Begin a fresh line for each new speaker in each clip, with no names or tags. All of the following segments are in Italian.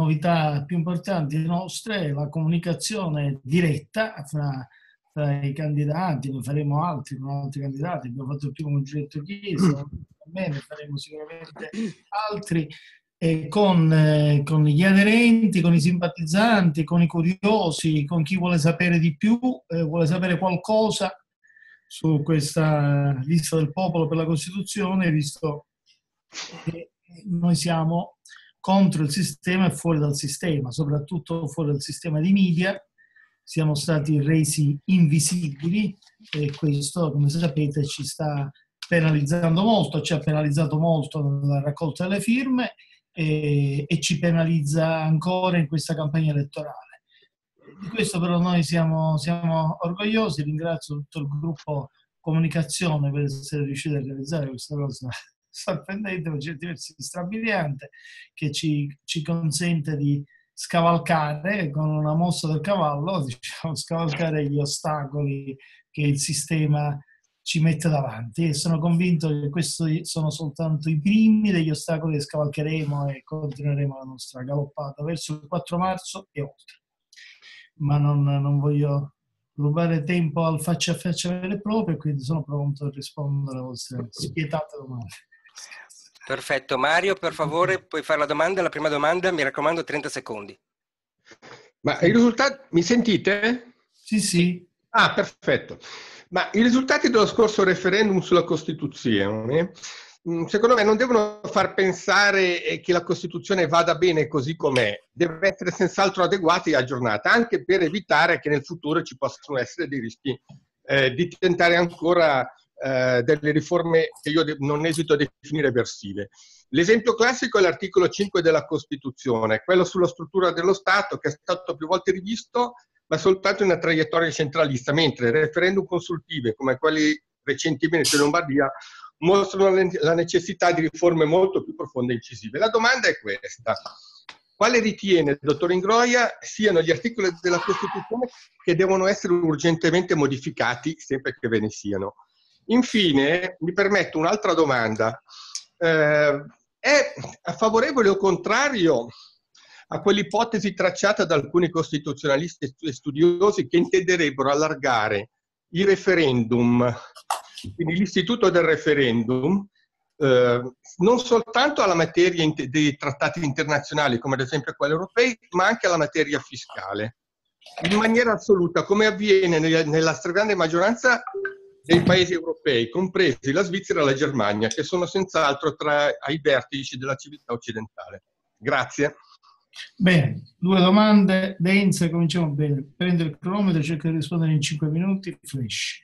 novità più importanti nostre è la comunicazione diretta fra i candidati. Ne faremo altri con altri candidati. Abbiamo fatto il primo con Giulietto Chiesa, ne faremo sicuramente altri, con gli aderenti, con i simpatizzanti, con i curiosi, con chi vuole sapere di più, vuole sapere qualcosa su questa lista del popolo per la Costituzione, visto che noi siamo contro il sistema e fuori dal sistema, soprattutto fuori dal sistema di media. Siamo stati resi invisibili e questo, come sapete, ci sta penalizzando molto, ci ha penalizzato molto nella raccolta delle firme e ci penalizza ancora in questa campagna elettorale. Di questo però noi siamo orgogliosi. Ringrazio tutto il gruppo comunicazione per essere riusciti a realizzare questa cosa sorprendente, per certi versi strabiliante, che ci consente di scavalcare con una mossa del cavallo, diciamo, scavalcare gli ostacoli che il sistema ci mette davanti, e sono convinto che questi sono soltanto i primi degli ostacoli che scavalcheremo e continueremo la nostra galoppata verso il 4 marzo e oltre. Ma non voglio rubare tempo al faccia a faccia vero e proprio, quindi sono pronto a rispondere alle vostre spietate domande.
Perfetto. Mario, per favore, puoi fare la domanda? La prima domanda, mi raccomando, 30 secondi.
Ma i risultati, mi sentite?
Sì.
Ah, perfetto. Ma i risultati dello scorso referendum sulla Costituzione, secondo me non devono far pensare che la Costituzione vada bene così com'è, deve essere senz'altro adeguata e aggiornata, anche per evitare che nel futuro ci possano essere dei rischi di tentare ancora delle riforme che io non esito a definire eversive. L'esempio classico è l'articolo 5 della Costituzione, quello sulla struttura dello Stato, che è stato più volte rivisto, ma soltanto in una traiettoria centralista, mentre referendum consultive come quelli recentemente in Lombardia mostrano la necessità di riforme molto più profonde e incisive. La domanda è questa: quale ritiene il dottor Ingroia siano gli articoli della Costituzione che devono essere urgentemente modificati, sempre che ve ne siano? Infine, mi permetto un'altra domanda. È favorevole o contrario a quell'ipotesi tracciata da alcuni costituzionalisti e studiosi che intenderebbero allargare i referendum, quindi l'istituto del referendum, non soltanto alla materia dei trattati internazionali, come ad esempio quelli europei, ma anche alla materia fiscale, in maniera assoluta, come avviene nella stragrande maggioranza dei paesi europei, compresi la Svizzera e la Germania, che sono senz'altro tra i vertici della civiltà occidentale. Grazie.
Bene, 2 domande dense, cominciamo bene. Prendo il cronometro, cerco di rispondere in 5 minuti, flash.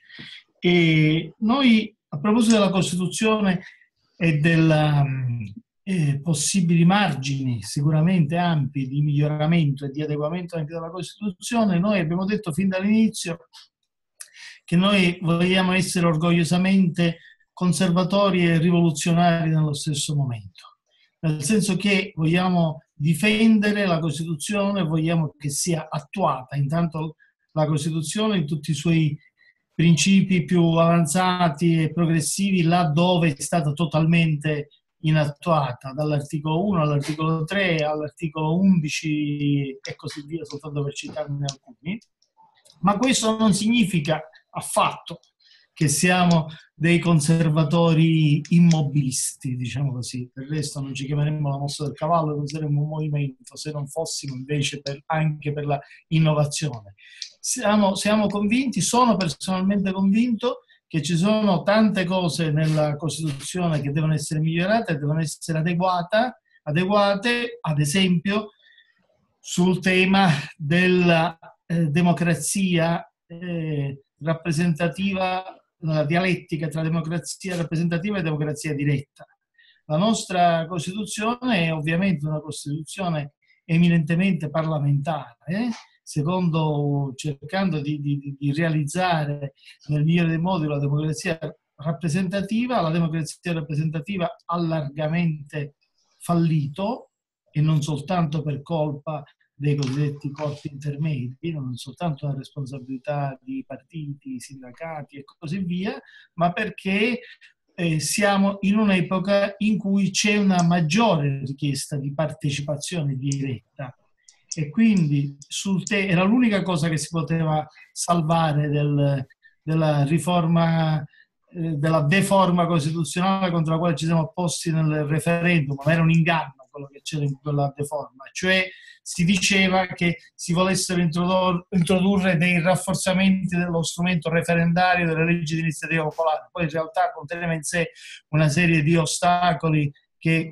E noi, a proposito della Costituzione e dei possibili margini sicuramente ampi di miglioramento e di adeguamento anche della Costituzione, noi abbiamo detto fin dall'inizio che noi vogliamo essere orgogliosamente conservatori e rivoluzionari nello stesso momento. Nel senso che vogliamo difendere la Costituzione, vogliamo che sia attuata, intanto la Costituzione in tutti i suoi principi più avanzati e progressivi, laddove è stata totalmente inattuata, dall'articolo 1 all'articolo 3, all'articolo 11 e così via, soltanto per citarne alcuni. Ma questo non significa affatto che siamo dei conservatori immobilisti, diciamo così. Per il resto non ci chiameremmo la mossa del cavallo, non saremmo un movimento se non fossimo invece anche per la innovazione. Siamo convinti, sono personalmente convinto che ci sono tante cose nella Costituzione che devono essere migliorate, devono essere adeguate, ad esempio sul tema della democrazia rappresentativa, la dialettica tra democrazia rappresentativa e democrazia diretta. La nostra Costituzione è ovviamente una Costituzione eminentemente parlamentare, cercando di realizzare nel migliore dei modi la democrazia rappresentativa ha largamente fallito, e non soltanto per colpa dei cosiddetti corpi intermedi, non soltanto la responsabilità di partiti, sindacati e così via, ma perché siamo in un'epoca in cui c'è una maggiore richiesta di partecipazione diretta e quindi era l'unica cosa che si poteva salvare della riforma, della deforma costituzionale contro la quale ci siamo opposti nel referendum, ma era un inganno quello che c'era in quella deforma, cioè si diceva che si volessero introdurre dei rafforzamenti dello strumento referendario delle leggi di iniziativa popolare, poi in realtà conteneva in sé una serie di ostacoli che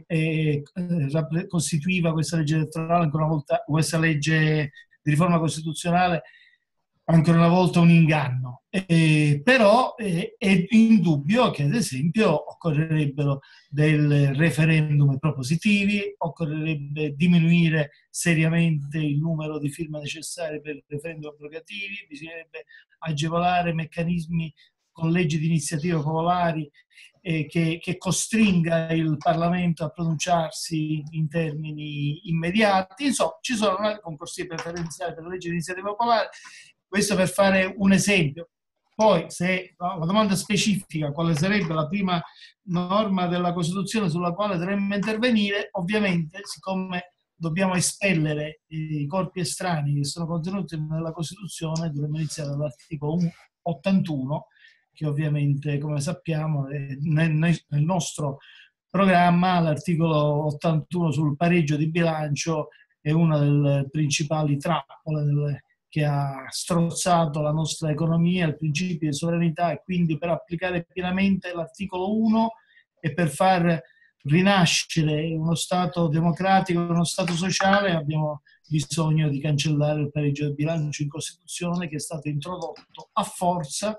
costituiva questa legge elettorale, ancora una volta, questa legge di riforma costituzionale, ancora una volta un inganno. Però è indubbio che, ad esempio, occorrerebbero del referendum propositivi, occorrerebbe diminuire seriamente il numero di firme necessarie per referendum abrogativi, bisognerebbe agevolare meccanismi con leggi di iniziativa popolari che costringa il Parlamento a pronunciarsi in termini immediati. Insomma, ci sono concorsi preferenziali per la legge di iniziativa popolare. Questo per fare un esempio. Poi, se la domanda specifica, quale sarebbe la prima norma della Costituzione sulla quale dovremmo intervenire, ovviamente, siccome dobbiamo espellere i corpi estranei che sono contenuti nella Costituzione, dovremmo iniziare dall'articolo 81, che ovviamente, come sappiamo, nel nostro programma, l'articolo 81 sul pareggio di bilancio è una delle principali trappole che ha strozzato la nostra economia, il principio di sovranità, e quindi per applicare pienamente l'articolo 1 e per far rinascere uno Stato democratico, uno Stato sociale, abbiamo bisogno di cancellare il pareggio del bilancio in Costituzione, che è stato introdotto a forza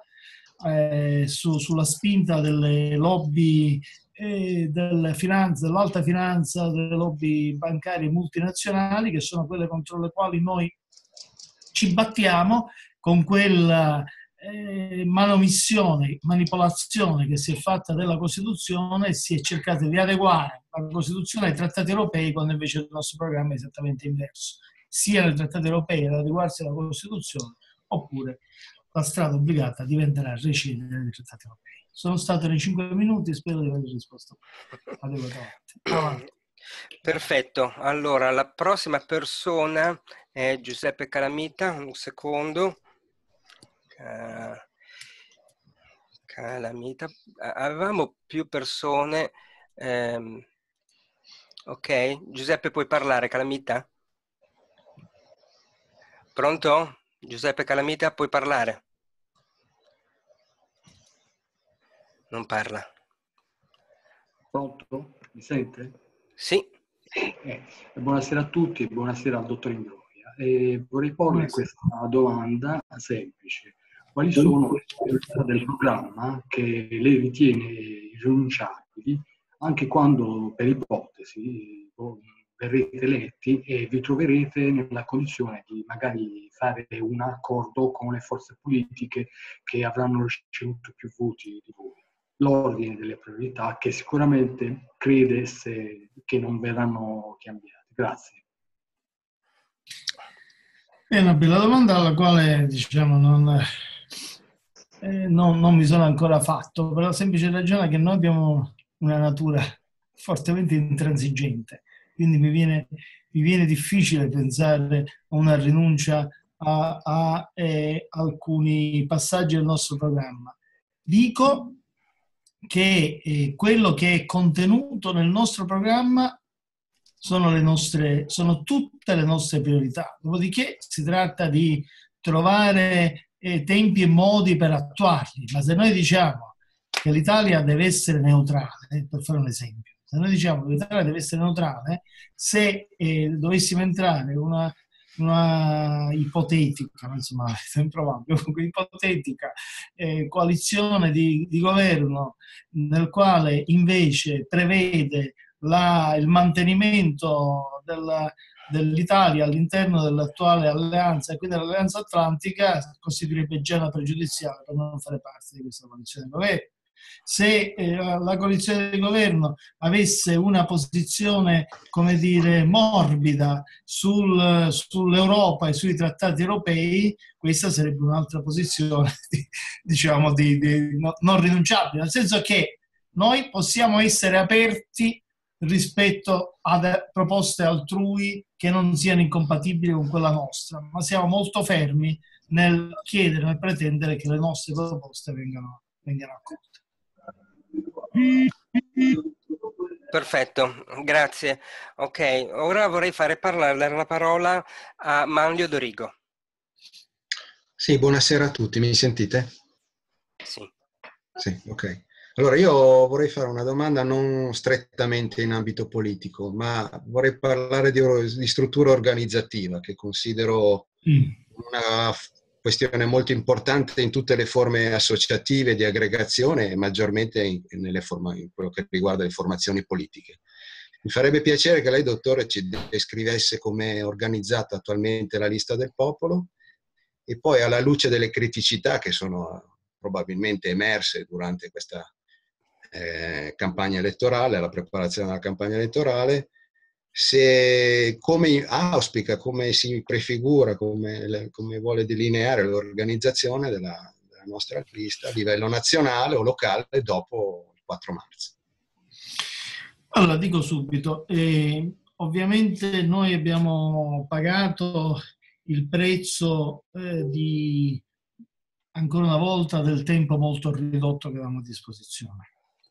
sulla spinta delle lobby dell'alta finanza, delle lobby bancarie multinazionali, che sono quelle contro le quali noi ci battiamo, con quella manomissione, manipolazione che si è fatta della Costituzione, e si è cercato di adeguare la Costituzione ai trattati europei, quando invece il nostro programma è esattamente inverso. Sia nei trattati europei ad adeguarsi alla Costituzione, oppure la strada obbligata diventerà recedere nei trattati europei. Sono stato nei 5 minuti, spero di aver risposto adeguatamente.
Perfetto, allora la prossima persona è Giuseppe Calamita. Un secondo. Calamita. Avevamo più persone. Ok, Giuseppe, puoi parlare, Calamita? Pronto? Giuseppe Calamita, puoi parlare? Non parla.
Pronto? Mi sente?
Sì.
Buonasera a tutti e buonasera al dottor Imbroia. Vorrei porre questa domanda semplice. Quali sono le priorità del programma che lei ritiene irrinunciabili, anche quando, per ipotesi, verrete eletti e vi troverete nella condizione di magari fare un accordo con le forze politiche che avranno ricevuto più voti di voi? L'ordine delle priorità che sicuramente crede che non verranno cambiate. Grazie.
È una bella domanda alla quale, diciamo, non mi sono ancora fatto, per la semplice ragione che noi abbiamo una natura fortemente intransigente, quindi mi viene difficile pensare a una rinuncia a alcuni passaggi del nostro programma. Dico che quello che è contenuto nel nostro programma sono tutte le nostre priorità. Dopodiché si tratta di trovare tempi e modi per attuarli. Ma se noi diciamo che l'Italia deve essere neutrale, per fare un esempio, se noi diciamo che l'Italia deve essere neutrale, se dovessimo entrare in una ipotetica, insomma, improbabile, ipotetica coalizione di governo nel quale invece prevede il mantenimento dell'Italia all'interno dell'attuale alleanza e quindi dell'alleanza atlantica, costituirebbe già una pregiudiziale per non fare parte di questa coalizione di governo. Se la coalizione di governo avesse una posizione, come dire, morbida sull'Europa e sui trattati europei, questa sarebbe un'altra posizione, diciamo, non rinunciabile, nel senso che Noi possiamo essere aperti rispetto a proposte altrui che non siano incompatibili con quella nostra, ma siamo molto fermi nel chiedere, nel pretendere che le nostre proposte vengano accolte.
Perfetto, grazie. Ok, ora vorrei fare parlare la parola a Manlio Dorigo.
Sì, buonasera a tutti, mi sentite?
Sì.
Sì, ok. Allora, io vorrei fare una domanda non strettamente in ambito politico, ma vorrei parlare di struttura organizzativa, che considero una questione molto importante in tutte le forme associative di aggregazione e maggiormente in quello che riguarda le formazioni politiche. Mi farebbe piacere che lei, dottore, ci descrivesse come è organizzata attualmente la lista del popolo e poi, alla luce delle criticità che sono probabilmente emerse durante questa campagna elettorale, la preparazione della campagna elettorale, come auspica, come si prefigura, come vuole delineare l'organizzazione della nostra lista a livello nazionale o locale dopo il 4 marzo.
Allora, dico subito, ovviamente noi abbiamo pagato il prezzo di, ancora una volta, del tempo molto ridotto che avevamo a disposizione.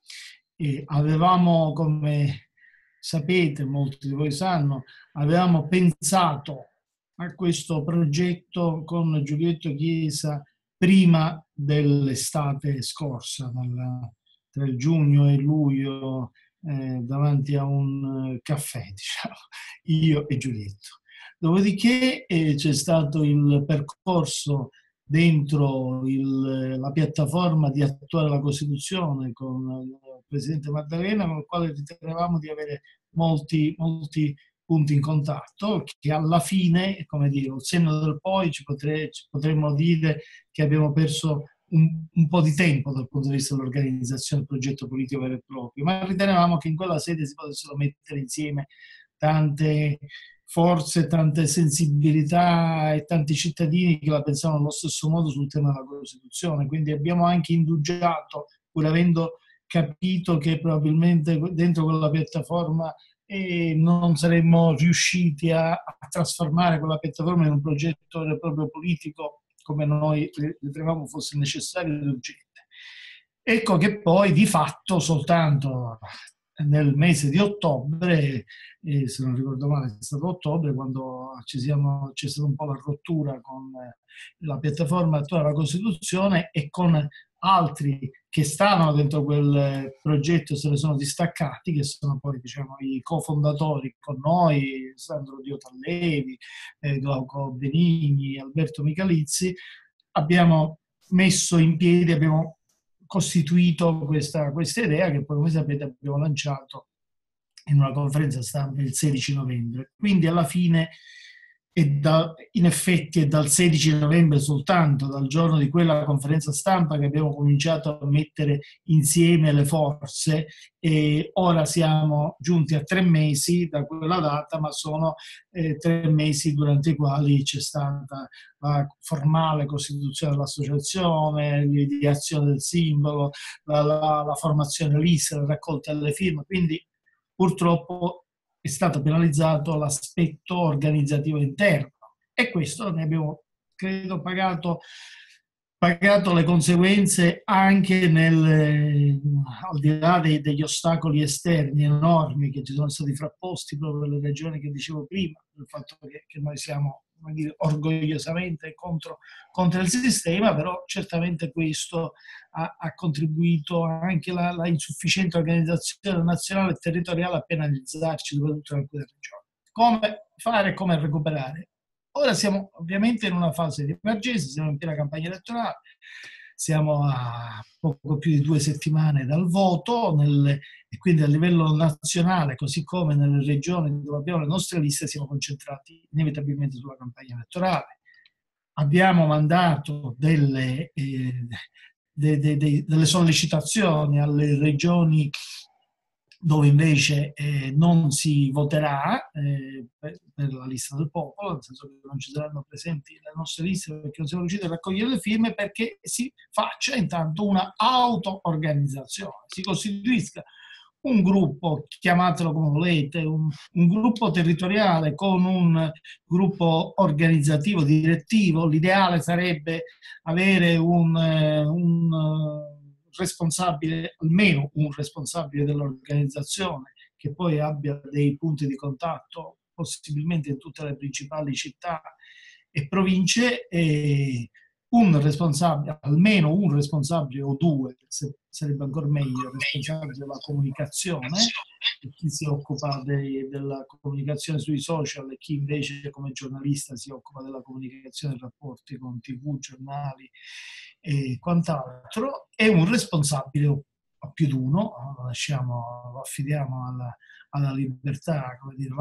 E avevamo, come sapete, molti di voi sanno, avevamo pensato a questo progetto con Giulietto Chiesa prima dell'estate scorsa, tra il giugno e il luglio, davanti a un caffè, diciamo, io e Giulietto. Dopodiché c'è stato il percorso dentro la piattaforma di attuare la Costituzione con il Presidente Maddalena, con il quale ritenevamo di avere molti punti in contatto, che alla fine, come dire, al senno del poi potremmo dire che abbiamo perso un po' di tempo dal punto di vista dell'organizzazione del progetto politico vero e proprio, ma ritenevamo che in quella sede si potessero mettere insieme tante forze, tante sensibilità e tanti cittadini che la pensavano allo stesso modo sul tema della Costituzione. Quindi abbiamo anche indugiato, pur avendo capito che probabilmente dentro quella piattaforma non saremmo riusciti a trasformare quella piattaforma in un progetto vero e proprio politico come noi ritenevamo fosse necessario ed urgente. Ecco che poi di fatto soltanto nel mese di ottobre, se non ricordo male è stato ottobre, quando c'è stata un po' la rottura con la piattaforma attuale della Costituzione e con altri che stavano dentro quel progetto se ne sono distaccati, che sono poi, diciamo, i cofondatori con noi, Sandro Diotallevi, Glauco Benigni, Alberto Michalizzi. Abbiamo messo in piedi, abbiamo costituito questa idea che poi, come sapete, abbiamo lanciato in una conferenza stampa il 16 novembre. Quindi alla fine, in effetti è dal 16 novembre soltanto, dal giorno di quella conferenza stampa, che abbiamo cominciato a mettere insieme le forze, e ora siamo giunti a 3 mesi da quella data, ma sono 3 mesi durante i quali c'è stata la formale costituzione dell'associazione, l'ideazione del simbolo, la formazione lista, la raccolta delle firme. Quindi purtroppo è stato penalizzato l'aspetto organizzativo interno, e questo ne abbiamo, credo, pagato le conseguenze anche al di là degli ostacoli esterni enormi che ci sono stati frapposti proprio dalle ragioni che dicevo prima, del fatto che noi siamo, come dire, orgogliosamente contro il sistema, però certamente questo ha contribuito anche la insufficiente organizzazione nazionale e territoriale a penalizzarci soprattutto in alcune regioni. Come fare e come recuperare? Ora siamo ovviamente in una fase di emergenza, siamo in piena campagna elettorale, siamo a poco più di 2 settimane dal voto e quindi a livello nazionale, così come nelle regioni dove abbiamo le nostre liste, siamo concentrati inevitabilmente sulla campagna elettorale. Abbiamo mandato delle sollecitazioni alle regioni dove invece non si voterà per la lista del popolo, nel senso che non ci saranno presenti le nostre liste perché non siamo riusciti a raccogliere le firme, perché si faccia intanto una auto-organizzazione, si costituisca un gruppo, chiamatelo come volete, un gruppo territoriale con un gruppo organizzativo direttivo. L'ideale sarebbe avere un responsabile, almeno un responsabile dell'organizzazione, che poi abbia dei punti di contatto possibilmente in tutte le principali città e province, e un responsabile, almeno un responsabile o due, sarebbe ancora meglio, responsabile della comunicazione, chi si occupa della comunicazione sui social e chi invece come giornalista si occupa della comunicazione e rapporti con TV, giornali e quant'altro, e un responsabile o più di uno, lo affidiamo alla libertà, come dire,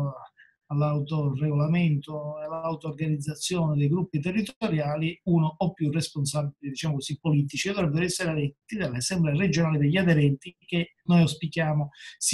all'autoregolamento e all'auto-organizzazione dei gruppi territoriali, uno o più responsabili, diciamo così, politici, che dovrebbero essere eletti dalle assemblee regionali degli aderenti, che noi auspichiamo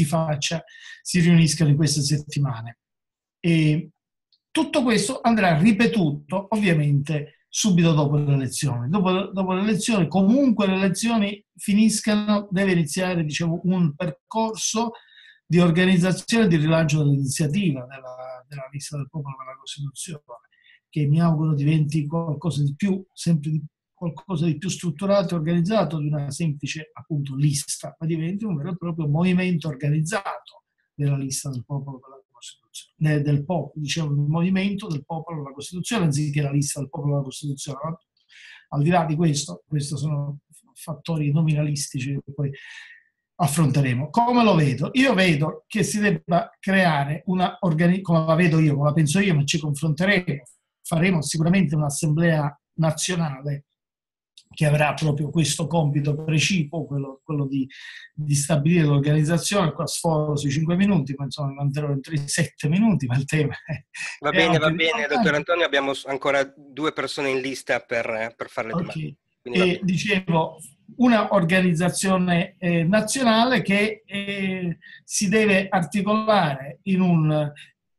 si riuniscano in queste settimane. E tutto questo andrà ripetuto ovviamente subito dopo le elezioni. Dopo le elezioni, comunque le elezioni finiscano, deve iniziare, diciamo, un percorso di organizzazione e di rilancio dell'iniziativa della lista del popolo per la Costituzione, che mi auguro diventi qualcosa di più, qualcosa di più strutturato e organizzato di una semplice, appunto, lista, ma diventi un vero e proprio movimento organizzato della lista del popolo per la Costituzione, del popolo, diciamo, il movimento del popolo per la Costituzione, anziché la lista del popolo per la Costituzione. Ma al di là di questo sono fattori nominalistici che poi affronteremo. Come lo vedo? Io vedo che si debba creare come la vedo io, come la penso io, ma ci confronteremo. Faremo sicuramente un'assemblea nazionale che avrà proprio questo compito precipuo, quello di stabilire l'organizzazione. Qua sforo sui 5 minuti, ma insomma manterrò entro i 7 minuti, ma il tema
va bene, dottor Antonio, abbiamo ancora 2 persone in lista per fare le domande.
E dicevo, una organizzazione nazionale che si deve articolare in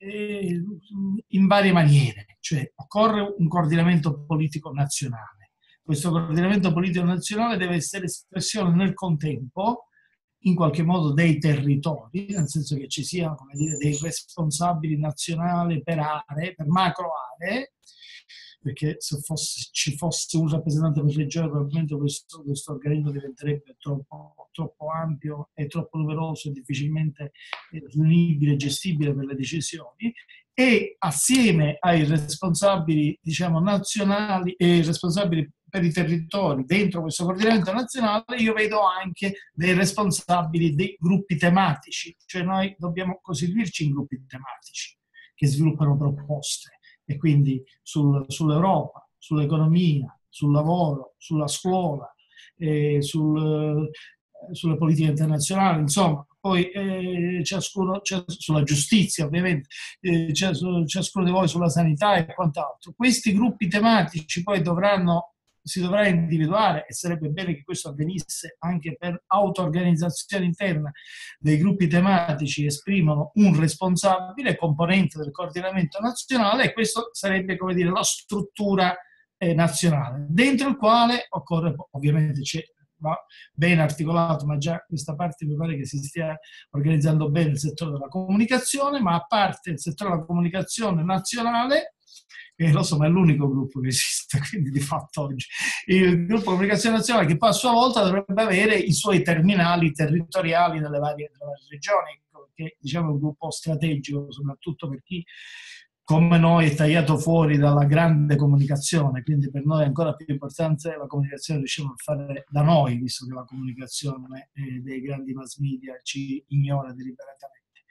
varie maniere, cioè occorre un coordinamento politico nazionale. Questo coordinamento politico nazionale deve essere espressione nel contempo, in qualche modo, dei territori, nel senso che ci siano, come dire, dei responsabili nazionali per aree, per macro aree, perché se ci fosse un rappresentante per regione, probabilmente questo organismo diventerebbe troppo ampio e troppo numeroso e difficilmente riunibile e gestibile per le decisioni. E assieme ai responsabili, diciamo, nazionali e responsabili per i territori dentro questo coordinamento nazionale, io vedo anche dei responsabili dei gruppi tematici, cioè noi dobbiamo costituirci in gruppi tematici che sviluppano proposte, e quindi sull'Europa, sull'economia, sul lavoro, sulla scuola, sulle politiche internazionali, insomma. Poi ciascuno, sulla giustizia ovviamente, ciascuno di voi sulla sanità e quant'altro. Questi gruppi tematici poi si dovrà individuare, e sarebbe bene che questo avvenisse anche per auto-organizzazione interna dei gruppi tematici, esprimono un responsabile componente del coordinamento nazionale, e questo sarebbe, come dire, la struttura nazionale, dentro il quale occorre, ovviamente va ben articolato, ma già questa parte mi pare che si stia organizzando bene il settore della comunicazione, ma a parte il settore della comunicazione nazionale, lo so, ma è l'unico gruppo che esiste, quindi di fatto oggi il gruppo comunicazione nazionale, che poi a sua volta dovrebbe avere i suoi terminali territoriali nelle varie regioni, che diciamo è un gruppo strategico, soprattutto per chi come noi è tagliato fuori dalla grande comunicazione, quindi per noi è ancora più importante la comunicazione che riusciamo a fare da noi, visto che la comunicazione dei grandi mass media ci ignora deliberatamente.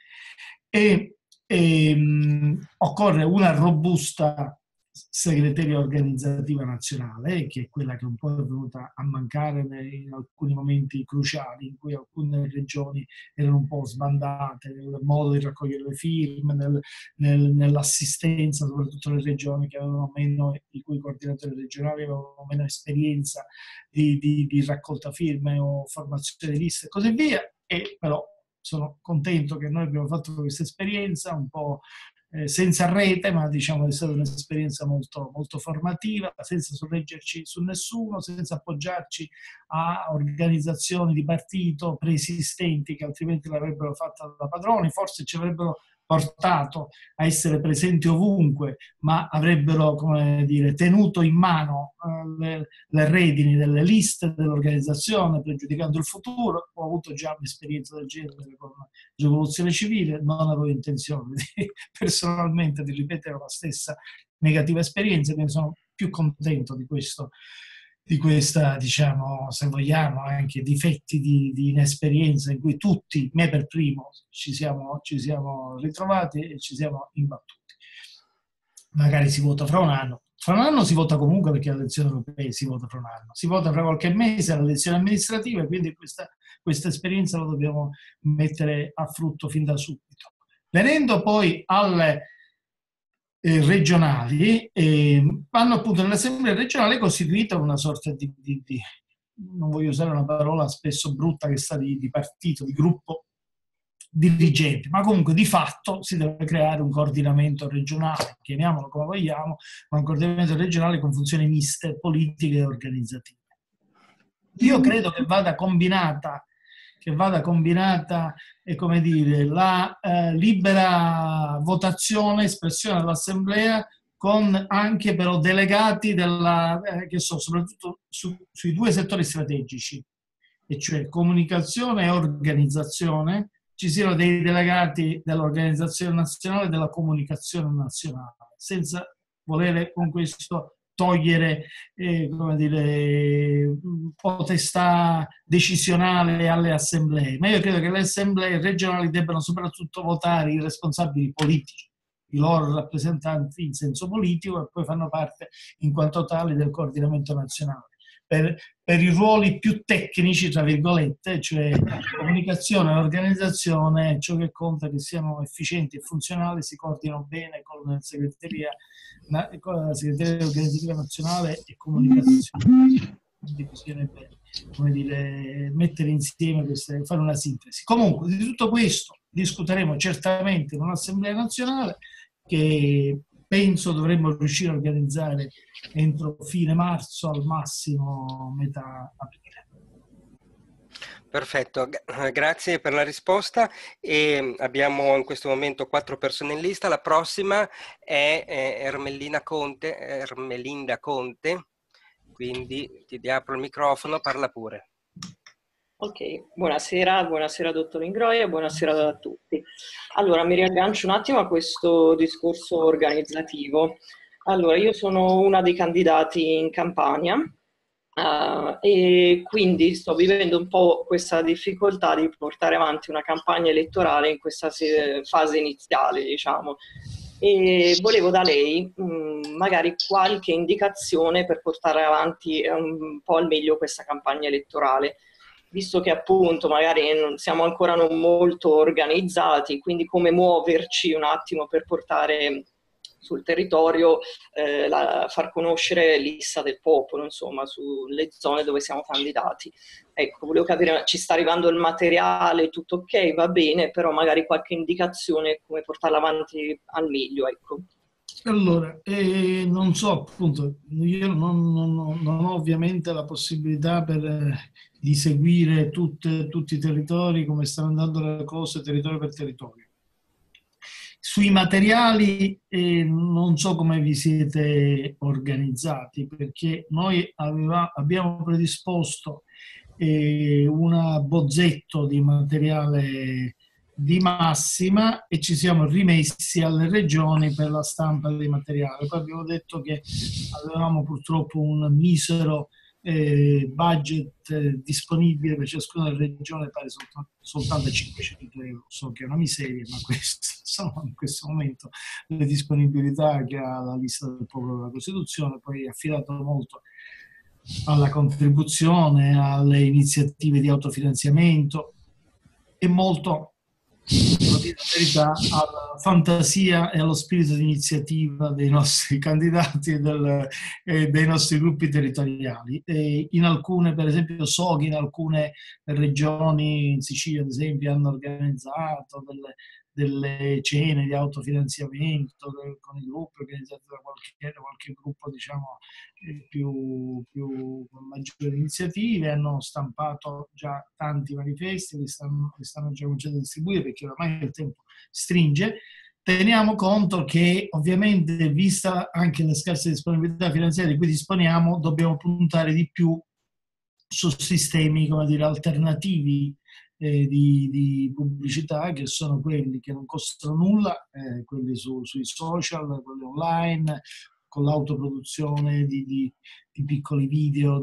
Occorre una robusta segreteria organizzativa nazionale, che è quella che un po' è venuta a mancare in alcuni momenti cruciali, in cui alcune regioni erano un po' sbandate nel modo di raccogliere le firme, nell'assistenza, soprattutto le regioni che avevano meno, i cui coordinatori regionali avevano meno esperienza di raccolta firme o formazione di liste e così via. E però sono contento che noi abbiamo fatto questa esperienza un po' senza rete, ma diciamo è stata un'esperienza molto, molto formativa, senza sorreggerci su nessuno, senza appoggiarci a organizzazioni di partito preesistenti che altrimenti l'avrebbero fatta da padroni, forse ci avrebbero portato a essere presenti ovunque, ma avrebbero, come dire, tenuto in mano le redini delle liste dell'organizzazione, pregiudicando il futuro. Ho avuto già un'esperienza del genere con la rivoluzione civile, non avevo intenzione personalmente di ripetere la stessa negativa esperienza, quindi sono più contento di questo, di questa, diciamo, se vogliamo, anche difetti di inesperienza in cui tutti, me per primo, ci siamo ritrovati e ci siamo imbattuti. Magari si vota fra un anno si vota comunque, perché alle elezioni europee si vota fra un anno, si vota fra qualche mese alle elezioni amministrative, quindi questa esperienza la dobbiamo mettere a frutto fin da subito. Venendo poi alle regionali, vanno appunto nell'assemblea regionale costituita una sorta di non voglio usare una parola spesso brutta che sta di partito, di gruppo dirigente, ma comunque di fatto si deve creare un coordinamento regionale, chiamiamolo come vogliamo, ma un coordinamento regionale con funzioni miste, politiche e organizzative. Io credo che vada combinata e, come dire, la libera votazione, espressione dell'assemblea, con anche però delegati soprattutto sui due settori strategici, e cioè comunicazione e organizzazione, ci siano dei delegati dell'organizzazione nazionale e della comunicazione nazionale, senza volere con questo togliere come dire, potestà decisionale alle assemblee. Ma io credo che le assemblee regionali debbano soprattutto votare i responsabili politici, i loro rappresentanti in senso politico, e poi fanno parte in quanto tali del coordinamento nazionale. Per i ruoli più tecnici, tra virgolette, cioè comunicazione e organizzazione, ciò che conta è che siano efficienti e funzionali, si coordinano bene con la segreteria organizzativa nazionale e comunicazione. Quindi bisognerebbe, come dire, mettere insieme queste, fare una sintesi. Comunque, di tutto questo discuteremo certamente in un'assemblea nazionale che penso dovremmo riuscire a organizzare entro fine marzo, al massimo metà aprile.
Perfetto, grazie per la risposta. E abbiamo in questo momento 4 persone in lista. La prossima è Ermelinda Conte, quindi ti apro il microfono, parla pure.
Ok, buonasera dottor Ingroia, buonasera a tutti. Allora, mi riaggancio un attimo a questo discorso organizzativo. Allora, io sono una dei candidati in Campania e quindi sto vivendo un po' questa difficoltà di portare avanti una campagna elettorale in questa fase iniziale, diciamo. E volevo da lei magari qualche indicazione per portare avanti un po' al meglio questa campagna elettorale, visto che appunto magari siamo ancora non molto organizzati, quindi come muoverci un attimo per portare sul territorio, far conoscere Lista del Popolo, insomma, sulle zone dove siamo candidati. Ecco, volevo capire, ci sta arrivando il materiale, tutto ok, va bene, però magari qualche indicazione come portarla avanti al meglio, ecco.
Allora, non so, appunto, io non ho ovviamente la possibilità di seguire tutti i territori, come stanno andando le cose territorio per territorio. Sui materiali non so come vi siete organizzati, perché noi abbiamo predisposto un bozzetto di materiale di massima e ci siamo rimessi alle regioni per la stampa dei materiali. Poi abbiamo detto che avevamo purtroppo un misero budget disponibile per ciascuna regione, pare soltanto 500 euro. So che è una miseria, ma queste sono in questo momento le disponibilità che ha la Lista del Popolo della Costituzione. Poi è affidato molto alla contribuzione, alle iniziative di autofinanziamento e molto devo dire la verità, alla fantasia e allo spirito di iniziativa dei nostri candidati e dei nostri gruppi territoriali. E in alcune, per esempio, so che in alcune regioni, in Sicilia ad esempio, hanno organizzato delle cene di autofinanziamento con i gruppi organizzati da qualche gruppo, diciamo, con maggiori iniziative, hanno stampato già tanti manifesti, li stanno già cominciando a distribuire perché ormai il tempo stringe. Teniamo conto che ovviamente, vista anche la scarsa disponibilità finanziaria di cui disponiamo, dobbiamo puntare di più su sistemi, come dire, alternativi di pubblicità, che sono quelli che non costano nulla, quelli sui social, quelli online, con l'autoproduzione di piccoli video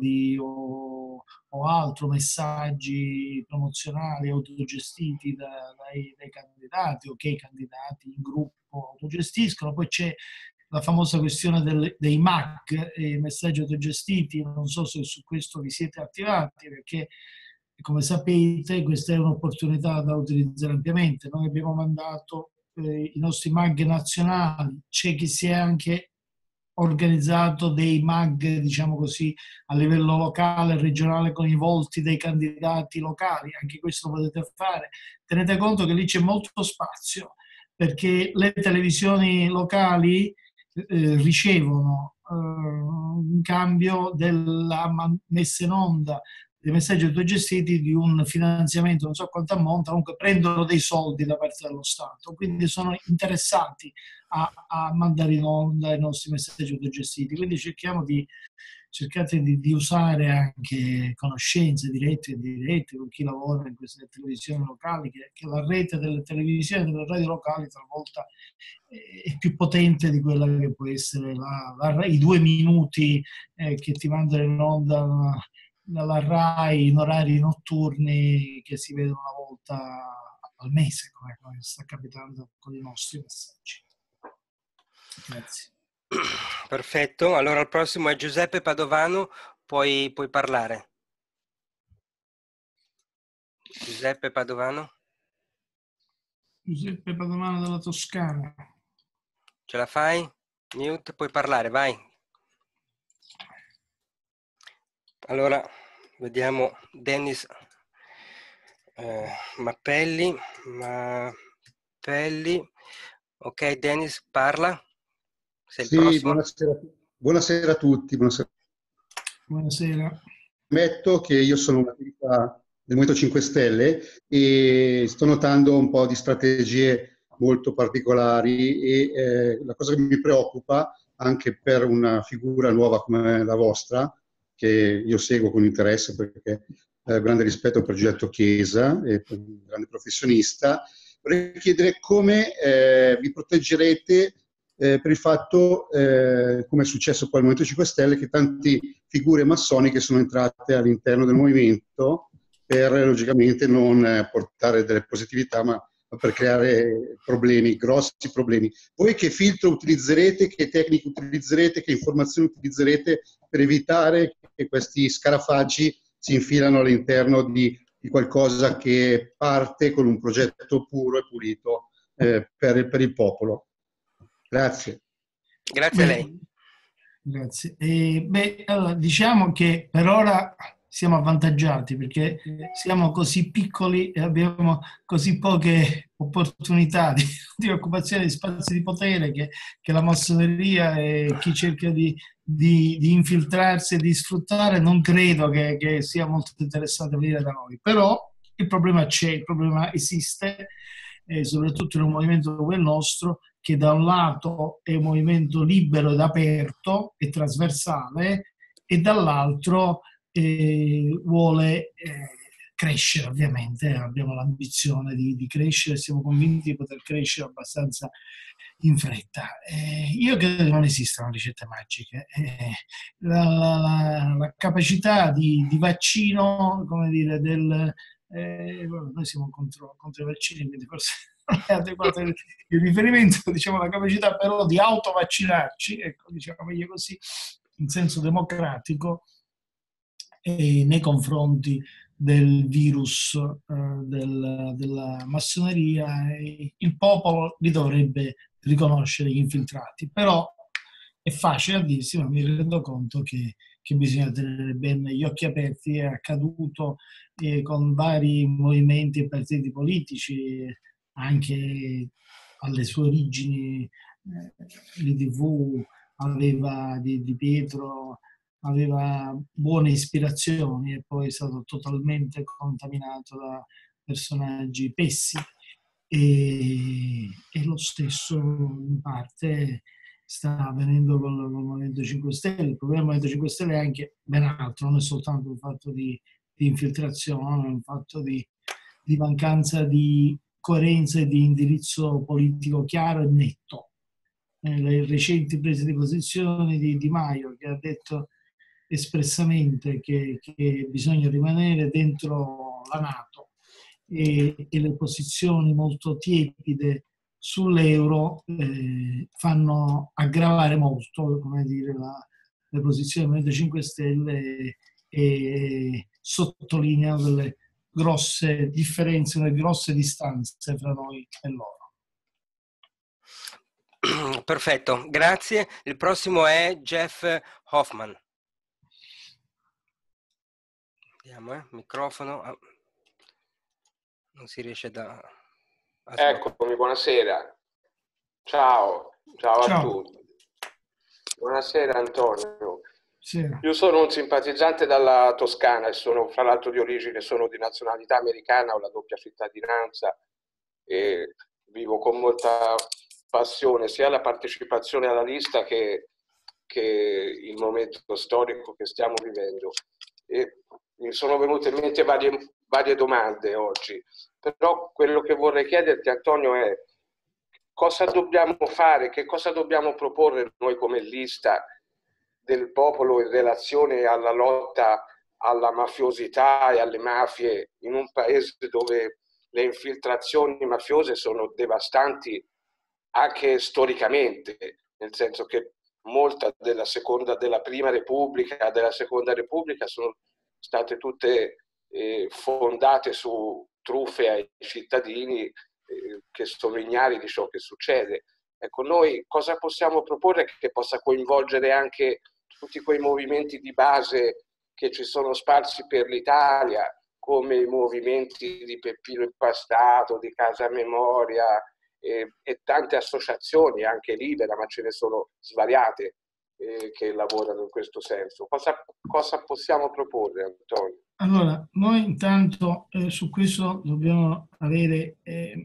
o altro, messaggi promozionali autogestiti dai candidati, o che i candidati in gruppo autogestiscono. Poi c'è la famosa questione dei MAC, i messaggi autogestiti. Non so se su questo vi siete attivati, perché come sapete questa è un'opportunità da utilizzare ampiamente. Noi abbiamo mandato i nostri MAG nazionali, c'è chi si è anche organizzato dei MAG, diciamo così, a livello locale, regionale, con i volti dei candidati locali. Anche questo potete fare. Tenete conto che lì c'è molto spazio, perché le televisioni locali ricevono in cambio della messa in onda dei messaggi autogestiti di un finanziamento, non so quanto ammonta, comunque prendono dei soldi da parte dello Stato, quindi sono interessati a mandare in onda i nostri messaggi autogestiti. Quindi cercate di usare anche conoscenze dirette e indirette con chi lavora in queste televisioni locali, che la rete delle televisioni e delle radio locali talvolta è più potente di quella che può essere i 2 minuti che ti mandano in onda dalla RAI in orari notturni, che si vedono una volta al mese, come sta capitando con i nostri messaggi. Grazie.
Perfetto, allora il prossimo è Giuseppe Padovano, puoi parlare. Giuseppe Padovano.
Giuseppe Padovano della Toscana.
Ce la fai? Mute, puoi parlare, vai. Allora, vediamo Dennis Mappelli. Ok, Dennis, parla. Sei il prossimo.
Buonasera a tutti.
Buonasera.
Ammetto che io sono un attivista del Movimento 5 Stelle e sto notando un po' di strategie molto particolari e la cosa che mi preoccupa, anche per una figura nuova come la vostra, che io seguo con interesse perché ho grande rispetto per Giulietto Chiesa, è un grande professionista, vorrei chiedere come vi proteggerete per il fatto, come è successo poi al Movimento 5 Stelle, che tante figure massoniche sono entrate all'interno del movimento per logicamente non portare delle positività, ma per creare problemi, grossi problemi. Voi che filtro utilizzerete, che tecniche utilizzerete, che informazioni utilizzerete per evitare che questi scarafaggi si infilano all'interno di qualcosa che parte con un progetto puro e pulito per il popolo? Grazie.
Grazie a lei.
Grazie. Allora, diciamo che per ora siamo avvantaggiati perché siamo così piccoli e abbiamo così poche opportunità di occupazione di spazi di potere che la massoneria e chi cerca di infiltrarsi e di sfruttare non credo che sia molto interessato a venire da noi. Però il problema c'è, il problema esiste, soprattutto in un movimento come il nostro, che da un lato è un movimento libero ed aperto e trasversale e dall'altro vuole crescere. Ovviamente abbiamo l'ambizione di crescere, siamo convinti di poter crescere abbastanza in fretta. Io credo che non esistano ricette magiche. La capacità di vaccino, come dire, noi siamo contro i vaccini, quindi forse non è adeguato il riferimento, diciamo, la capacità però di autovaccinarci, ecco, diciamo meglio così, in senso democratico, nei confronti del virus della massoneria, e il popolo li dovrebbe riconoscere gli infiltrati. Però è facile a dirsi, ma mi rendo conto che bisogna tenere bene gli occhi aperti. È accaduto con vari movimenti e partiti politici, anche alle sue origini. L'IDV aveva di Pietro aveva buone ispirazioni e poi è stato totalmente contaminato da personaggi pessimi, e lo stesso in parte sta avvenendo con il Movimento 5 Stelle. Il problema del Movimento 5 Stelle è anche ben altro, non è soltanto un fatto di infiltrazione, è un fatto di mancanza di coerenza e di indirizzo politico chiaro e netto. Le recenti prese di posizione di Di Maio, che ha detto espressamente che bisogna rimanere dentro la NATO, e le posizioni molto tiepide sull'euro fanno aggravare molto, come dire, le posizioni del Movimento 5 Stelle, e sottolineano delle grosse differenze, delle grosse distanze fra noi e loro.
Perfetto, grazie. Il prossimo è Jeff Hoffman. Vediamo, microfono. Non si riesce da...
Eccomi, buonasera. Ciao a tutti. Buonasera Antonio.
Sì.
Io sono un simpatizzante dalla Toscana e sono, fra l'altro, di origine, sono di nazionalità americana, ho la doppia cittadinanza e vivo con molta passione sia la partecipazione alla lista che il momento storico che stiamo vivendo. E mi sono venute in mente varie domande oggi, però quello che vorrei chiederti, Antonio, è cosa dobbiamo fare, che cosa dobbiamo proporre noi come lista del popolo in relazione alla lotta alla mafiosità e alle mafie in un paese dove le infiltrazioni mafiose sono devastanti anche storicamente, nel senso che molta della prima Repubblica, della seconda Repubblica sono state tutte fondate su truffe ai cittadini che sono ignari di ciò che succede. Ecco, noi cosa possiamo proporre che possa coinvolgere anche tutti quei movimenti di base che ci sono sparsi per l'Italia, come i movimenti di Peppino Impastato, di Casa Memoria e tante associazioni, anche libere, ma ce ne sono svariate che lavorano in questo senso. Cosa possiamo proporre, Antonio?
Allora, noi intanto su questo dobbiamo avere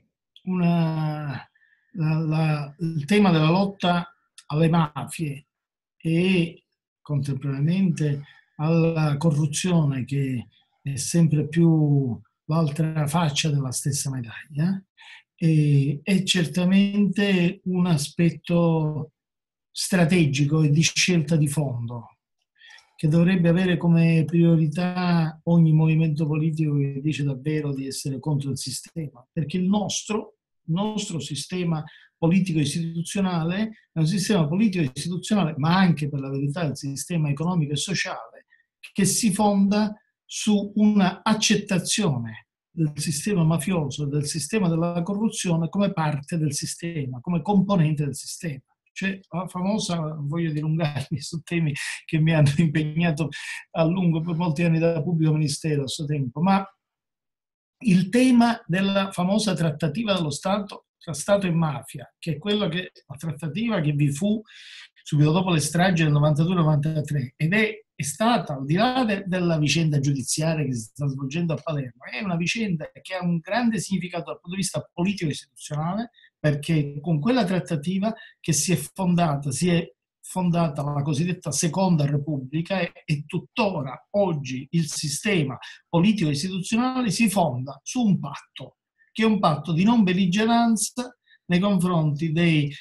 il tema della lotta alle mafie e contemporaneamente alla corruzione, che è sempre più l'altra faccia della stessa medaglia, è certamente un aspetto strategico e di scelta di fondo che dovrebbe avere come priorità ogni movimento politico che dice davvero di essere contro il sistema, perché il nostro sistema politico istituzionale è un sistema politico istituzionale, ma anche, per la verità, il sistema economico e sociale, che si fonda su una accettazione del sistema mafioso, del sistema della corruzione come parte del sistema, come componente del sistema. Cioè, la famosa, non voglio dilungarmi su temi che mi hanno impegnato a lungo per molti anni da pubblico ministero a questo tempo, ma il tema della famosa trattativa dello Stato tra Stato e mafia, che è quella la trattativa che vi fu subito dopo le stragi del 92-93, ed è stata, al di là della vicenda giudiziaria che si sta svolgendo a Palermo, è una vicenda che ha un grande significato dal punto di vista politico-istituzionale, perché con quella trattativa che si è fondata la cosiddetta Seconda Repubblica, e tuttora oggi il sistema politico-istituzionale si fonda su un patto, che è un patto di non belligeranza nei confronti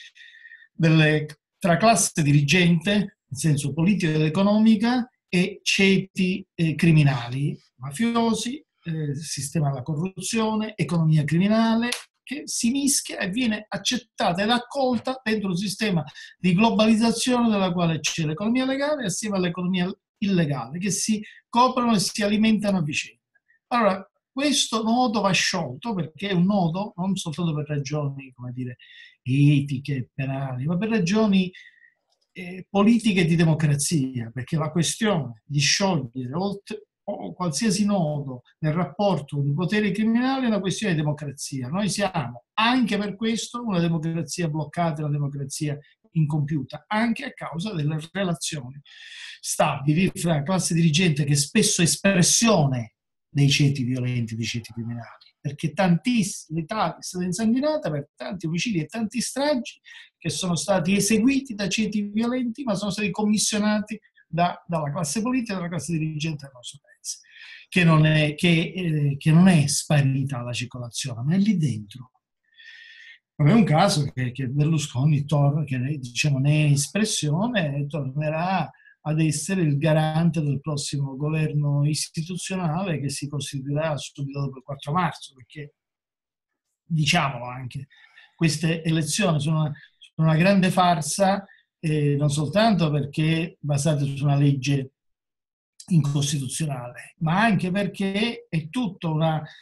tra classe dirigente, in senso politico ed economica, e ceti criminali, mafiosi, sistema della corruzione, economia criminale, che si mischia e viene accettata ed accolta dentro un sistema di globalizzazione nella quale c'è l'economia legale assieme all'economia illegale, che si coprono e si alimentano a vicenda. Allora, questo nodo va sciolto perché è un nodo non soltanto per ragioni, come dire, etiche, penali, ma per ragioni politiche di democrazia, perché la questione di sciogliere o qualsiasi nodo nel rapporto di potere criminale è una questione di democrazia. Noi siamo anche per questo una democrazia bloccata, una democrazia incompiuta, anche a causa delle relazioni stabili fra la classe dirigente, che è spesso espressione dei ceti violenti, dei ceti criminali, perché l'Italia è stata insanguinata per tanti omicidi e tanti stragi che sono stati eseguiti da ceti violenti, ma sono stati commissionati dalla classe politica e dalla classe dirigente del nostro paese, che non è sparita dalla circolazione, ma è lì dentro. Non è un caso che Berlusconi che diciamo, ne è espressione e tornerà ad essere il garante del prossimo governo istituzionale che si costituirà subito dopo il 4 marzo, perché, diciamolo anche, queste elezioni sono una grande farsa, non soltanto perché basate su una legge incostituzionale, ma anche perché è tutto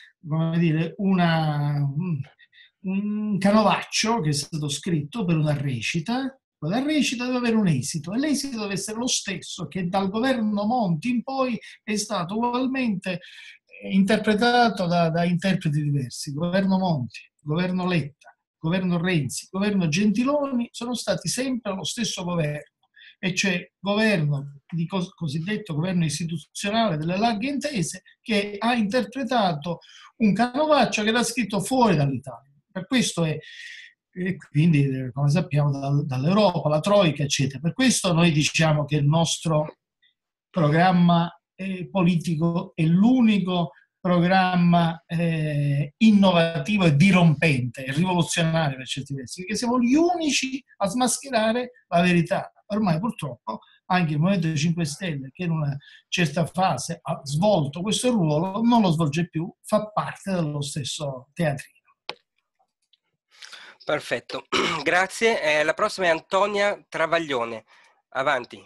un canovaccio che è stato scritto per una recita. La recita deve avere un esito, e l'esito deve essere lo stesso che dal governo Monti in poi è stato ugualmente interpretato da interpreti diversi. Governo Monti, governo Letta, governo Renzi, governo Gentiloni sono stati sempre lo stesso governo, e cioè governo di cosiddetto governo istituzionale delle larghe intese, che ha interpretato un canovaccio che era scritto fuori dall'Italia. Per questo e quindi, come sappiamo, dall'Europa, la Troica, eccetera. Per questo noi diciamo che il nostro programma politico è l'unico programma innovativo e dirompente, e rivoluzionario per certi versi, perché siamo gli unici a smascherare la verità. Ormai purtroppo anche il Movimento 5 Stelle, che in una certa fase ha svolto questo ruolo, non lo svolge più, fa parte dello stesso teatrino.
Perfetto, grazie. La prossima è Antonia Travaglione. Avanti.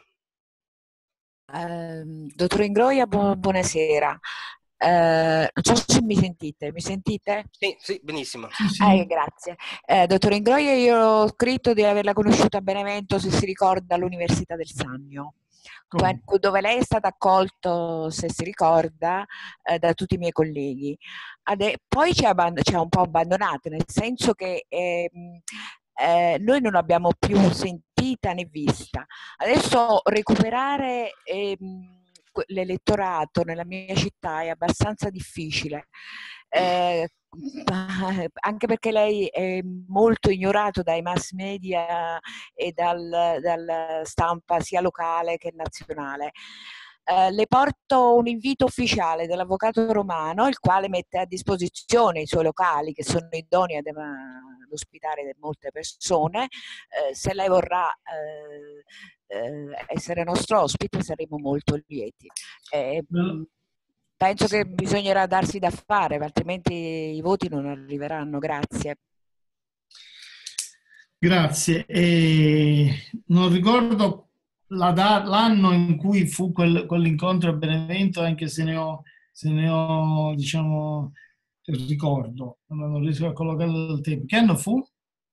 Dottor Ingroia, buonasera. Non so se mi sentite. Mi sentite?
Sì, benissimo.
Sì.
Grazie. Dottor Ingroia, io ho scritto di averla conosciuta a Benevento, se si ricorda, all'Università del Sannio, dove lei è stato accolto, se si ricorda, da tutti i miei colleghi. Poi ci ha un po' abbandonati, nel senso che noi non l'abbiamo più sentita né vista. Adesso recuperare l'elettorato nella mia città è abbastanza difficile, anche perché lei è molto ignorato dai mass media e dalla stampa sia locale che nazionale. Le porto un invito ufficiale dell'avvocato romano, il quale mette a disposizione i suoi locali, che sono idonei ad ospitare molte persone. Se lei vorrà essere nostro ospite, saremo molto lieti. Penso che bisognerà darsi da fare, altrimenti i voti non arriveranno. Grazie.
Grazie. Non ricordo l'anno in cui fu quell'incontro a Benevento, anche se ne ho diciamo, ricordo. Non riesco a collocare il tempo. Che anno fu?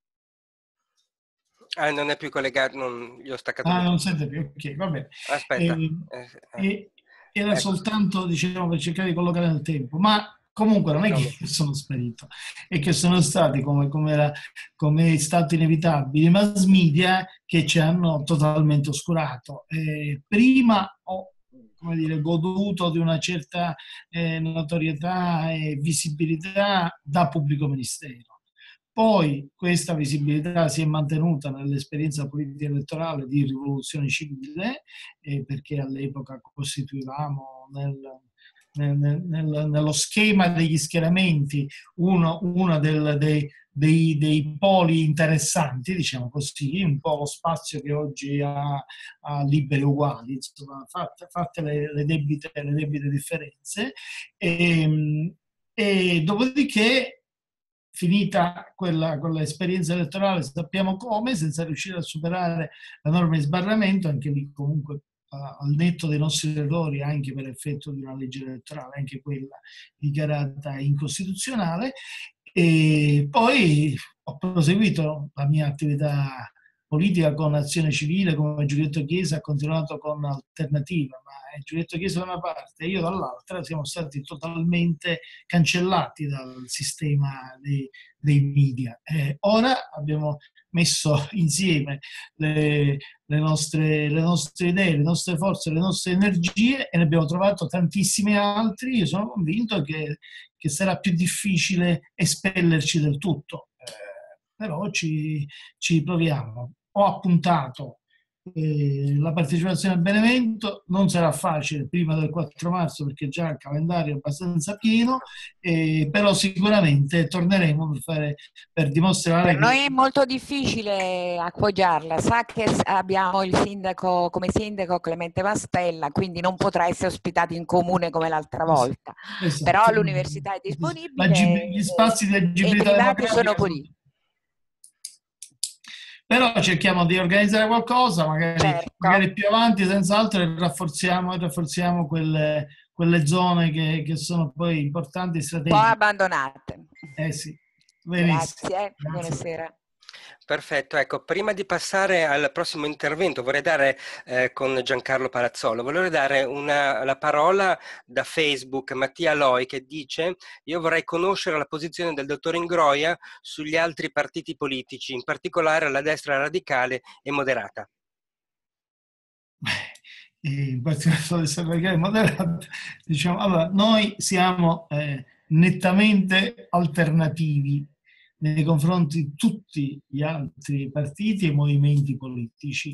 Non è più collegato, gli ho staccato.
Non sente più, ok, va bene.
Aspetta.
Era soltanto, diciamo, per cercare di collocare nel tempo, ma comunque non è che sono sparito, è che sono stati, come è stato inevitabile, i mass media che ci hanno totalmente oscurato. Prima ho, come dire, goduto di una certa notorietà e visibilità da pubblico ministero. Poi questa visibilità si è mantenuta nell'esperienza politica elettorale di rivoluzione civile, perché all'epoca costituivamo nello schema degli schieramenti uno dei poli interessanti, diciamo così, un po' lo spazio che oggi ha Liberi Uguali, insomma, fatte le debite differenze. E dopodiché, finita quella esperienza elettorale, sappiamo come, senza riuscire a superare la norma di sbarramento, anche lì comunque al netto dei nostri errori, anche per effetto di una legge elettorale, anche quella dichiarata incostituzionale, e poi ho proseguito la mia attività politica con Azione Civile, come Giulietto Chiesa ha continuato con Alternativa, ma Giulietto Chiesa da una parte e io dall'altra siamo stati totalmente cancellati dal sistema dei media. Ora abbiamo messo insieme le nostre idee, le nostre forze, le nostre energie e ne abbiamo trovato tantissimi altri. Io sono convinto che sarà più difficile espellerci del tutto, però ci proviamo. Ho appuntato la partecipazione al Benevento, non sarà facile prima del 4 marzo perché già il calendario è abbastanza pieno, però sicuramente torneremo per dimostrare.
Per noi è molto difficile appoggiarla, sa che abbiamo il sindaco come sindaco Clemente Mastella, quindi non potrà essere ospitato in comune come l'altra volta,
esatto.
Però l'università è disponibile,
gli spazi di agibilità
e i privati sono puliti.
Però cerchiamo di organizzare qualcosa, magari più avanti, senz'altro, e rafforziamo quelle zone che sono poi importanti e strategiche.
Un po' abbandonate.
Sì.
Grazie. Buonasera.
Perfetto, ecco, prima di passare al prossimo intervento vorrei dare con Giancarlo Palazzolo, vorrei dare la parola da Facebook, Mattia Loi, che dice: io vorrei conoscere la posizione del dottor Ingroia sugli altri partiti politici, in particolare la destra radicale e moderata.
In particolare la destra radicale e moderata, diciamo, allora, noi siamo nettamente alternativi nei confronti di tutti gli altri partiti e movimenti politici.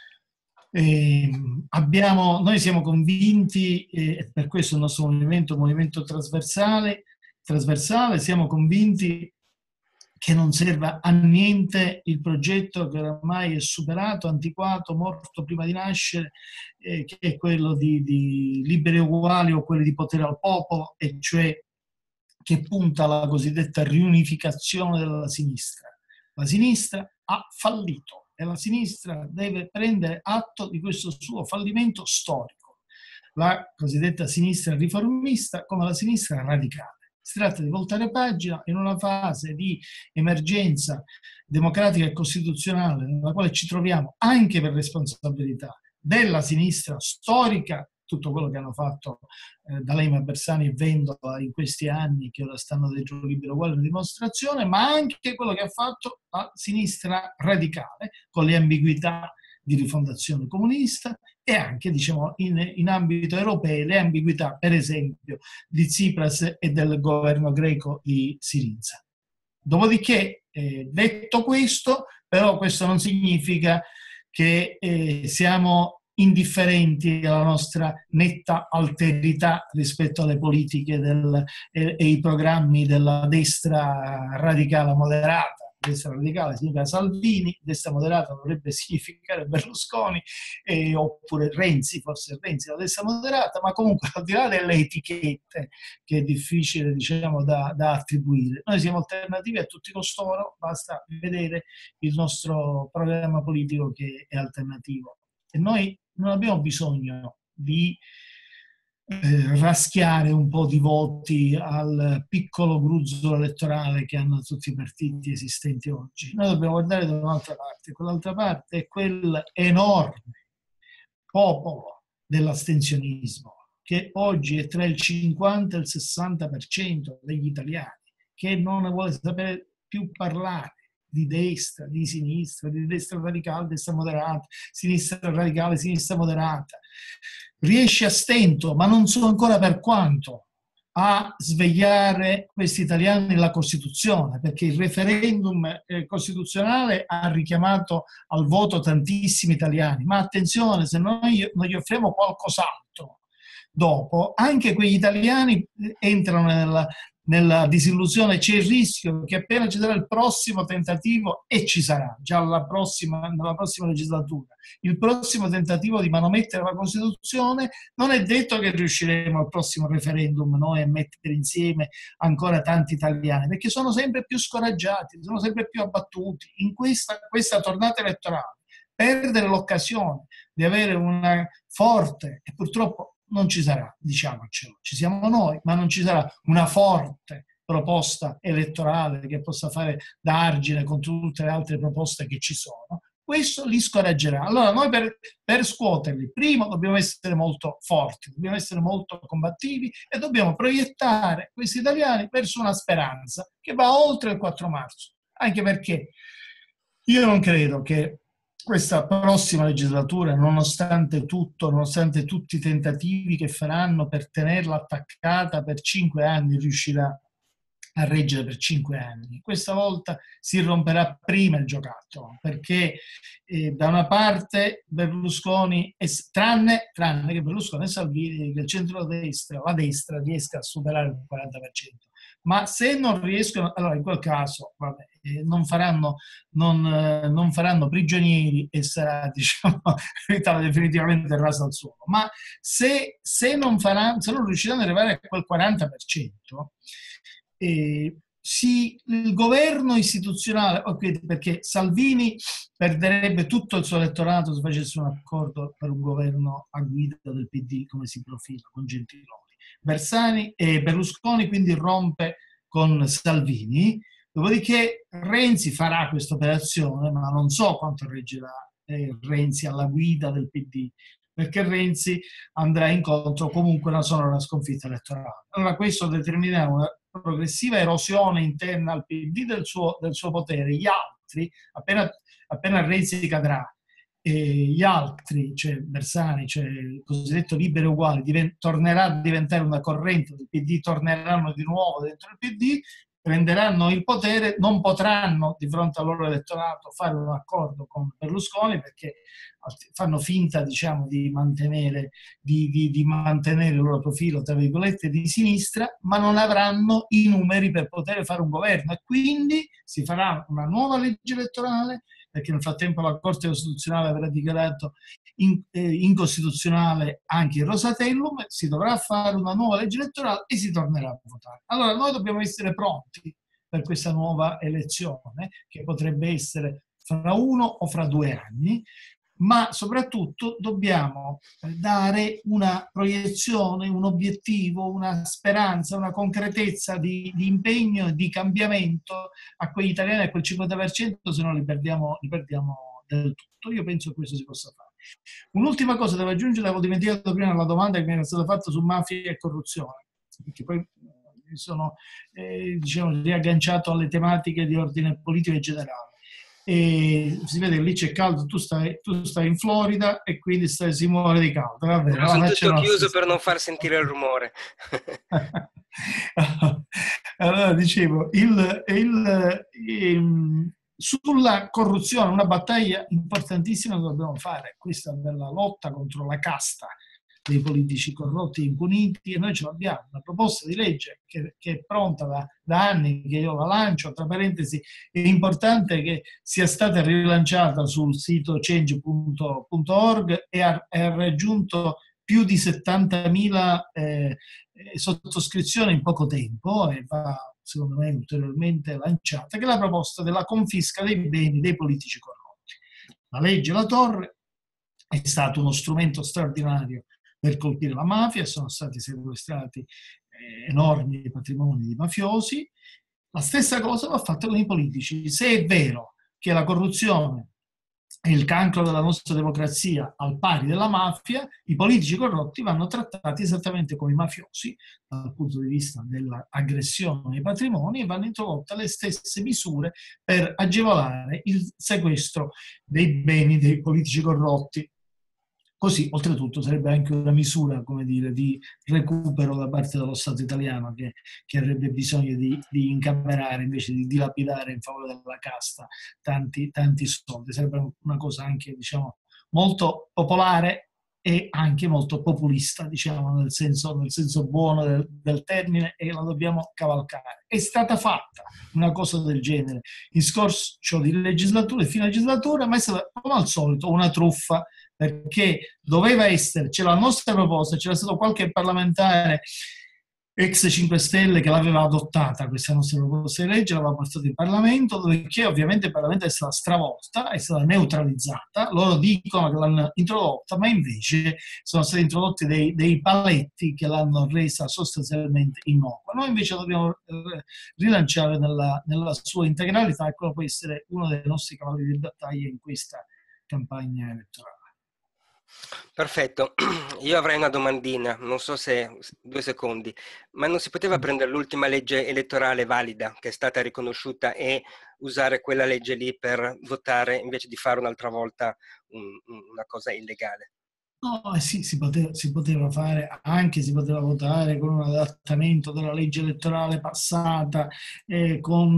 Noi siamo convinti, e per questo il nostro movimento è un movimento trasversale, siamo convinti che non serva a niente il progetto che oramai è superato, antiquato, morto prima di nascere, che è quello di liberi e uguali o quelli di potere al popolo, e cioè che punta alla cosiddetta riunificazione della sinistra. La sinistra ha fallito e la sinistra deve prendere atto di questo suo fallimento storico. La cosiddetta sinistra riformista come la sinistra radicale. Si tratta di voltare pagina in una fase di emergenza democratica e costituzionale nella quale ci troviamo anche per responsabilità della sinistra storica, tutto quello che hanno fatto D'Alema, Bersani e Vendola in questi anni, che ora stanno dentro Libero Uguale in dimostrazione, ma anche quello che ha fatto la sinistra radicale, con le ambiguità di rifondazione comunista e anche, diciamo, in ambito europeo, le ambiguità, per esempio, di Tsipras e del governo greco di Syriza. Dopodiché, detto questo, però questo non significa che siamo indifferenti alla nostra netta alterità rispetto alle politiche e ai programmi della destra radicale moderata. Destra radicale significa Salvini, destra moderata dovrebbe significare Berlusconi, oppure Renzi, forse Renzi la destra moderata, ma comunque al di là delle etichette che è difficile, diciamo, da attribuire, noi siamo alternativi a tutti costoro, basta vedere il nostro programma politico che è alternativo. E noi non abbiamo bisogno di raschiare un po' di voti al piccolo gruzzolo elettorale che hanno tutti i partiti esistenti oggi. Noi dobbiamo guardare da un'altra parte. Quell'altra parte è quel enorme popolo dell'astensionismo che oggi è tra il 50 e il 60% degli italiani, che non ne vuole sapere più parlare di destra, di sinistra, di destra radicale, destra moderata, sinistra radicale, sinistra moderata. Riesce a stento, ma non so ancora per quanto, a svegliare questi italiani nella Costituzione, perché il referendum costituzionale ha richiamato al voto tantissimi italiani. Ma attenzione, se noi non gli offriamo qualcos'altro dopo, anche quegli italiani entrano nella disillusione. C'è il rischio che appena ci sarà il prossimo tentativo, e ci sarà già nella prossima legislatura, il prossimo tentativo di manomettere la Costituzione, non è detto che riusciremo al prossimo referendum noi a mettere insieme ancora tanti italiani, perché sono sempre più scoraggiati, sono sempre più abbattuti in questa tornata elettorale. perdere l'occasione di avere una forte, e purtroppo non ci sarà, diciamocelo, ci siamo noi, ma non ci sarà una forte proposta elettorale che possa fare da argine contro tutte le altre proposte che ci sono, questo li scoraggerà. Allora noi per scuoterli, prima dobbiamo essere molto forti, dobbiamo essere molto combattivi e dobbiamo proiettare questi italiani verso una speranza che va oltre il 4 marzo, anche perché io non credo che questa prossima legislatura, nonostante tutto, nonostante tutti i tentativi che faranno per tenerla attaccata per 5 anni, riuscirà a reggere per 5 anni. Questa volta si romperà prima il giocattolo, perché da una parte Berlusconi, tranne che Berlusconi e Salvini, che il centrodestra, la destra riesca a superare il 40%. Ma se non riescono, allora in quel caso non faranno prigionieri e sarà, diciamo, l'Italia definitivamente rasa al suolo. Ma se non riusciranno ad arrivare a quel 40%, il governo istituzionale, perché Salvini perderebbe tutto il suo elettorato se facesse un accordo per un governo a guida del PD come si profila con Gentiloni. Berlusconi quindi rompe con Salvini, dopodiché Renzi farà questa operazione, ma non so quanto reggerà Renzi alla guida del PD, perché Renzi andrà incontro comunque a una sonora sconfitta elettorale. Allora questo determinerà una progressiva erosione interna al PD del suo potere. Gli altri, appena Renzi cadrà, gli altri, cioè Bersani, cioè il cosiddetto libero uguale, tornerà a diventare una corrente del PD, torneranno di nuovo dentro il PD, prenderanno il potere, non potranno di fronte al loro elettorato fare un accordo con Berlusconi perché fanno finta, diciamo, di mantenere il loro profilo, tra virgolette, di sinistra, ma non avranno i numeri per poter fare un governo e quindi si farà una nuova legge elettorale, perché nel frattempo la Corte Costituzionale avrà dichiarato incostituzionale anche il Rosatellum, si dovrà fare una nuova legge elettorale e si tornerà a votare. Allora noi dobbiamo essere pronti per questa nuova elezione, che potrebbe essere fra 1 o fra 2 anni, ma soprattutto dobbiamo dare una proiezione, un obiettivo, una speranza, una concretezza di impegno e di cambiamento a quegli italiani, a quel 50%, se no li perdiamo del tutto. Io penso che questo si possa fare. Un'ultima cosa devo aggiungere, avevo dimenticato prima la domanda che mi era stata fatta su mafia e corruzione, perché poi mi sono riagganciato alle tematiche di ordine politico e generale. E si vede che lì c'è caldo, tu stai in Florida e quindi si muore di caldo. Vabbè,
sono tutto chiuso per non far sentire il rumore.
Allora dicevo, sulla corruzione una battaglia importantissima che dobbiamo fare, questa della lotta contro la casta dei politici corrotti e impuniti, e noi ce l'abbiamo, una proposta di legge che è pronta da anni, che io la lancio. Tra parentesi, è importante che sia stata rilanciata sul sito change.org e ha raggiunto più di 70.000 sottoscrizioni in poco tempo e va, secondo me, ulteriormente lanciata, che è la proposta della confisca dei beni dei politici corrotti. La legge La Torre è stato uno strumento straordinario per colpire la mafia, sono stati sequestrati enormi patrimoni di mafiosi. La stessa cosa va fatta con i politici. Se è vero che la corruzione è il cancro della nostra democrazia al pari della mafia, i politici corrotti vanno trattati esattamente come i mafiosi dal punto di vista dell'aggressione ai patrimoni e vanno introdotte le stesse misure per agevolare il sequestro dei beni dei politici corrotti. Così, oltretutto, sarebbe anche una misura, come dire, di recupero da parte dello Stato italiano che avrebbe bisogno di incamerare invece di dilapidare in favore della casta tanti soldi. Sarebbe una cosa anche, diciamo, molto popolare e anche molto populista, diciamo, nel senso buono del termine, e la dobbiamo cavalcare. È stata fatta una cosa del genere in scorcio di legislatura e fine legislatura, ma è stata, come al solito, una truffa, perché doveva essere, c'era la nostra proposta, c'era stato qualche parlamentare ex 5 Stelle che l'aveva adottata questa nostra proposta di legge, l'aveva portata in Parlamento, dove ovviamente il Parlamento è stata stravolta, è stata neutralizzata. Loro dicono che l'hanno introdotta, ma invece sono stati introdotti dei paletti che l'hanno resa sostanzialmente innocua. Noi invece dobbiamo rilanciare nella sua integralità, e quello può essere uno dei nostri cavalli di battaglia in questa campagna elettorale.
Perfetto, io avrei una domandina, non so se 2 secondi, ma non si poteva prendere l'ultima legge elettorale valida che è stata riconosciuta e usare quella legge lì per votare invece di fare un'altra volta una cosa illegale?
No, sì, si poteva fare, anche si poteva votare con un adattamento della legge elettorale passata, con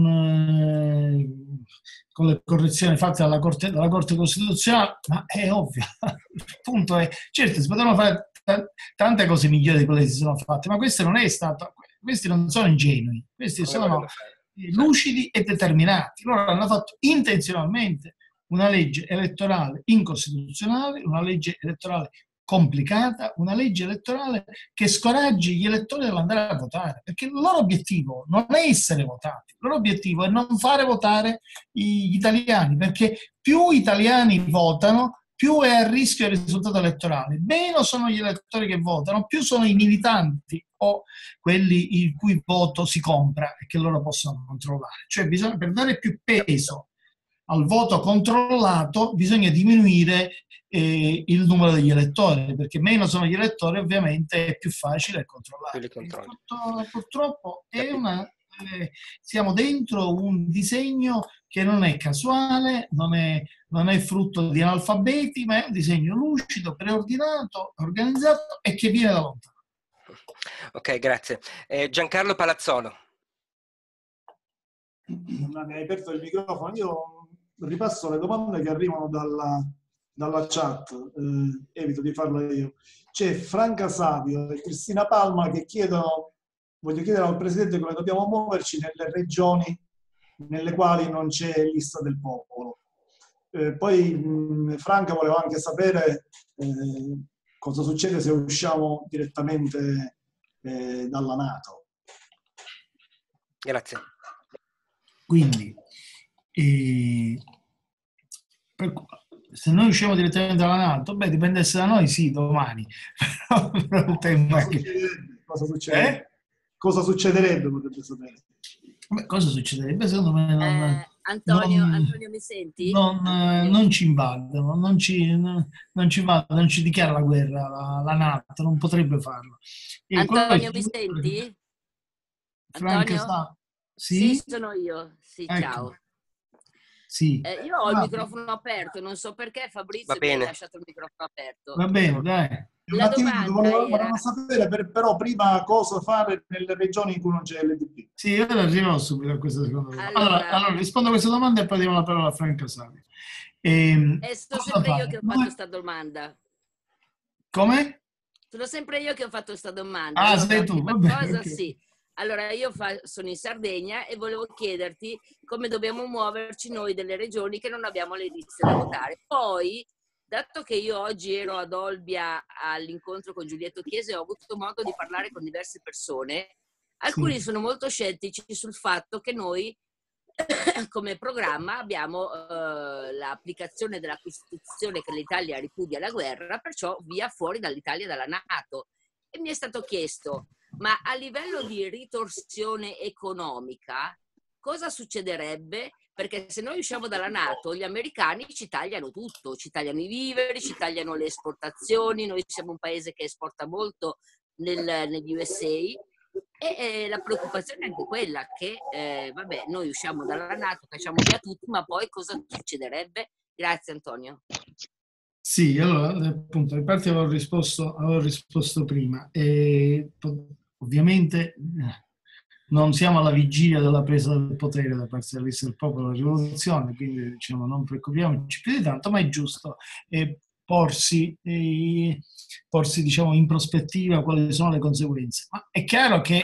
le correzioni fatte dalla Corte Costituzionale, ma è ovvio, il punto è, certo, si potevano fare tante cose migliori di quelle che si sono fatte, ma questo non è stato, questi non sono ingenui, questi sono lucidi e determinati. Loro hanno fatto intenzionalmente una legge elettorale incostituzionale, una legge elettorale complicata, una legge elettorale che scoraggi gli elettori dall'andare a votare, perché il loro obiettivo non è essere votati, il loro obiettivo è non fare votare gli italiani, perché più italiani votano, più è a rischio il risultato elettorale, meno sono gli elettori che votano, più sono i militanti o quelli il cui voto si compra e che loro possono controllare. Cioè bisogna, per dare più peso al voto controllato, bisogna diminuire il numero degli elettori, perché meno sono gli elettori ovviamente è più facile controllare. Purtroppo è siamo dentro un disegno che non è casuale, non è frutto di analfabeti, ma è un disegno lucido, preordinato, organizzato e che viene da lontano.
Ok, grazie. Giancarlo Palazzolo.
Mi hai aperto il microfono. Io ripasso le domande che arrivano dalla chat, evito di farlo io. C'è Franca Savio e Cristina Palma che chiedono, voglio chiedere al Presidente come dobbiamo muoverci nelle regioni nelle quali non c'è lista del popolo. Poi Franca voleva anche sapere cosa succede se usciamo direttamente dalla NATO.
Grazie.
Quindi, se noi usciamo direttamente dalla NATO, beh, dipendesse da noi, sì, domani. Però il tema è che...
Cosa succederebbe? Cosa succederebbe, potete sapere?
Beh, cosa succederebbe? Secondo me
Antonio, mi senti?
Non ci invadono, non ci dichiara la guerra la NATO, non potrebbe farlo.
Antonio, mi senti?
Antonio? Sì,
sono io. Sì,
ecco.
Ciao.
Sì.
Io ho il microfono aperto, non so perché Fabrizio mi ha lasciato il microfono aperto.
Va bene, dai.
La domanda
volevamo sapere però prima cosa fare nelle regioni in cui non c'è l'LDP.
Sì, ora arrivo subito a questa seconda domanda. Allora, rispondo a questa domanda e poi diamo la parola a Franca Savio.
Sono sempre io che ho fatto questa domanda.
Come?
Sono sempre io che ho fatto questa domanda.
Ah, sei tu, va bene. Okay.
Sì. Allora, io sono in Sardegna e volevo chiederti come dobbiamo muoverci noi delle regioni che non abbiamo le liste da votare. Poi, dato che io oggi ero ad Olbia all'incontro con Giulietto Chiesa e ho avuto modo di parlare con diverse persone, alcuni sono molto scettici sul fatto che noi come programma abbiamo l'applicazione della Costituzione che l'Italia ripudia la guerra, perciò via fuori dall'Italia e dalla NATO. E mi è stato chiesto, ma a livello di ritorsione economica cosa succederebbe? Perché se noi usciamo dalla NATO, gli americani ci tagliano tutto, ci tagliano i viveri, ci tagliano le esportazioni, noi siamo un paese che esporta molto negli USA e la preoccupazione è anche quella che, vabbè, noi usciamo dalla NATO, facciamo via tutti, ma poi cosa succederebbe? Grazie Antonio.
Sì, allora, appunto, in parte avevo risposto prima. Ovviamente non siamo alla vigilia della presa del potere da parte della lista del popolo della rivoluzione, quindi diciamo, non preoccupiamoci più di tanto, ma è giusto porsi diciamo, in prospettiva quali sono le conseguenze. Ma è chiaro che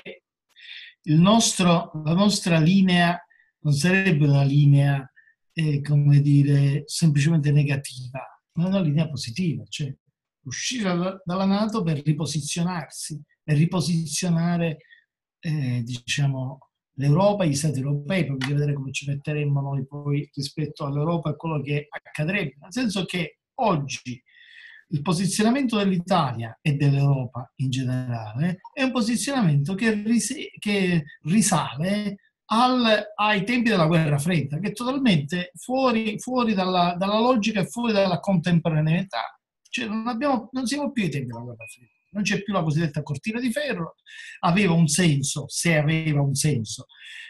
la nostra linea non sarebbe una linea, come dire, semplicemente negativa, ma una linea positiva, cioè uscire dalla NATO per riposizionarsi e riposizionare diciamo, l'Europa, gli Stati europei, per vedere come ci metteremmo noi poi rispetto all'Europa e quello che accadrebbe. Nel senso che oggi il posizionamento dell'Italia e dell'Europa in generale è un posizionamento che risale ai tempi della guerra fredda, che è totalmente fuori dalla logica e fuori dalla contemporaneità. Cioè non siamo più ai tempi della guerra fredda, non c'è più la cosiddetta cortina di ferro. Aveva un senso, se aveva un senso,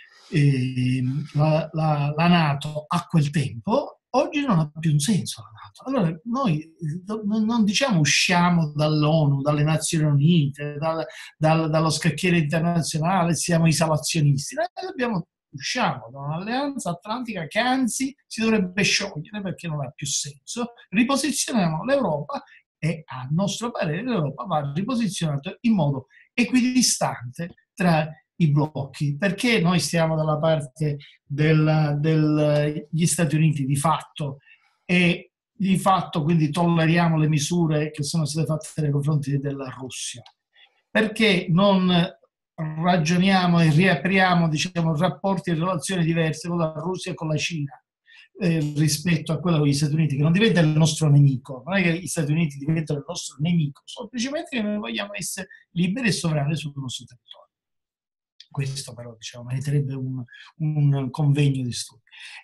la NATO a quel tempo. Oggi non ha più un senso la NATO. Allora noi non diciamo usciamo dall'ONU, dalle Nazioni Unite, dallo scacchiere internazionale, siamo isolazionisti. Noi usciamo da un'alleanza atlantica che anzi si dovrebbe sciogliere perché non ha più senso. Riposizioniamo l'Europa e a nostro parere l'Europa va riposizionata in modo equidistante tra i blocchi, perché noi stiamo dalla parte degli Stati Uniti di fatto e di fatto quindi tolleriamo le misure che sono state fatte nei confronti della Russia, perché non ragioniamo e riapriamo, diciamo, rapporti e relazioni diverse con la Russia e con la Cina rispetto a quello con gli Stati Uniti, che non diventa il nostro nemico, non è che gli Stati Uniti diventano il nostro nemico, semplicemente che noi vogliamo essere liberi e sovrani sul nostro territorio. Questo però, diciamo, meriterebbe un convegno di studi.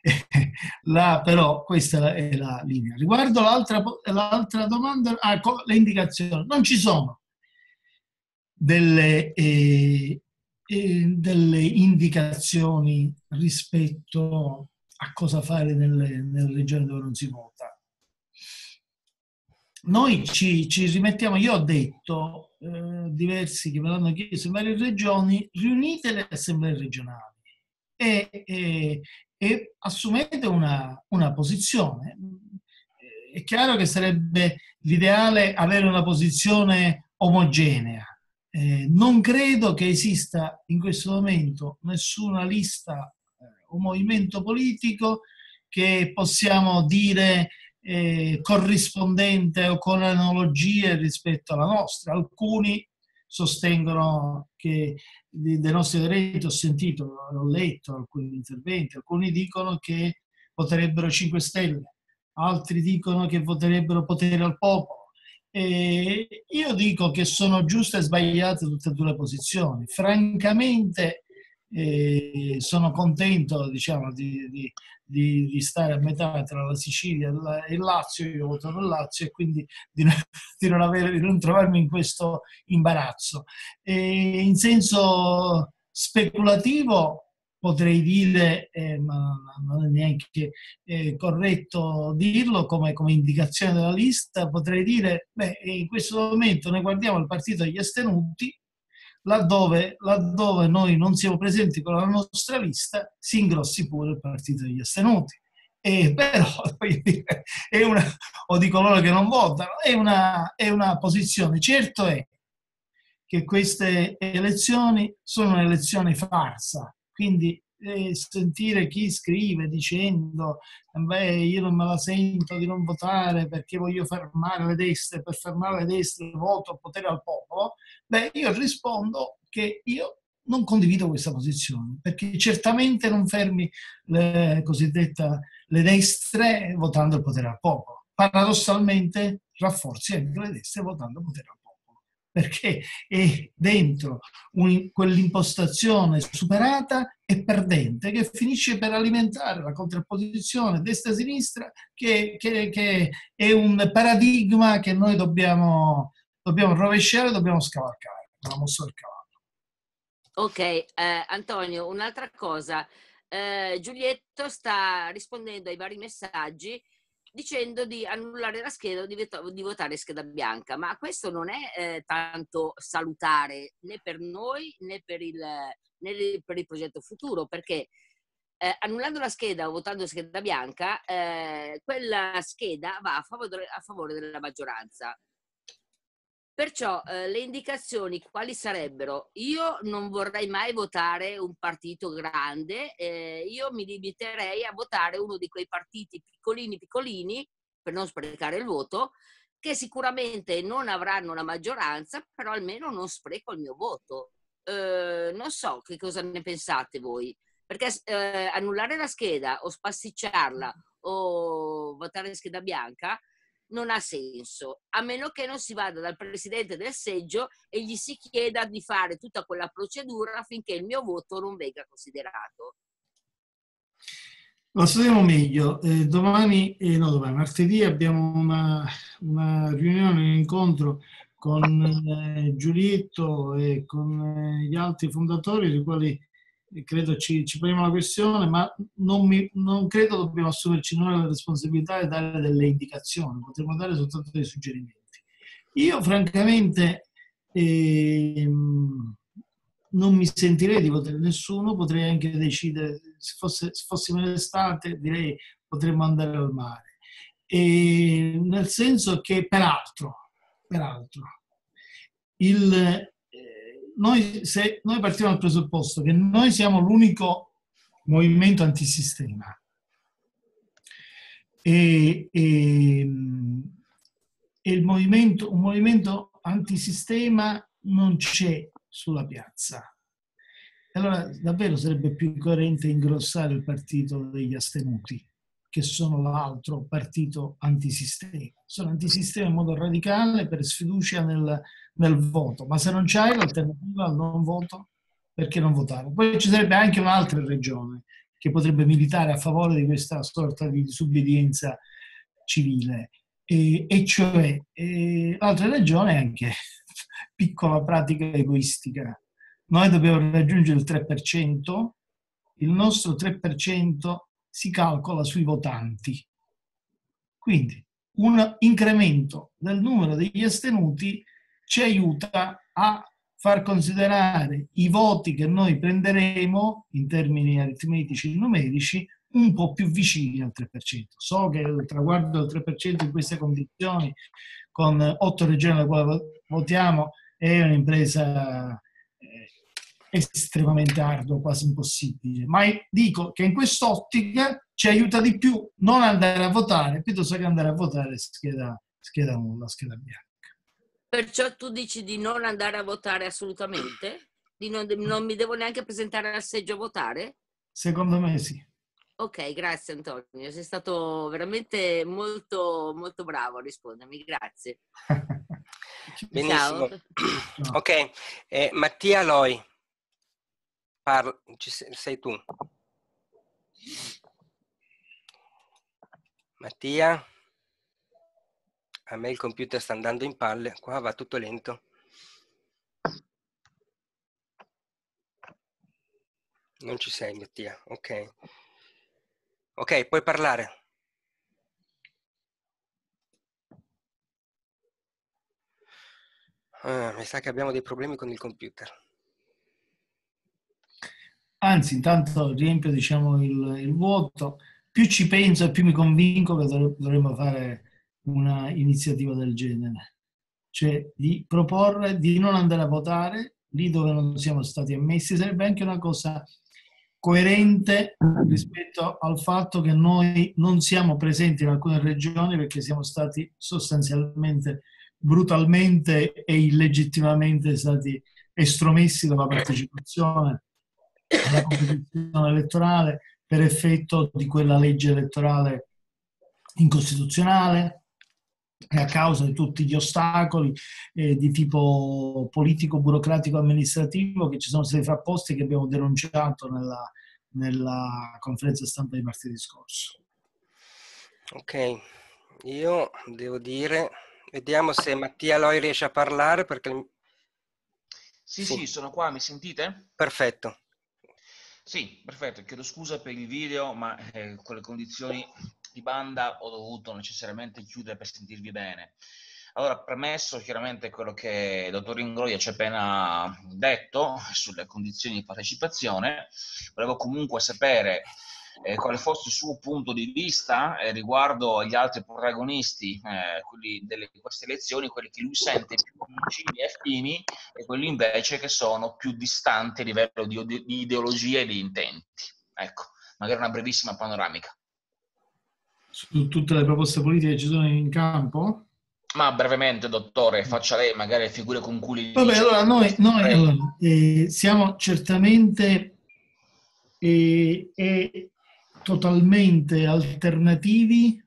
Però questa è la linea. Riguardo l'altra domanda, le indicazioni. Non ci sono delle indicazioni rispetto a cosa fare nelle regioni dove non si vota. Noi ci rimettiamo, io ho detto, diversi che me l'hanno chiesto in varie regioni, riunite le assemblee regionali e assumete una posizione. È chiaro che sarebbe l'ideale avere una posizione omogenea. Non credo che esista in questo momento nessuna lista o movimento politico che possiamo dire corrispondente o con analogie rispetto alla nostra. Alcuni sostengono che dei nostri aderenti, ho sentito, ho letto alcuni interventi, alcuni dicono che voterebbero 5 Stelle, altri dicono che voterebbero potere al popolo. Io dico che sono giuste e sbagliate tutte e due le posizioni. Francamente sono contento, diciamo, di stare a metà tra la Sicilia e il Lazio. Io ho votato il Lazio e quindi di non trovarmi in questo imbarazzo. In senso speculativo potrei dire, ma non è neanche corretto dirlo come indicazione della lista, potrei dire, in questo momento noi guardiamo il partito degli astenuti, laddove noi non siamo presenti con la nostra lista, si ingrossi pure il partito degli astenuti. Però, o di coloro che non votano, è una posizione. Certo è che queste elezioni sono elezioni farsa, quindi sentire chi scrive dicendo io non me la sento di non votare perché voglio fermare le destre, per fermare le destre voto potere al popolo, io rispondo che io non condivido questa posizione, perché certamente non fermi le destre votando il potere al popolo. Paradossalmente rafforzi anche le destre votando il potere al popolo, perché è dentro quell'impostazione superata e perdente che finisce per alimentare la contrapposizione destra-sinistra, che è un paradigma che noi dobbiamo rovesciare, dobbiamo scavalcare, la mossa del cavallo.
Ok, Antonio, un'altra cosa. Giulietto sta rispondendo ai vari messaggi dicendo di annullare la scheda o di votare scheda bianca, ma questo non è tanto salutare né per noi né per il progetto futuro, perché annullando la scheda o votando scheda bianca, quella scheda va a favore della maggioranza. Perciò le indicazioni quali sarebbero? Io non vorrei mai votare un partito grande, io mi limiterei a votare uno di quei partiti piccolini, per non sprecare il voto, che sicuramente non avranno la maggioranza, però almeno non spreco il mio voto. non so che cosa ne pensate voi, perché annullare la scheda o spasticciarla o votare scheda bianca non ha senso, a meno che non si vada dal presidente del seggio e gli si chieda di fare tutta quella procedura affinché il mio voto non venga considerato.
Lo sappiamo meglio. Martedì abbiamo una riunione, un incontro con Giulietto e con gli altri fondatori, dei quali credo ci poniamo la questione, ma non credo dobbiamo assumerci noi la responsabilità di dare delle indicazioni, potremmo dare soltanto dei suggerimenti. Io francamente non mi sentirei di votare nessuno, potrei anche decidere, se fossimo in estate, direi potremmo andare al mare. Nel senso che, peraltro noi partiamo dal presupposto che noi siamo l'unico movimento antisistema e un movimento antisistema non c'è sulla piazza. Allora davvero sarebbe più coerente ingrossare il partito degli astenuti, che sono l'altro partito antisistema. Sono antisistema in modo radicale per sfiducia nel voto, ma se non c'hai l'alternativa al non voto, perché non votare? Poi ci sarebbe anche un'altra regione che potrebbe militare a favore di questa sorta di disobbedienza civile, e cioè l'altra regione è anche piccola pratica egoistica. Noi dobbiamo raggiungere il 3%, il nostro 3% si calcola sui votanti. Quindi un incremento del numero degli astenuti ci aiuta a far considerare i voti che noi prenderemo in termini aritmetici e numerici un po' più vicini al 3%. So che il traguardo del 3% in queste condizioni, con 8 regioni alle quali votiamo, è un'impresa estremamente ardua, quasi impossibile. Ma dico che in quest'ottica ci aiuta di più non andare a votare, piuttosto che andare a votare scheda nulla, scheda bianca.
Perciò tu dici di non andare a votare assolutamente? Non mi devo neanche presentare al seggio a votare?
Secondo me sì.
Ok, grazie Antonio, sei stato veramente molto, molto bravo a rispondermi, grazie.
Benissimo.
Ciao.
Ok, Mattia Loi, sei tu. Mattia? A me il computer sta andando in palle, qua va tutto lento. Non ci sei, Mattia, ok. Ok, puoi parlare. Mi sa che abbiamo dei problemi con il computer.
Anzi, intanto riempio, diciamo, il vuoto. Più ci penso e più mi convinco che dovremmo fare una iniziativa del genere. Cioè di proporre di non andare a votare lì dove non siamo stati ammessi. Sarebbe anche una cosa coerente rispetto al fatto che noi non siamo presenti in alcune regioni perché siamo stati sostanzialmente, brutalmente e illegittimamente stati estromessi dalla partecipazione alla competizione elettorale per effetto di quella legge elettorale incostituzionale e a causa di tutti gli ostacoli di tipo politico, burocratico, amministrativo che ci sono stati frapposti e che abbiamo denunciato nella conferenza stampa di martedì scorso.
Ok, io devo dire, vediamo se Mattia Loi riesce a parlare perché...
Sì, sono qua, mi sentite?
Perfetto.
Sì, perfetto, chiedo scusa per il video, ma con le condizioni di banda ho dovuto necessariamente chiudere per sentirvi bene. Allora, premesso chiaramente quello che il dottor Ingroia ci ha appena detto sulle condizioni di partecipazione, volevo comunque sapere quale fosse il suo punto di vista riguardo agli altri protagonisti quelli di queste elezioni, quelli che lui sente più vicini e affini e quelli invece che sono più distanti a livello di ideologia e di intenti. Ecco, magari una brevissima panoramica.
Su tutte le proposte politiche che ci sono in campo?
Ma brevemente, dottore, faccia lei magari le figure con cui li
Vabbè,
dice.
allora noi siamo certamente totalmente alternativi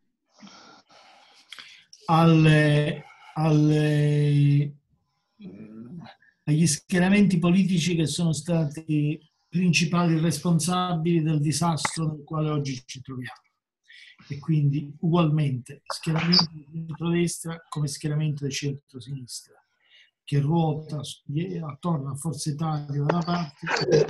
agli schieramenti politici che sono stati principali responsabili del disastro nel quale oggi ci troviamo. E quindi ugualmente schieramento di centrodestra come schieramento di centrosinistra, che ruota attorno a Forza Italia da una parte,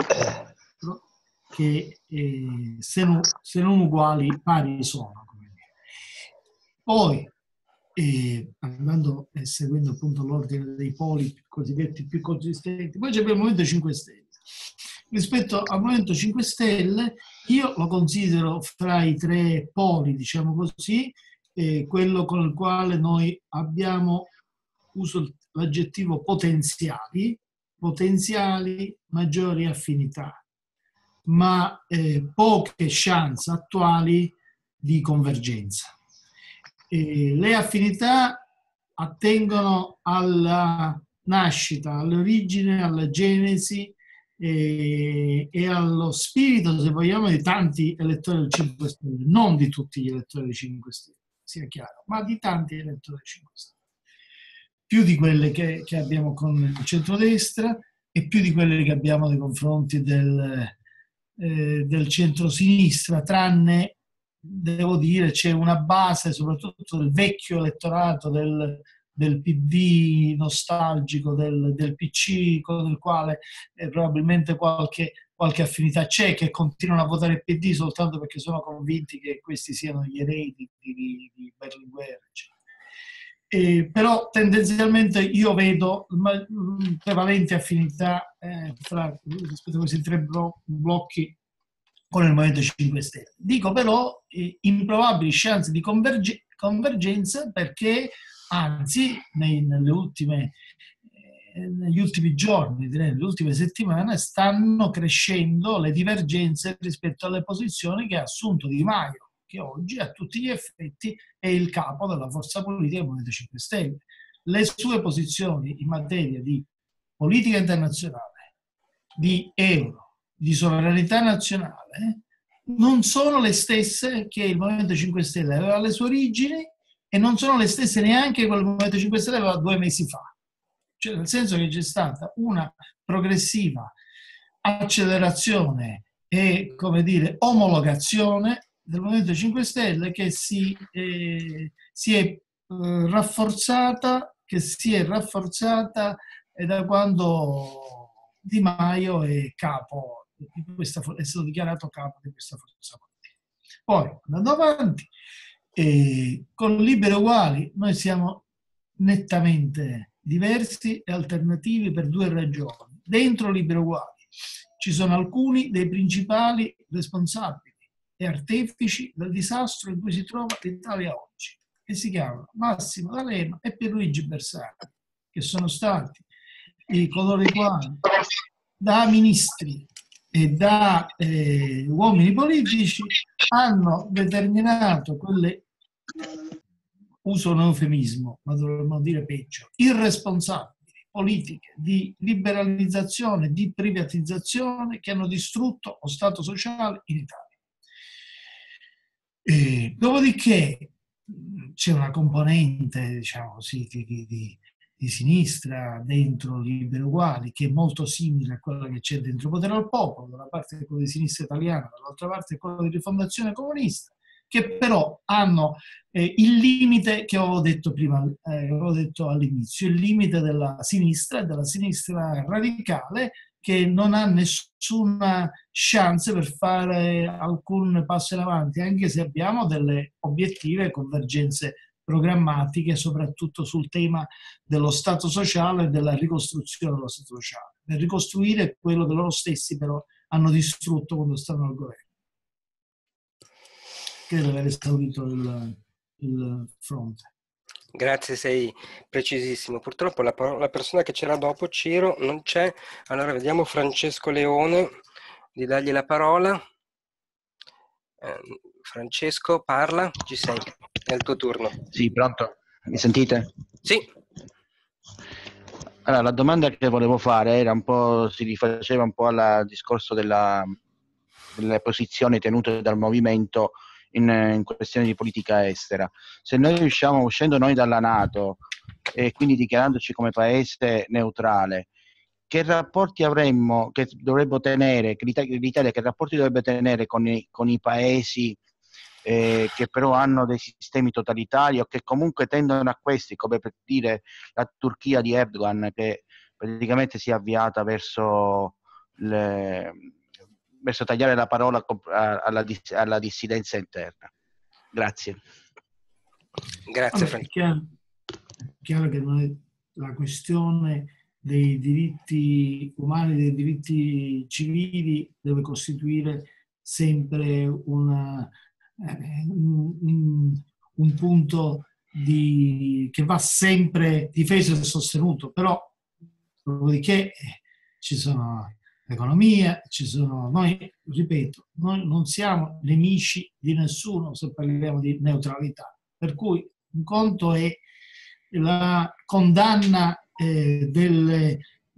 che se non uguali pari sono. Poi, andando e seguendo appunto l'ordine dei poli cosiddetti più consistenti, poi c'è il Movimento 5 Stelle. Rispetto al Movimento 5 Stelle, io lo considero fra i tre poli, diciamo così, quello con il quale noi abbiamo uso l'aggettivo potenziali, maggiori affinità, ma poche chance attuali di convergenza. Le affinità attengono alla nascita, all'origine, alla genesi e allo spirito, se vogliamo, di tanti elettori del 5 Stelle, non di tutti gli elettori del 5 Stelle, sia chiaro, ma di tanti elettori del 5 Stelle. Più di quelle che abbiamo con il centrodestra e più di quelle che abbiamo nei confronti del centrosinistra, tranne, devo dire, c'è una base soprattutto del vecchio elettorato del PD nostalgico, del PC, con il quale probabilmente qualche affinità c'è, che continuano a votare il PD soltanto perché sono convinti che questi siano gli eredi di Berlinguer, eccetera. Però tendenzialmente io vedo prevalente affinità rispetto a questi tre blocchi con il Movimento 5 Stelle. Dico però improbabili chance di convergenza perché, anzi, negli ultimi giorni, direi nelle ultime settimane, stanno crescendo le divergenze rispetto alle posizioni che ha assunto Di Maio, che oggi a tutti gli effetti è il capo della forza politica del Movimento 5 Stelle. Le sue posizioni in materia di politica internazionale, di euro, di sovranità nazionale, non sono le stesse che il Movimento 5 Stelle aveva alle sue origini e non sono le stesse neanche che il Movimento 5 Stelle aveva 2 mesi fa. Cioè, nel senso che c'è stata una progressiva accelerazione e, come dire, omologazione del Movimento 5 Stelle che si è rafforzata da quando Di Maio è capo è stato dichiarato capo di questa forza politica. Poi, andando avanti, con Liberi e Uguali noi siamo nettamente diversi e alternativi per 2 ragioni. Dentro Liberi e Uguali ci sono alcuni dei principali responsabili e artefici del disastro in cui si trova l'Italia oggi, che si chiamano Massimo D'Alema e Pierluigi Bersani, che sono stati coloro i quali da ministri e da uomini politici hanno determinato quelle, uso un eufemismo, ma dovremmo dire peggio, irresponsabili politiche di liberalizzazione, di privatizzazione che hanno distrutto lo Stato sociale in Italia. Dopodiché c'è una componente, diciamo così, di sinistra dentro Liberi e Uguali che è molto simile a quella che c'è dentro Potere al Popolo, da una parte è quello di sinistra italiana, dall'altra parte è quello di Rifondazione Comunista, che però hanno il limite che avevo detto prima, avevo detto all'inizio, il limite della sinistra radicale, che non ha nessuna chance per fare alcun passo in avanti, anche se abbiamo delle obiettive convergenze programmatiche, soprattutto sul tema dello Stato sociale e della ricostruzione dello Stato sociale, per ricostruire quello che loro stessi però hanno distrutto quando stavano al governo. Credo di aver esaurito il fronte.
Grazie, sei precisissimo. Purtroppo la persona che c'era dopo, Ciro, non c'è. Allora vediamo Francesco Leone, di dargli la parola. Francesco, parla, ci sei, è il tuo turno.
Sì, pronto? Mi sentite?
Sì.
Allora, la domanda che volevo fare era un po', si rifaceva un po' al discorso delle posizioni tenute dal movimento in questione di politica estera. Se noi uscendo noi dalla NATO e quindi dichiarandoci come paese neutrale, che rapporti avremmo, che dovrebbe tenere, che l'Italia che rapporti dovrebbe tenere con i paesi che però hanno dei sistemi totalitari o che comunque tendono a questi, come per dire la Turchia di Erdogan, che praticamente si è avviata verso tagliare la parola alla dissidenza interna. Grazie.
Grazie.
Vabbè, è chiaro che la questione dei diritti umani, dei diritti civili deve costituire sempre un punto che va sempre difeso e sostenuto, però dopodiché ci sono l'economia, noi, ripeto, noi non siamo nemici di nessuno se parliamo di neutralità, per cui un conto è la condanna delle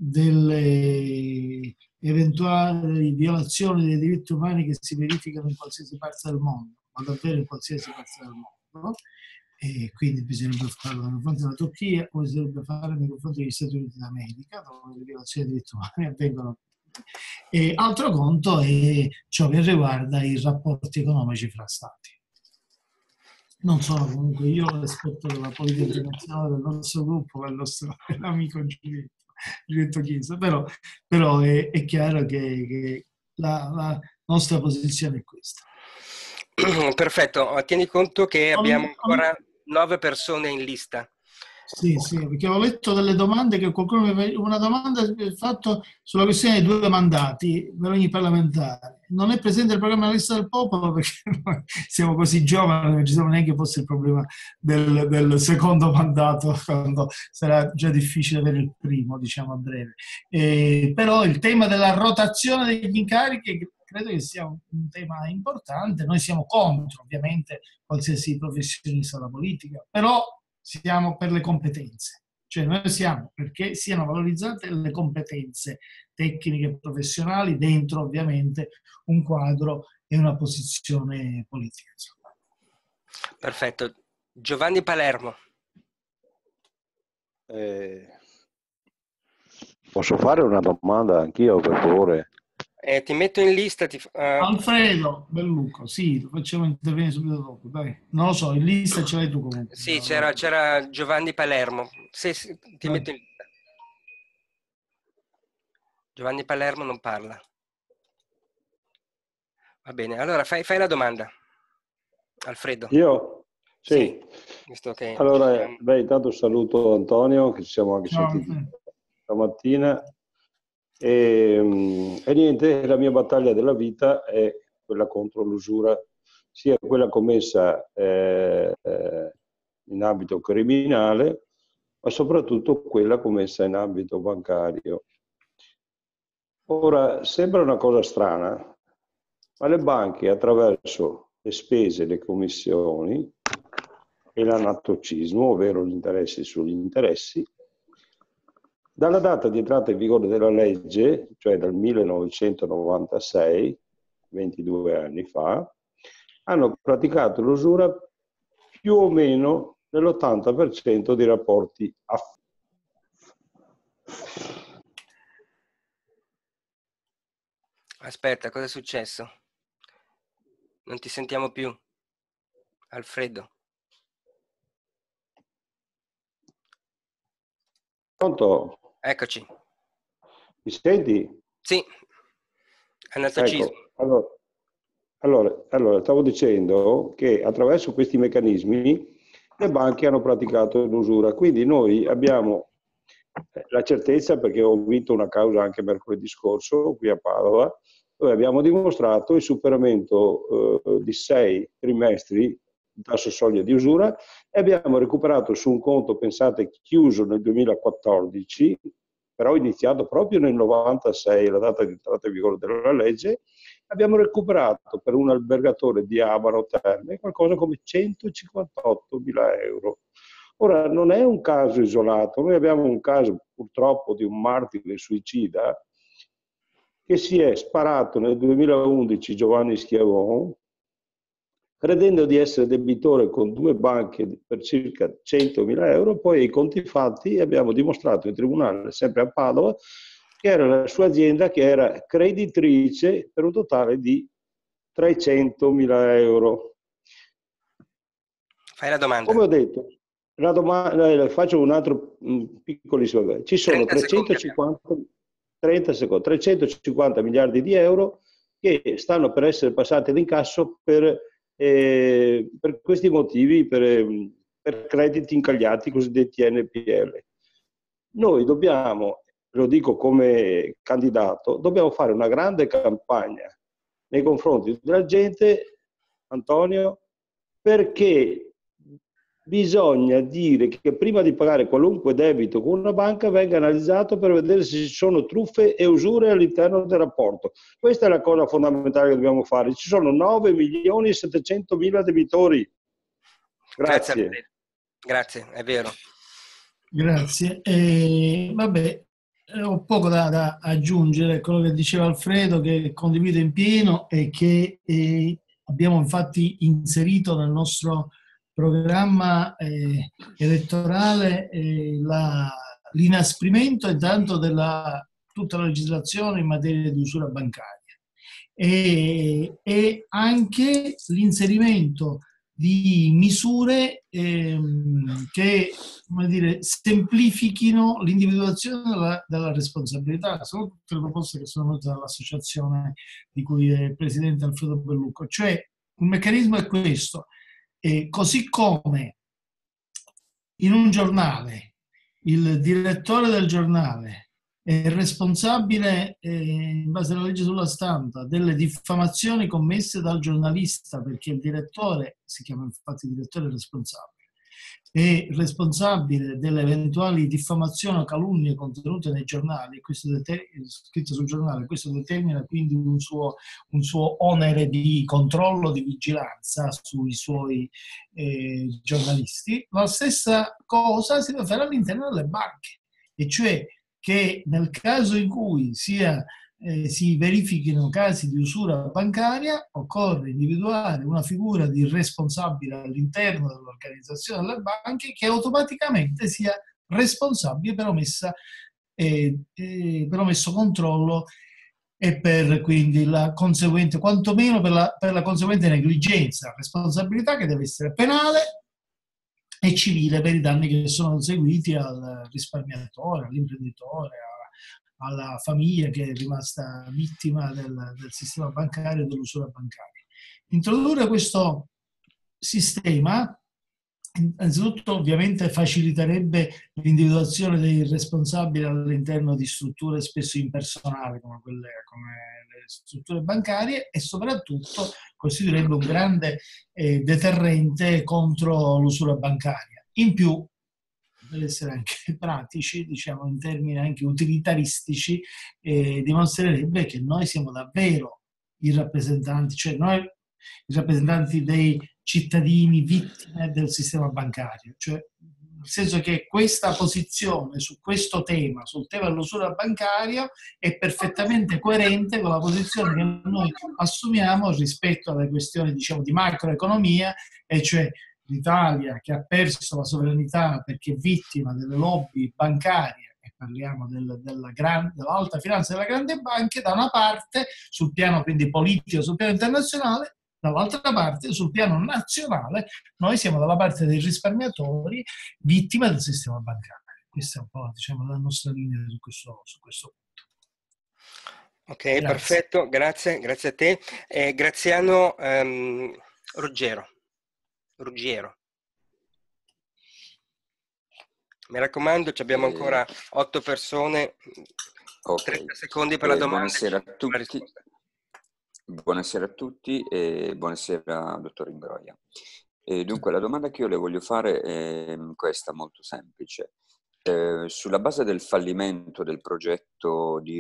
eventuali violazioni dei diritti umani che si verificano in qualsiasi parte del mondo, ma davvero in qualsiasi parte del mondo, no? E quindi bisognerebbe farlo nei confronti della Turchia, come si dovrebbe fare nei confronti degli Stati Uniti d'America, dove le violazioni dei diritti umani avvengono. E altro conto è ciò che riguarda i rapporti economici fra stati. Non sono comunque io l'esperto della politica internazionale del nostro gruppo, del nostro amico Giulietto Chiesa, però è chiaro che la nostra posizione è questa.
Perfetto, tieni conto che abbiamo ancora 9 persone in lista.
Sì, perché ho letto delle domande che qualcuno una domanda ha fatto sulla questione dei 2 mandati per ogni parlamentare. Non è presente il programma della lista del popolo perché noi siamo così giovani, non ci siamo neanche fosse il problema del secondo mandato, quando sarà già difficile avere il primo, diciamo a breve. Però il tema della rotazione degli incarichi credo che sia un tema importante. Noi siamo contro, ovviamente, qualsiasi professionista della politica, però siamo per le competenze, cioè noi siamo perché siano valorizzate le competenze tecniche e professionali dentro ovviamente un quadro e una posizione politica.
Perfetto. Giovanni Palermo.
Posso fare una domanda anch'io, per favore?
Ti metto in lista.
Alfredo Belluco, sì, lo facciamo intervenire subito dopo. Dai. Non lo so, in lista ce l'hai tu comunque.
Sì, c'era Giovanni Palermo. Sì, ti metto in lista. Giovanni Palermo non parla. Va bene, allora fai la domanda, Alfredo.
Io? Sì.
Visto che...
Allora, intanto saluto Antonio, che ci siamo anche sentiti stamattina. E niente, la mia battaglia della vita è quella contro l'usura, sia quella commessa in ambito criminale, ma soprattutto quella commessa in ambito bancario. Ora, sembra una cosa strana, ma le banche attraverso le spese, le commissioni e l'anatocismo, ovvero gli interessi sugli interessi, dalla data di entrata in vigore della legge, cioè dal 1996, 22 anni fa, hanno praticato l'usura più o meno nell'80% dei rapporti
Aspetta, cosa è successo? Non ti sentiamo più, Alfredo.
Pronto?
Eccoci.
Mi senti?
Sì. Anatocismo.
Ecco, allora, stavo dicendo che attraverso questi meccanismi le banche hanno praticato l'usura, quindi noi abbiamo la certezza, perché ho vinto una causa anche mercoledì scorso qui a Padova, dove abbiamo dimostrato il superamento di 6 trimestri di tasso soglia di usura e abbiamo recuperato su un conto, pensate, chiuso nel 2014, però iniziato proprio nel 96, la data di entrata in vigore della legge, abbiamo recuperato per un albergatore di Abano Terme qualcosa come 158.000 euro. Ora, non è un caso isolato, noi abbiamo un caso purtroppo di un martire suicida che si è sparato nel 2011, Giovanni Schiavon, credendo di essere debitore con 2 banche per circa 100.000 euro, poi ai conti fatti abbiamo dimostrato in tribunale, sempre a Padova, che era la sua azienda che era creditrice per un totale di 300.000 euro.
Fai la domanda.
Come ho detto, la domanda, faccio un altro piccolissimo. Ci sono 350 miliardi di euro che stanno per essere passati all'incasso per questi motivi, per crediti incagliati, cosiddetti NPL. Noi dobbiamo, lo dico come candidato, dobbiamo fare una grande campagna nei confronti della gente, Antonio, perché bisogna dire che prima di pagare qualunque debito con una banca venga analizzato per vedere se ci sono truffe e usure all'interno del rapporto. Questa è la cosa fondamentale che dobbiamo fare. Ci sono 9.700.000 debitori. Grazie.
Grazie, è vero.
Grazie. Vabbè, ho poco da aggiungere a quello che diceva Alfredo, che condivido in pieno e che abbiamo infatti inserito nel nostro programma elettorale l'inasprimento intanto della tutta la legislazione in materia di usura bancaria e anche l'inserimento di misure che, come dire, semplifichino l'individuazione della responsabilità. Sono tutte le proposte che sono venute dall'associazione di cui è presidente Alfredo Bellucco. Cioè, un meccanismo è questo. Così come in un giornale il direttore del giornale è responsabile, in base alla legge sulla stampa, delle diffamazioni commesse dal giornalista, perché il direttore, si chiama infatti direttore responsabile, è responsabile delle eventuali diffamazioni o calunnie contenute nei giornali, scritte sul giornale. Questo determina quindi un suo onere di controllo, di vigilanza sui suoi giornalisti. La stessa cosa si deve fare all'interno delle banche, e cioè che nel caso in cui si verifichino casi di usura bancaria, occorre individuare una figura di responsabile all'interno dell'organizzazione delle banche che automaticamente sia responsabile per omesso controllo e per quindi la conseguente, quantomeno per la conseguente negligenza, responsabilità che deve essere penale e civile per i danni che sono conseguiti al risparmiatore, all'imprenditore, alla famiglia che è rimasta vittima del sistema bancario e dell'usura bancaria. Introdurre questo sistema innanzitutto ovviamente faciliterebbe l'individuazione dei responsabili all'interno di strutture spesso impersonali come le strutture bancarie, e soprattutto costituirebbe un grande deterrente contro l'usura bancaria. In più, per essere anche pratici, diciamo in termini anche utilitaristici, dimostrerebbe che noi siamo davvero i rappresentanti, cioè noi i rappresentanti dei cittadini vittime del sistema bancario, cioè nel senso che questa posizione su questo tema, sul tema dell'usura bancaria, è perfettamente coerente con la posizione che noi assumiamo rispetto alle questioni, diciamo, di macroeconomia, e cioè l'Italia che ha perso la sovranità perché è vittima delle lobby bancarie, e parliamo dell'alta finanza delle grandi banche, da una parte sul piano quindi politico, sul piano internazionale, dall'altra parte sul piano nazionale noi siamo dalla parte dei risparmiatori vittime del sistema bancario. Questa è un po', diciamo, la nostra linea su questo punto.
Ok,
Grazie.
perfetto, grazie a te. Graziano Ruggiero. Mi raccomando, abbiamo ancora 8 persone, 30 secondi per la domanda.
Buonasera a tutti. Buonasera a tutti e buonasera dottor Ingroia. Dunque, la domanda che io le voglio fare è questa, molto semplice. Sulla base del fallimento del progetto di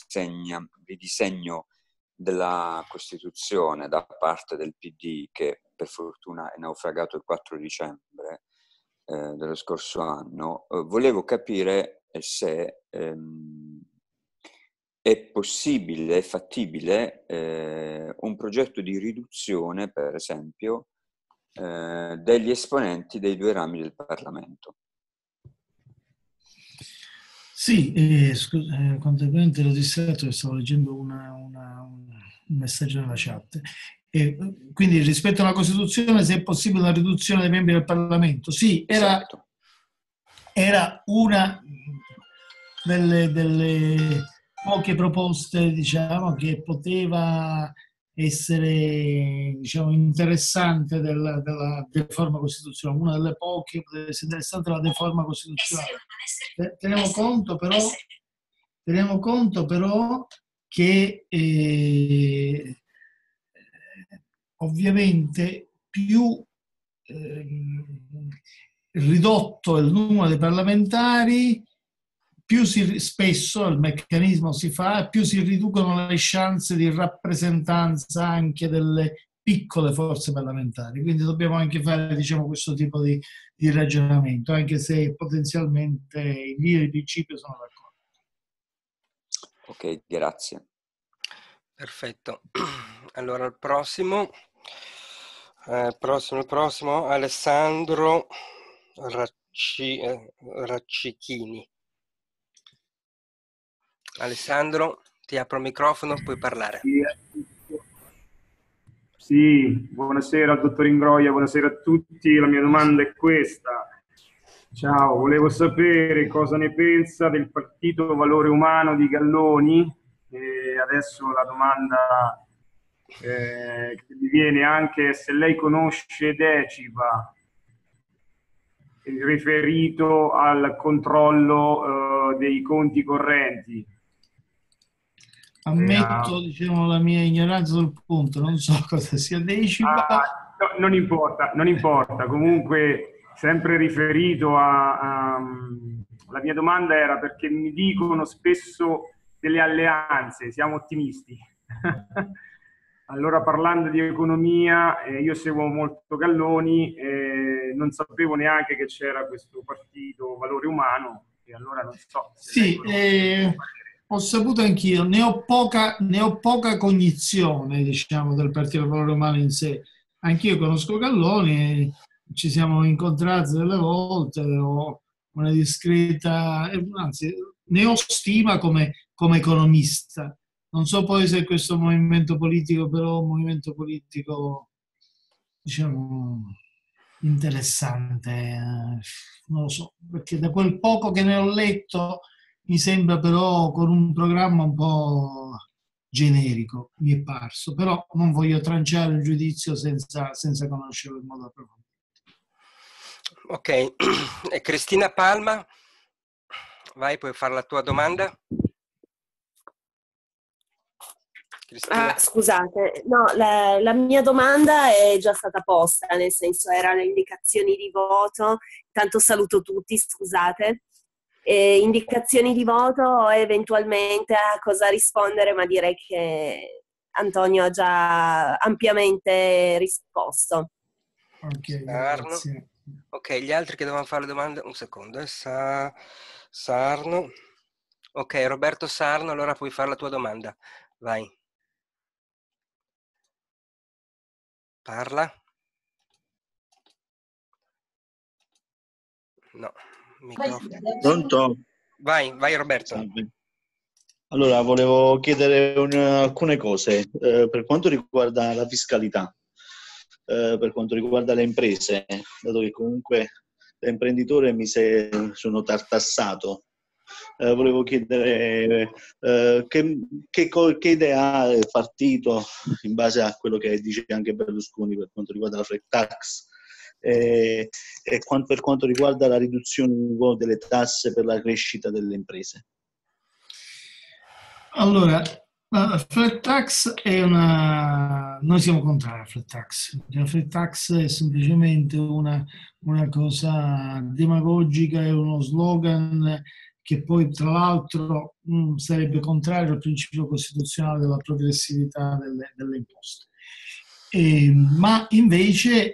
ridisegno della Costituzione da parte del PD, che per fortuna è naufragato il 4 dicembre dello scorso anno, volevo capire se è possibile, è fattibile un progetto di riduzione, per esempio, degli esponenti dei 2 rami del Parlamento.
Sì, contestualmente l'ho distratto che stavo leggendo un messaggio nella chat. Quindi rispetto alla Costituzione, se è possibile una riduzione dei membri del Parlamento, sì, era una delle poche proposte, diciamo, che poteva essere, diciamo, interessante della riforma costituzionale, una delle poche che poteva essere interessante della riforma costituzionale. Teniamo conto però che ovviamente più ridotto il numero dei parlamentari, più spesso il meccanismo si fa, più si riducono le chance di rappresentanza anche delle piccole forze parlamentari. Quindi dobbiamo anche fare, diciamo, questo tipo di ragionamento, anche se potenzialmente in linea di principio sono d'accordo.
Ok, grazie.
Perfetto. Allora il prossimo Alessandro Raccichini. Alessandro, ti apro il microfono, puoi parlare.
Sì, buonasera al dottor Ingroia, buonasera a tutti. La mia domanda è questa. Ciao, volevo sapere cosa ne pensa del partito Valore Umano di Galloni. E adesso la domanda che mi viene anche se lei conosce Decipa, riferito al controllo dei conti correnti.
Ammetto, diciamo, la mia ignoranza sul punto, non so cosa sia Decipa.
No, non importa. Comunque, sempre riferito la mia domanda era perché mi dicono spesso delle alleanze, siamo ottimisti. Allora, parlando di economia, io seguo molto Galloni, non sapevo neanche che c'era questo partito Valore Umano, e allora non so se
sì, ho saputo anch'io, ne ho poca cognizione, diciamo, del partito Valore Umano in sé. Anch'io conosco Galloni, ci siamo incontrati delle volte, ho una discreta, anzi, ne ho stima come economista. Non so poi se questo movimento politico, però un movimento politico, diciamo, interessante, non lo so, perché da quel poco che ne ho letto mi sembra però con un programma un po' generico, mi è parso, però non voglio tranciare il giudizio senza conoscerlo in modo approfondito.
Ok, e Cristina Palma, vai, puoi fare la tua domanda?
Scusate, no, la mia domanda è già stata posta, nel senso erano indicazioni di voto. Intanto saluto tutti, scusate. Indicazioni di voto, eventualmente a cosa rispondere, ma direi che Antonio ha già ampiamente risposto.
Ok, grazie.
Ok, gli altri che dovevano fare le domande, un secondo, Sarno. Ok, Roberto Sarno, allora puoi fare la tua domanda, vai. Parla. No, microfono.
Pronto?
Vai Roberto.
Salve. Allora, volevo chiedere alcune cose per quanto riguarda la fiscalità, per quanto riguarda le imprese, dato che comunque da imprenditore sono tartassato. Volevo chiedere che idea ha il partito in base a quello che dice anche Berlusconi per quanto riguarda la flat tax e per quanto riguarda la riduzione delle tasse per la crescita delle imprese.
Allora, la flat tax è noi siamo contrari alla flat tax. La flat tax è semplicemente una cosa demagogica, è uno slogan che poi tra l'altro sarebbe contrario al principio costituzionale della progressività delle imposte. Ma invece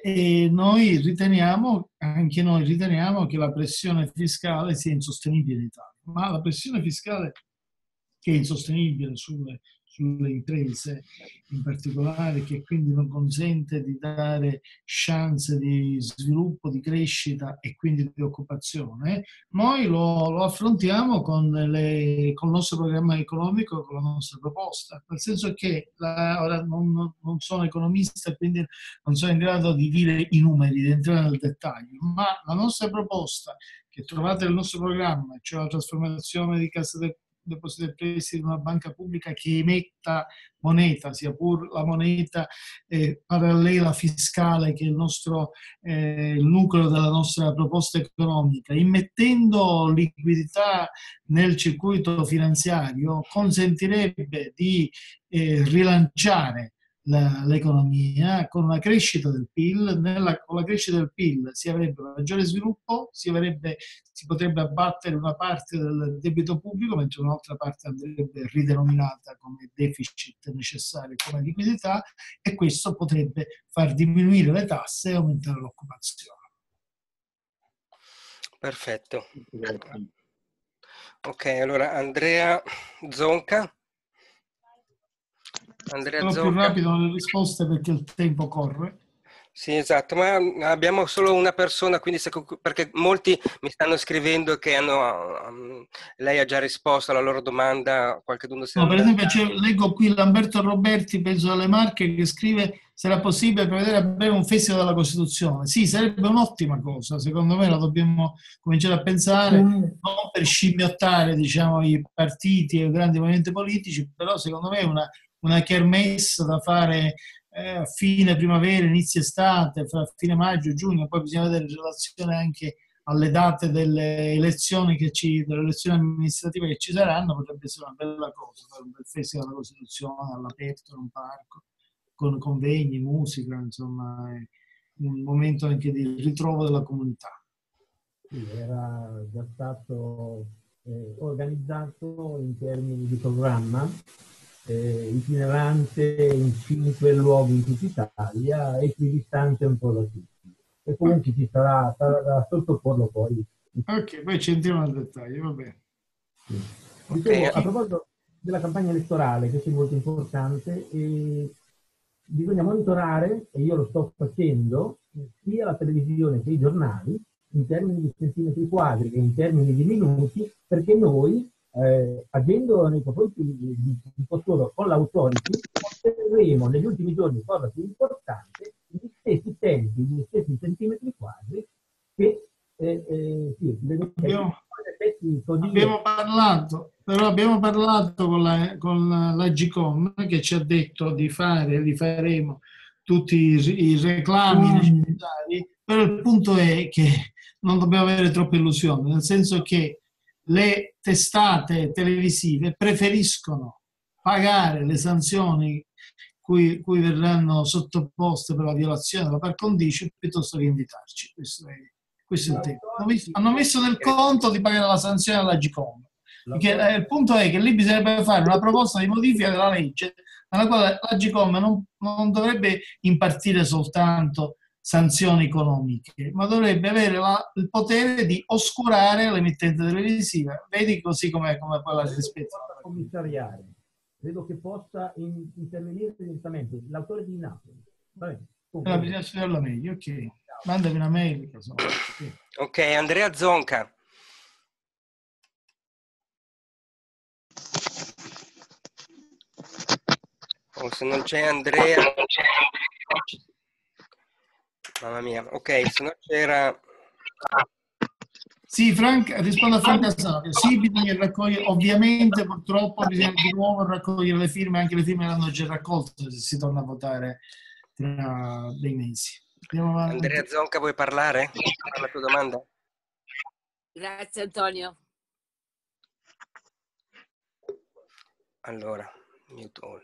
anche noi riteniamo che la pressione fiscale sia insostenibile in Italia. Ma la pressione fiscale che è insostenibile sulle imprese in particolare, che quindi non consente di dare chance di sviluppo, di crescita e quindi di occupazione, noi lo affrontiamo con il nostro programma economico, con la nostra proposta, nel senso che ora non sono economista, quindi non sono in grado di dire i numeri, di entrare nel dettaglio, ma la nostra proposta che trovate nel nostro programma, cioè la trasformazione di Cassa Depositi e Prestiti in una banca pubblica che emetta moneta, sia pur la moneta parallela fiscale, che è il nucleo della nostra proposta economica, immettendo liquidità nel circuito finanziario, consentirebbe di rilanciare l'economia con una crescita del PIL. Con la crescita del PIL si avrebbe maggiore sviluppo, si potrebbe abbattere una parte del debito pubblico, mentre un'altra parte andrebbe ridenominata come deficit necessario come liquidità, e questo potrebbe far diminuire le tasse e aumentare l'occupazione.
Perfetto. Ok, allora Andrea Zonca.
Sarò più rapido nelle risposte perché il tempo corre.
Sì, esatto, ma abbiamo solo una persona, quindi perché molti mi stanno scrivendo che lei ha già risposto alla loro domanda, qualcuno si è
per esempio leggo qui Lamberto Roberti, penso alle Marche, che scrive: sarà possibile prevedere a breve un festival della Costituzione? Sì, sarebbe un'ottima cosa, secondo me la dobbiamo cominciare a pensare, non per scimmiottare, diciamo, i partiti e i grandi movimenti politici, però secondo me è una kermesse da fare a fine primavera, inizio estate, fra fine maggio e giugno. Poi bisogna vedere in relazione anche alle date delle elezioni amministrative che ci saranno. Potrebbe essere una bella cosa fare un bel festival della Costituzione all'aperto in un parco, con convegni, musica, insomma, è un momento anche di ritrovo della comunità.
Sì, era già stato organizzato in termini di programma, itinerante in 5 luoghi in tutta Italia, equidistante un po' da tutti. E comunque ci sarà da sottoporlo poi.
Ok, poi ci entriamo nel dettaglio, va bene.
Sì. Dicevo, a proposito della campagna elettorale, che è molto importante, bisogna monitorare, e io lo sto facendo, sia la televisione che i giornali, in termini di centimetri quadri e in termini di minuti, perché noi, agendo nei confronti di costoro con l'autority, otterremo negli ultimi giorni, cosa più importante, gli stessi tempi, gli stessi centimetri quadri che
abbiamo parlato con la Gcom, che ci ha detto li faremo tutti i reclami necessari, però il punto è che non dobbiamo avere troppe illusioni, nel senso che le testate televisive preferiscono pagare le sanzioni cui verranno sottoposte per la violazione della par condicio piuttosto che invitarci. Questo è il tema. Hanno messo nel conto di pagare la sanzione alla Gcom. Il punto è che lì bisognerebbe fare una proposta di modifica della legge nella quale la Gcom non dovrebbe impartire soltanto sanzioni economiche, ma dovrebbe avere il potere di oscurare l'emittente televisiva. Vedi così come quella rispetto alla
commissariare. Credo che possa intervenire direttamente l'autore di Napoli.
Bisogna studiarla meglio, ok. Mandami una mail.
Ok, Andrea Zonca. O se non c'è Andrea... Mamma mia, ok, se no c'era...
Sì, rispondo a Franca Savio. Sì, bisogna raccogliere, ovviamente purtroppo bisogna di nuovo raccogliere le firme, anche le firme l'hanno già raccolte se si torna a votare tra dei mesi.
Andrea Zonca, vuoi parlare? La tua domanda?
Grazie Antonio.
Allora, mute all.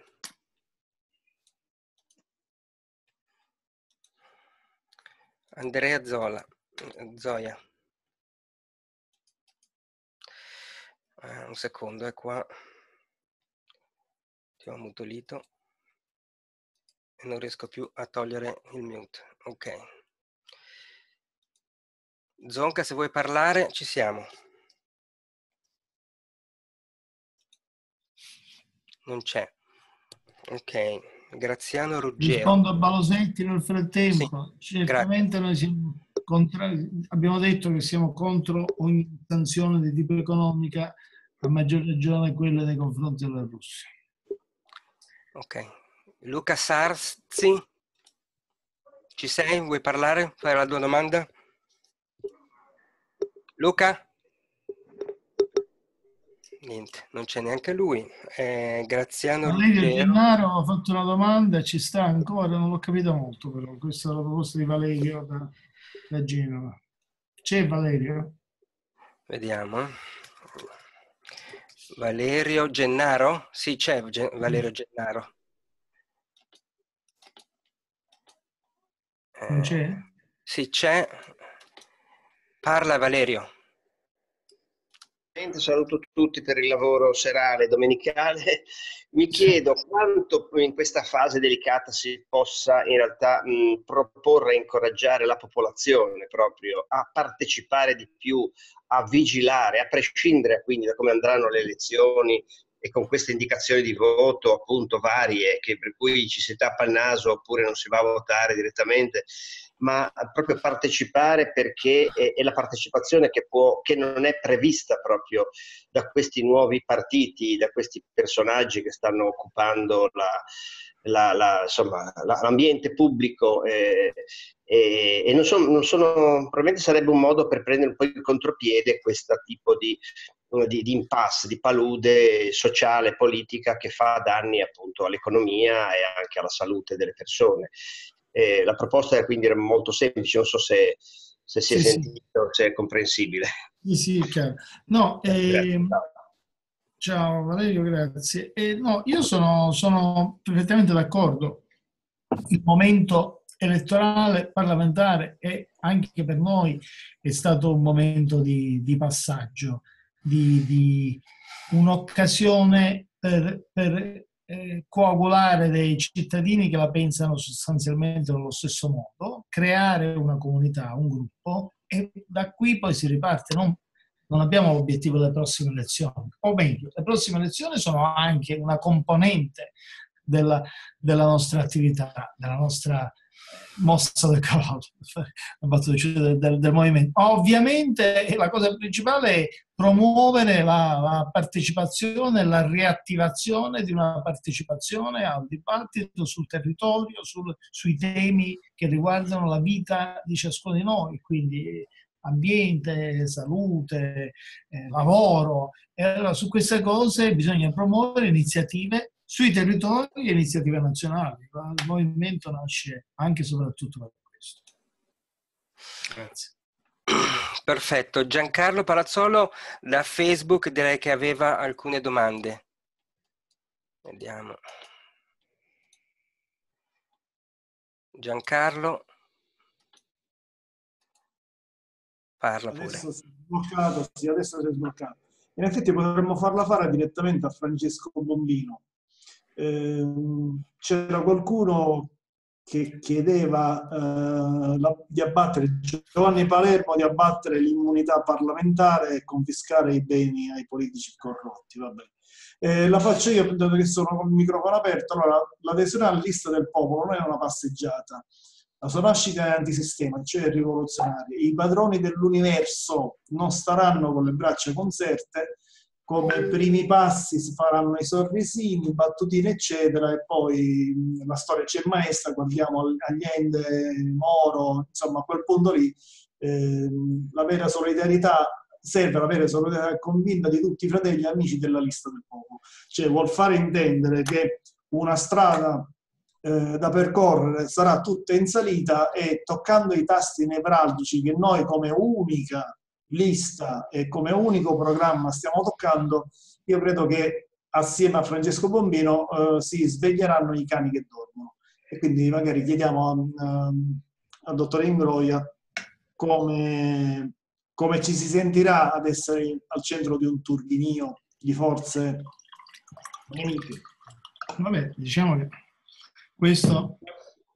Andrea Zoia. Un secondo, è qua. Ti ho ammutolito. Non riesco più a togliere il mute. Ok. Zonca, se vuoi parlare, ci siamo. Non c'è. Ok. Graziano Ruggero.
Rispondo a Balosetti nel frattempo.
Sì,
Certamente noi siamo abbiamo detto che siamo contro ogni sanzione di tipo economica, a maggior ragione quelle nei confronti della Russia.
Ok. Luca Sarzi, ci sei? Vuoi parlare? Fare la tua domanda? Luca? Niente, non c'è neanche lui. Graziano
Valerio
Ruggero.
Gennaro ha fatto una domanda, ci sta ancora, non l'ho capito molto però. Questa è la proposta di Valerio da Genova. C'è Valerio?
Vediamo. Valerio Gennaro? Sì, c'è Valerio Gennaro.
Non c'è?
Sì, c'è. Parla Valerio.
Saluto tutti per il lavoro serale domenicale. Mi chiedo quanto in questa fase delicata si possa in realtà proporre e incoraggiare la popolazione proprio a partecipare di più, a vigilare, a prescindere quindi da come andranno le elezioni e con queste indicazioni di voto appunto varie, che per cui ci si tappa il naso oppure non si va a votare direttamente, ma proprio partecipare, perché è la partecipazione che non è prevista proprio da questi nuovi partiti, da questi personaggi che stanno occupando l'ambiente pubblico e non sono, probabilmente sarebbe un modo per prendere un po' il contropiede questo tipo di impasse, di palude sociale, politica che fa danni appunto all'economia e anche alla salute delle persone. La proposta quindi era molto semplice, non so se si è sentito, se è comprensibile.
Sì, chiaro. No, ciao Valerio, grazie. No, io sono perfettamente d'accordo. Il momento elettorale parlamentare anche per noi è stato un momento di passaggio, di un'occasione per coagulare dei cittadini che la pensano sostanzialmente nello stesso modo, creare una comunità, un gruppo, e da qui poi si riparte. Non abbiamo l'obiettivo delle prossime elezioni, o meglio, le prossime elezioni sono anche una componente della nostra attività, della nostra mossa del cavallo, del movimento. Ovviamente la cosa principale è promuovere la partecipazione, la riattivazione di una partecipazione al dibattito sul territorio, sui temi che riguardano la vita di ciascuno di noi, quindi ambiente, salute, lavoro. E allora su queste cose bisogna promuovere iniziative sui territori e iniziative nazionali. Il movimento nasce anche e soprattutto per questo. Grazie.
Perfetto. Giancarlo Palazzolo da Facebook direi che aveva alcune domande. Vediamo. Giancarlo. Parla pure.
Adesso si è sbloccato. In effetti potremmo farla fare direttamente a Francesco Bombino. C'era qualcuno che chiedeva di abbattere, Giovanni Palermo, di abbattere l'immunità parlamentare e confiscare i beni ai politici corrotti. Vabbè. La faccio io, dato che sono con il microfono aperto. Allora, l'adesione alla lista del popolo non è una passeggiata. La sua nascita è antisistema, cioè rivoluzionaria. I padroni dell'universo non staranno con le braccia conserte, come primi passi si faranno i sorrisini, battutine eccetera, e poi la storia c'è maestra, guardiamo Allende, Moro, insomma a quel punto lì la vera solidarietà serve, la vera solidarietà convinta di tutti i fratelli e amici della lista del popolo, cioè vuol fare intendere che una strada da percorrere sarà tutta in salita, e toccando i tasti nevralgici che noi come unica lista e come unico programma stiamo toccando, io credo che assieme a Francesco Bombino si sveglieranno i cani che dormono. E quindi magari chiediamo al dottore Ingroia come ci si sentirà ad essere al centro di un turbinio di forze nemiche.
Vabbè, diciamo che questo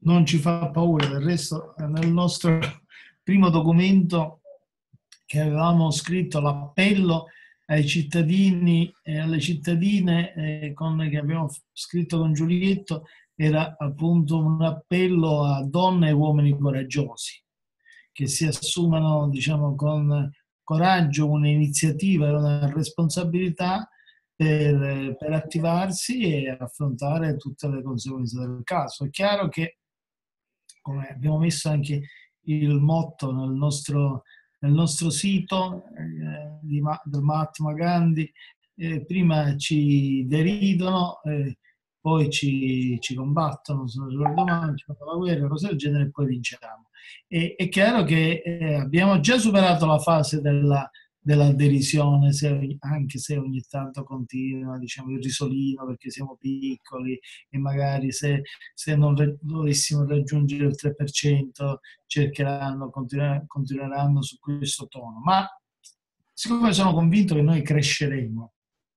non ci fa paura. Del resto, nel nostro primo documento che avevamo scritto, l'appello ai cittadini e alle cittadine che abbiamo scritto con Giulietto, era appunto un appello a donne e uomini coraggiosi che si assumano, diciamo, con coraggio un'iniziativa e una responsabilità per attivarsi e affrontare tutte le conseguenze del caso. È chiaro che, come abbiamo messo anche il motto nel nostro sito del Mahatma Gandhi, prima ci deridono, poi ci combattono, se non ricordo male, ci fanno la guerra, cose del genere, e poi vinciamo. È chiaro che abbiamo già superato la fase della derisione, anche se ogni tanto continua, diciamo, il risolino perché siamo piccoli e magari se non dovessimo raggiungere il 3% continueranno su questo tono. Ma siccome sono convinto che noi cresceremo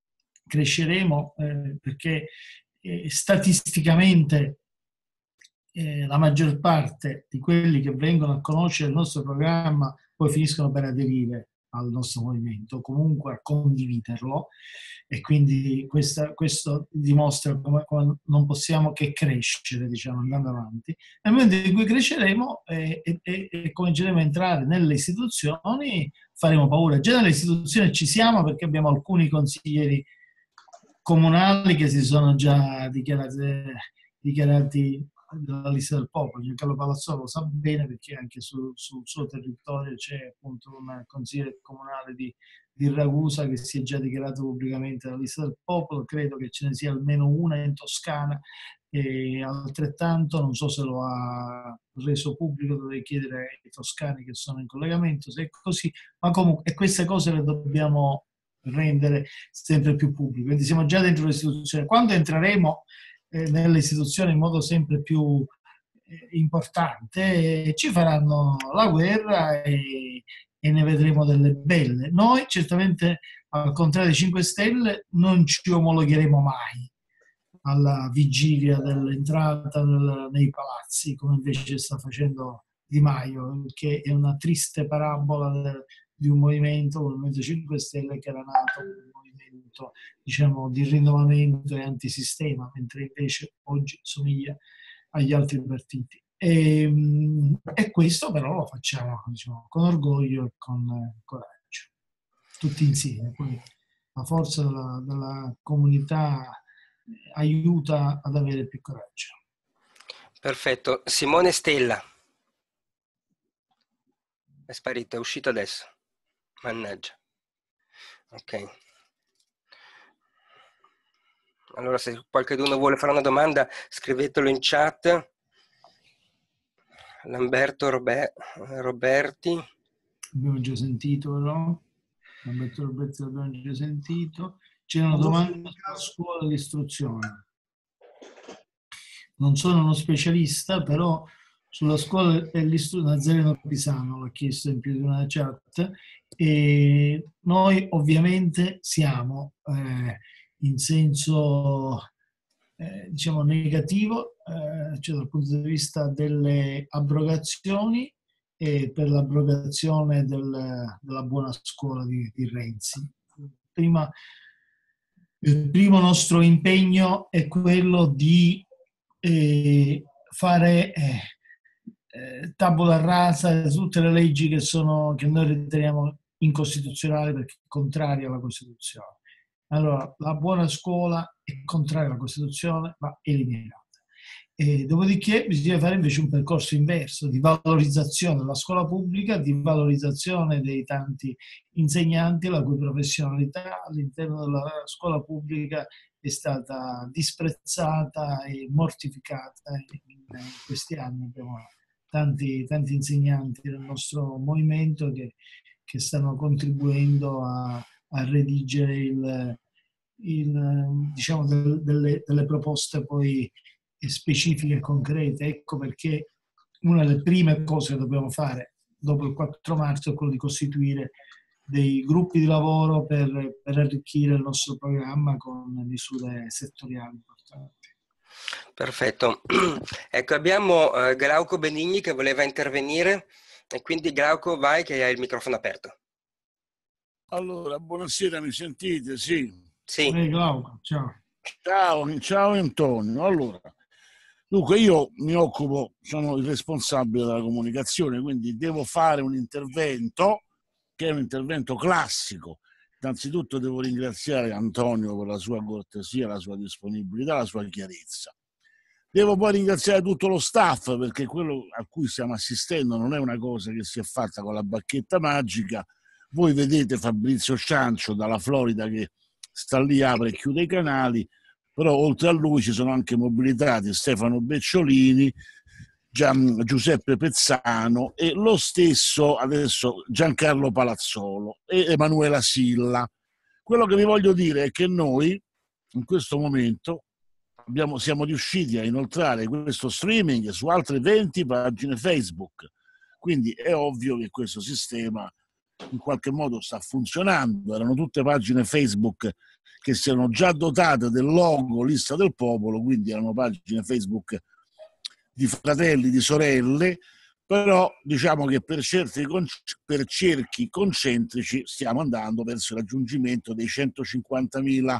perché statisticamente la maggior parte di quelli che vengono a conoscere il nostro programma poi finiscono per aderire al nostro movimento, comunque a condividerlo, e quindi questo dimostra come non possiamo che crescere, diciamo, andando avanti. Nel momento in cui cresceremo e cominceremo a entrare nelle istituzioni, faremo paura. Già nelle istituzioni ci siamo, perché abbiamo alcuni consiglieri comunali che si sono già dichiarati dalla lista del popolo. Giancarlo Palazzolo lo sa bene, perché anche sul suo territorio c'è appunto un consigliere comunale di Ragusa che si è già dichiarato pubblicamente dalla lista del popolo. Credo che ce ne sia almeno una in Toscana, e altrettanto, non so se lo ha reso pubblico, dovrei chiedere ai toscani che sono in collegamento se è così, ma comunque, e queste cose le dobbiamo rendere sempre più pubbliche. Quindi siamo già dentro l'istituzione. Quando entreremo nelle istituzioni in modo sempre più importante, ci faranno la guerra e ne vedremo delle belle. Noi certamente, al contrario dei 5 Stelle, non ci omologheremo mai alla vigilia dell'entrata nei palazzi, come invece sta facendo Di Maio, che è una triste parabola di un movimento, il Movimento 5 Stelle, che era nato come un movimento, diciamo, di rinnovamento e antisistema, mentre invece oggi somiglia agli altri partiti. E questo però lo facciamo, diciamo, con orgoglio e con coraggio, tutti insieme. Poi la forza della comunità aiuta ad avere più coraggio.
Perfetto. Simone Stella. È sparito, è uscito adesso. Mannaggia. Ok. Allora, se qualcuno vuole fare una domanda, scrivetelo in chat. Lamberto Roberti.
Abbiamo già sentito, però. Lamberto Roberti l'abbiamo già sentito. C'è una domanda sulla scuola di istruzione. Non sono uno specialista, però sulla scuola e l'istruzione, Nazareno Pisano l'ha chiesto in più di una chat, e noi ovviamente siamo in senso diciamo negativo, cioè dal punto di vista delle abrogazioni, e per l'abrogazione della buona scuola di Renzi. Il primo nostro impegno è quello di fare tabula rasa su tutte le leggi che noi riteniamo incostituzionali perché contrarie alla Costituzione. Allora, la buona scuola è contraria alla Costituzione, va eliminata. Dopodiché bisogna fare invece un percorso inverso di valorizzazione della scuola pubblica, di valorizzazione dei tanti insegnanti la cui professionalità all'interno della scuola pubblica è stata disprezzata e mortificata. In questi anni abbiamo tanti insegnanti del nostro movimento che stanno contribuendo a redigere diciamo delle proposte poi specifiche e concrete. Ecco perché una delle prime cose che dobbiamo fare dopo il 4 marzo è quello di costituire dei gruppi di lavoro per arricchire il nostro programma con misure settoriali importanti.
Perfetto. Ecco, abbiamo Glauco Benigni che voleva intervenire e quindi Glauco, vai che hai il microfono aperto.
Allora, buonasera, mi sentite? Sì.
Sì.
Glauco, ciao.
Ciao Antonio. Allora, dunque io mi occupo, sono il responsabile della comunicazione, quindi devo fare un intervento che è un intervento classico. Innanzitutto devo ringraziare Antonio per la sua cortesia, la sua disponibilità, la sua chiarezza. Devo poi ringraziare tutto lo staff, perché quello a cui stiamo assistendo non è una cosa che si è fatta con la bacchetta magica. Voi vedete Fabrizio Ciancio dalla Florida che sta lì, apre e chiude i canali, però oltre a lui ci sono anche mobilitati Stefano Becciolini, Giuseppe Pezzano e lo stesso adesso Giancarlo Palazzolo e Emanuela Silla. Quello che vi voglio dire è che noi in questo momento siamo riusciti a inoltrare questo streaming su altre 20 pagine Facebook, quindi è ovvio che questo sistema in qualche modo sta funzionando. Erano tutte pagine Facebook che si erano già dotate del logo Lista del Popolo, quindi erano pagine Facebook di fratelli, di sorelle, però diciamo che per cerchi concentrici stiamo andando verso il raggiungimento dei 150.000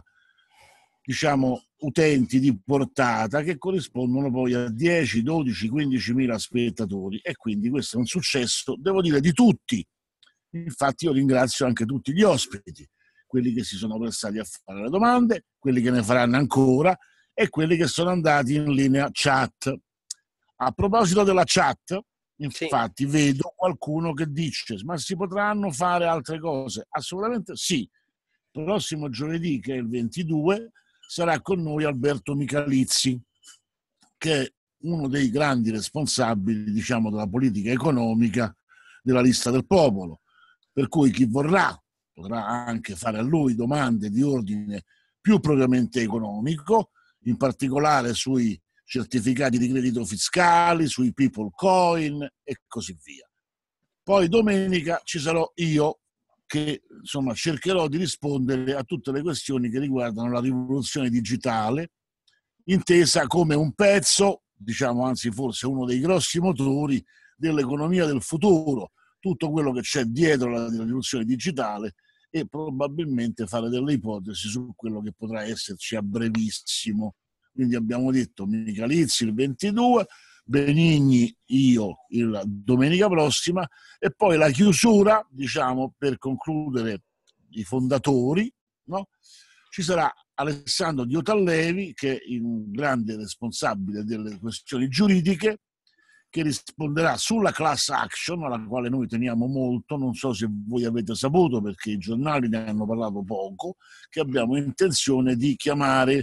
diciamo utenti di portata, che corrispondono poi a 10, 12, 15.000 spettatori, e quindi questo è un successo, devo dire, di tutti. Infatti io ringrazio anche tutti gli ospiti, quelli che si sono prestati a fare le domande, quelli che ne faranno ancora e quelli che sono andati in linea chat. A proposito della chat, infatti vedo qualcuno che dice: ma si potranno fare altre cose? Assolutamente sì. Il prossimo giovedì, che è il 22, sarà con noi Alberto Michalizzi, che è uno dei grandi responsabili, diciamo, della politica economica della Lista del Popolo, per cui chi vorrà potrà anche fare a lui domande di ordine più propriamente economico, in particolare sui certificati di credito fiscali, sui people coin e così via. Poi domenica ci sarò io che insomma cercherò di rispondere a tutte le questioni che riguardano la rivoluzione digitale, intesa come un pezzo, diciamo, anzi forse uno dei grossi motori dell'economia del futuro, tutto quello che c'è dietro la rivoluzione digitale, e probabilmente fare delle ipotesi su quello che potrà esserci a brevissimo. Quindi abbiamo detto Michalizzi il 22, Benigni io la domenica prossima, e poi la chiusura, diciamo, per concludere i fondatori, no? Ci sarà Alessandro Diotallevi, che è un grande responsabile delle questioni giuridiche, che risponderà sulla class action, alla quale noi teniamo molto. Non so se voi avete saputo, perché i giornali ne hanno parlato poco, che abbiamo intenzione di chiamare,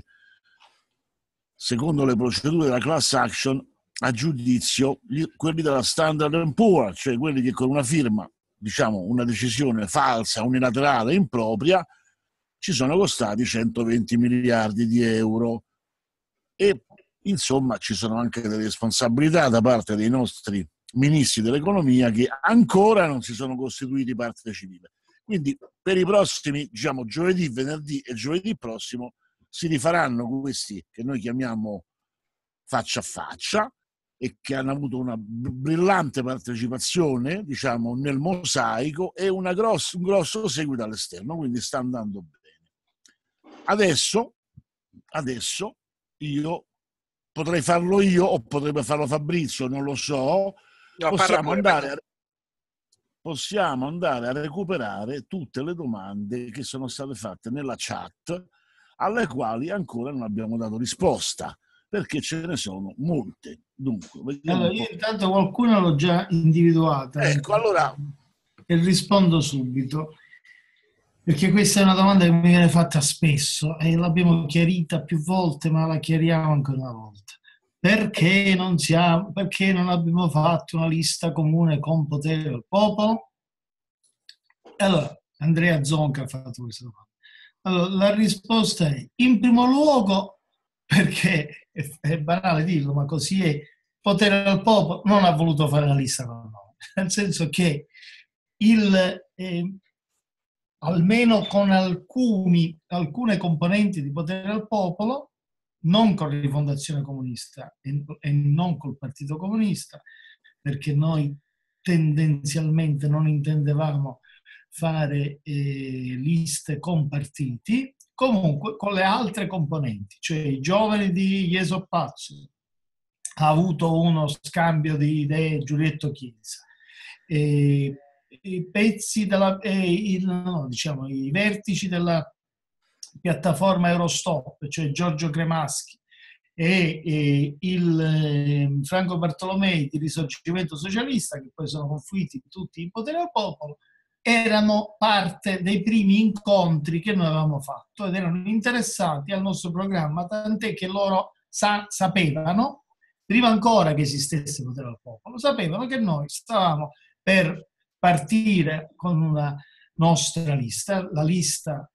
secondo le procedure della class action, a giudizio quelli della Standard & Poor's, cioè quelli che con una firma, diciamo una decisione falsa, unilaterale, impropria, ci sono costati 120 miliardi di euro. E insomma ci sono anche delle responsabilità da parte dei nostri ministri dell'economia, che ancora non si sono costituiti parte civile. Quindi per i prossimi, diciamo, giovedì, venerdì e giovedì prossimo si rifaranno questi che noi chiamiamo faccia a faccia, e che hanno avuto una brillante partecipazione, diciamo, nel mosaico, e un grosso seguito all'esterno, quindi sta andando bene. Adesso io potrei farlo io, o potrebbe farlo Fabrizio, non lo so. No, possiamo andare a recuperare tutte le domande che sono state fatte nella chat, alle quali ancora non abbiamo dato risposta, perché ce ne sono molte. Dunque,
allora, io intanto qualcuno l'ho già individuata.
Ecco, allora,
e rispondo subito, perché questa è una domanda che mi viene fatta spesso e l'abbiamo chiarita più volte, ma la chiariamo ancora una volta. Perché non abbiamo fatto una lista comune con potere del popolo? Allora, Andrea Zonca ha fatto questa domanda. Allora, la risposta è, in primo luogo, perché è banale dirlo, ma così è, potere del popolo non ha voluto fare la lista con noi, nel senso che almeno con alcune componenti di potere del popolo non con Rifondazione Comunista e non col Partito Comunista, perché noi tendenzialmente non intendevamo fare liste con partiti, comunque con le altre componenti, cioè i giovani di Jesolo Pazzo, ha avuto uno scambio di idee Giulietto Chiesa, i pezzi della, diciamo, i vertici della piattaforma Eurostop, cioè Giorgio Cremaschi e il Franco Bartolomei di Risorgimento Socialista, che poi sono confluiti tutti in Potere al Popolo, erano parte dei primi incontri che noi avevamo fatto ed erano interessati al nostro programma, tant'è che loro sapevano, prima ancora che esistesse Potere al Popolo, sapevano che noi stavamo per partire con una nostra lista, la lista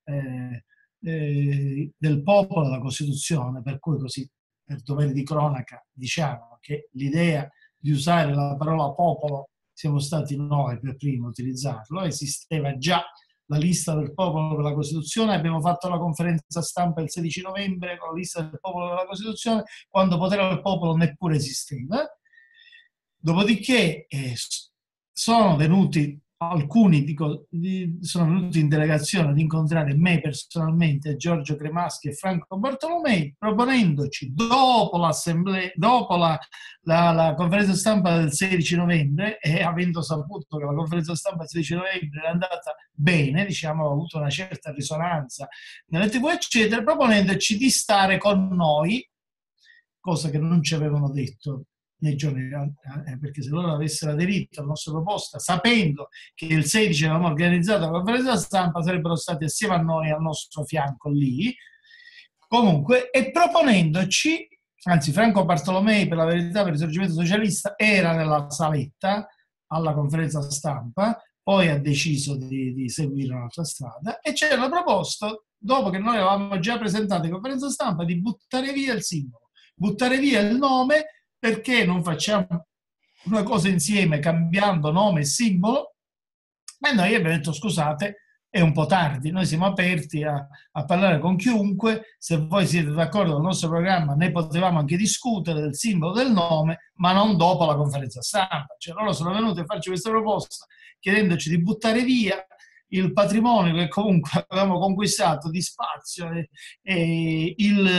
del popolo della Costituzione, per cui così, per dovere di cronaca, diciamo che l'idea di usare la parola popolo siamo stati noi per primi a utilizzarlo, esisteva già la lista del popolo della Costituzione, abbiamo fatto la conferenza stampa il 16 novembre con la lista del popolo della Costituzione, quando Potere al Popolo neppure esisteva. Dopodiché sono venuti alcuni, sono venuti in delegazione ad incontrare me personalmente, Giorgio Cremaschi e Franco Bartolomei, proponendoci dopo l'assemblea, dopo la conferenza stampa del 16 novembre e avendo saputo che la conferenza stampa del 16 novembre era andata bene, diciamo, ha avuto una certa risonanza nelle TV, eccetera, proponendoci di stare con noi, cosa che non ci avevano detto nei giorni, perché se loro avessero aderito alla nostra proposta, sapendo che il 16 avevamo organizzato la conferenza stampa, sarebbero stati assieme a noi al nostro fianco lì, comunque, e proponendoci, anzi Franco Bartolomei, per la verità, per il Risorgimento Socialista, era nella saletta alla conferenza stampa, poi ha deciso di seguire un'altra strada, e c'era proposto, dopo che noi avevamo già presentato in conferenza stampa, di buttare via il simbolo, buttare via il nome, perché non facciamo una cosa insieme cambiando nome e simbolo? E noi abbiamo detto scusate, è un po' tardi, noi siamo aperti a parlare con chiunque, se voi siete d'accordo con il nostro programma ne potevamo anche discutere del simbolo del nome, ma non dopo la conferenza stampa. Cioè loro sono venuti a farci questa proposta chiedendoci di buttare via il patrimonio che comunque avevamo conquistato di spazio e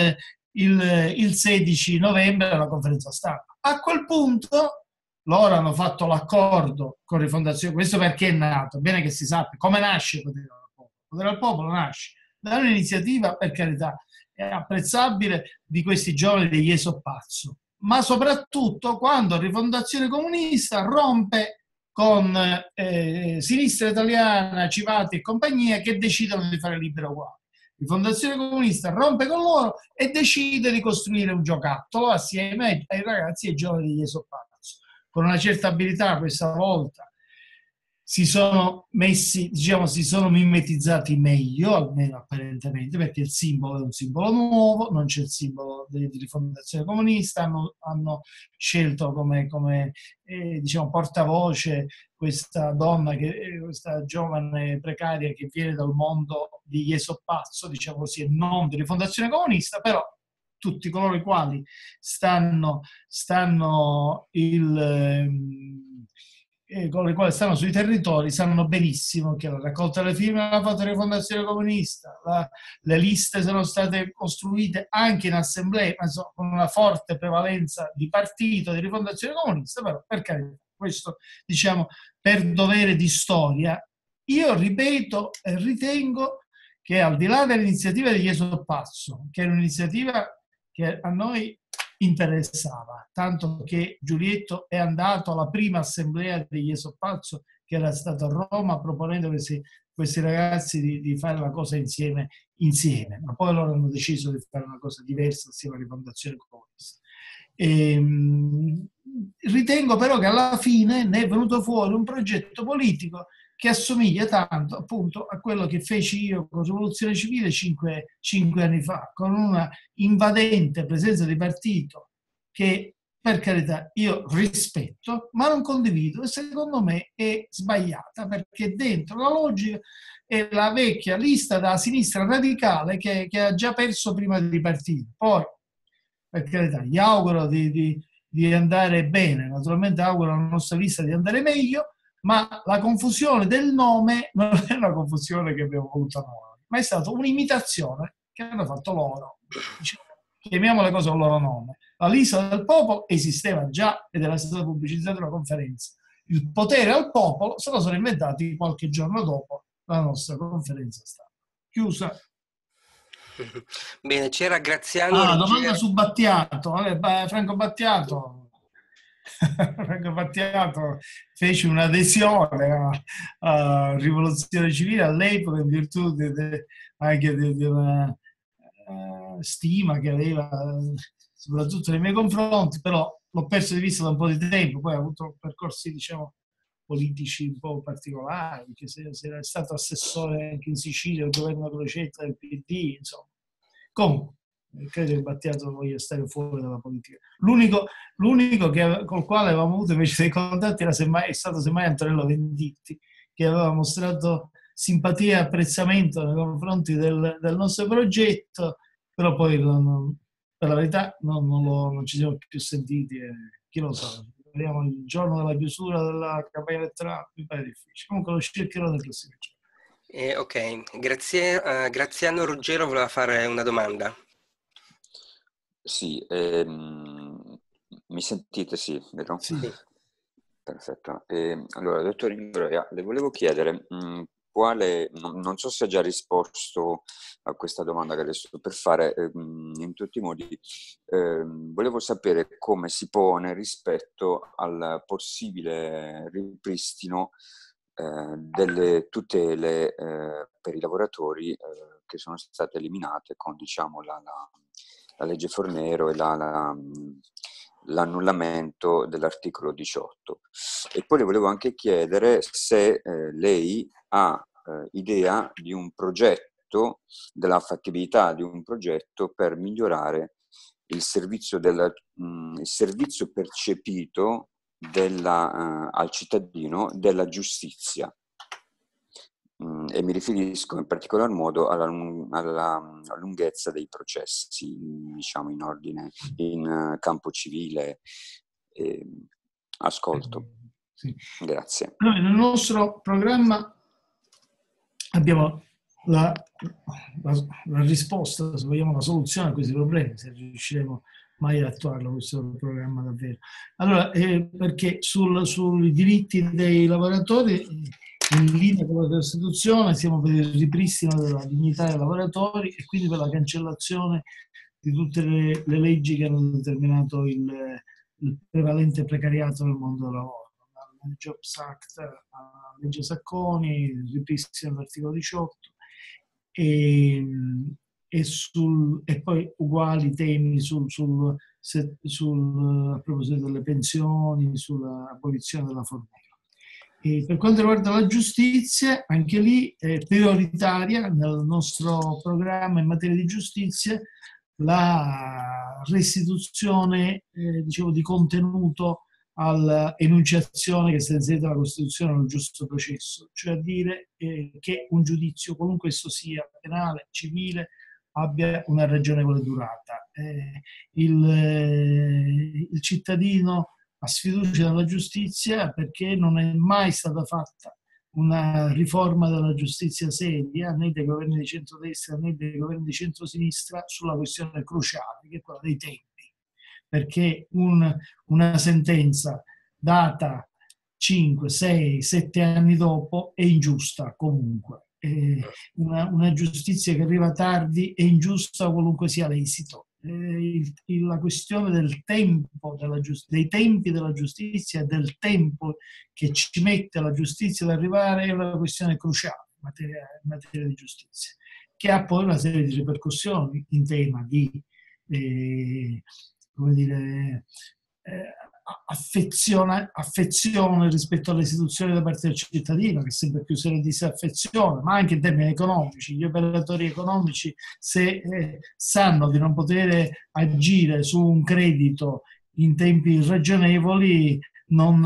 il 16 novembre alla conferenza stampa. A quel punto loro hanno fatto l'accordo con Rifondazione, questo perché è nato, bene che si sappia, come nasce Potere al Popolo. Potere al Popolo nasce da un'iniziativa, per carità, è apprezzabile, di questi giovani di Jesolo Pazzo, ma soprattutto quando Rifondazione Comunista rompe con Sinistra Italiana, Civati e compagnia, che decidono di fare Libero Uguale. Rifondazione Comunista rompe con loro e decide di costruire un giocattolo assieme ai ragazzi e ai giovani di Jesolo Pazzo. Con una certa abilità questa volta si sono messi, diciamo, si sono mimetizzati meglio, almeno apparentemente, perché il simbolo è un simbolo nuovo, non c'è il simbolo di Rifondazione Comunista, hanno scelto come diciamo, portavoce questa donna, questa giovane precaria che viene dal mondo di Jesolo Pazzo, diciamo così, e non di Rifondazione Comunista, però tutti coloro i quali stanno con i quali stanno sui territori sanno benissimo che la raccolta delle firme l'ha fatta la Rifondazione Comunista, le liste sono state costruite anche in assemblea, ma insomma, con una forte prevalenza di partito di Rifondazione Comunista, però per carità, questo diciamo per dovere di storia. Io ripeto e ritengo che al di là dell'iniziativa di Jesolo Pazzo, che è un'iniziativa che a noi interessava, tanto che Giulietto è andato alla prima assemblea di Jesolo Pazzo che era stata a Roma, proponendo questi ragazzi di fare la cosa insieme, ma poi loro hanno deciso di fare una cosa diversa assieme alla Rifondazione Comunista. Ritengo però che alla fine ne è venuto fuori un progetto politico che assomiglia tanto appunto a quello che feci io con Rivoluzione Civile 5 anni fa, con una invadente presenza di partito che, per carità, io rispetto, ma non condivido, e secondo me è sbagliata, perché dentro la logica è la vecchia lista da sinistra radicale che ha già perso prima di partire. Poi per carità, gli auguro di andare bene, naturalmente auguro alla nostra lista di andare meglio, ma la confusione del nome non è una confusione che abbiamo voluto noi, ma è stata un'imitazione che hanno fatto loro. Diciamo, chiamiamo le cose con il loro nome. La lista del popolo esisteva già ed era stata pubblicizzata in una conferenza. Il potere al popolo se lo sono inventati qualche giorno dopo la nostra conferenza stampa. Chiusa.
Bene, c'era Graziano
domanda su Battiato. Franco Battiato. Franco Battiato fece un'adesione a Rivoluzione Civile all'epoca in virtù anche di una stima che aveva soprattutto nei miei confronti, però l'ho perso di vista da un po' di tempo, poi ha avuto percorsi, diciamo, politici un po' particolari, che se era stato assessore anche in Sicilia al governo Crocetta del PD, insomma. Comunque, credo che Battiato voglia stare fuori dalla politica. L'unico col quale avevamo avuto invece dei contatti è stato semmai Antonello Venditti, che aveva mostrato simpatia e apprezzamento nei confronti del nostro progetto, però poi per la verità non ci siamo più sentiti e chi lo sa, vediamo il giorno della chiusura della campagna elettorale, mi pare difficile. Comunque lo cercherò nel prossimo giorno.
Ok, Graziano Ruggero voleva fare una domanda.
Sì, mi sentite? Sì, vero?
Sì.
Perfetto. Allora, dottor Ingroia, le volevo chiedere quale, non so se ha già risposto a questa domanda che adesso sto per fare, in tutti i modi, volevo sapere come si pone rispetto al possibile ripristino delle tutele per i lavoratori che sono state eliminate con, diciamo, la legge Fornero e l'annullamento dell'articolo 18. E poi le volevo anche chiedere se lei ha idea di un progetto, della fattibilità di un progetto per migliorare il servizio percepito al cittadino della giustizia. E mi riferisco in particolar modo alla lunghezza dei processi, diciamo in campo civile. Ascolto.
Sì.
Grazie.
Noi nel nostro programma abbiamo la risposta, se vogliamo, la soluzione a questi problemi, se riusciremo mai ad attuarlo questo programma davvero. Allora, perché sui diritti dei lavoratori, in linea con la Costituzione, siamo per il ripristino della dignità dei lavoratori e quindi per la cancellazione di tutte le leggi che hanno determinato il prevalente precariato nel mondo del lavoro. Dal Jobs Act alla legge Sacconi, il ripristino dell'articolo 18 e poi uguali temi a proposito delle pensioni, sull'abolizione della Fornero. E per quanto riguarda la giustizia, anche lì è prioritaria nel nostro programma in materia di giustizia la restituzione diciamo, di contenuto all'enunciazione che sta inserita nella Costituzione del giusto processo, cioè a dire che un giudizio, qualunque esso sia, penale, civile, abbia una ragionevole durata. Il cittadino ha sfiducia nella giustizia perché non è mai stata fatta una riforma della giustizia seria né dai governi di centrodestra né dai governi di centrosinistra sulla questione cruciale, che è quella dei tempi. Perché una sentenza data 5, 6, 7 anni dopo è ingiusta comunque. Una giustizia che arriva tardi è ingiusta qualunque sia l'esito. La questione del tempo dei tempi della giustizia e del tempo che ci mette la giustizia ad arrivare è una questione cruciale in materia di giustizia, che ha poi una serie di ripercussioni in tema di come dire, affezione rispetto alle istituzioni da parte del cittadino, che sempre più se ne disaffeziona, ma anche in termini economici. Gli operatori economici, se sanno di non poter agire su un credito in tempi ragionevoli, non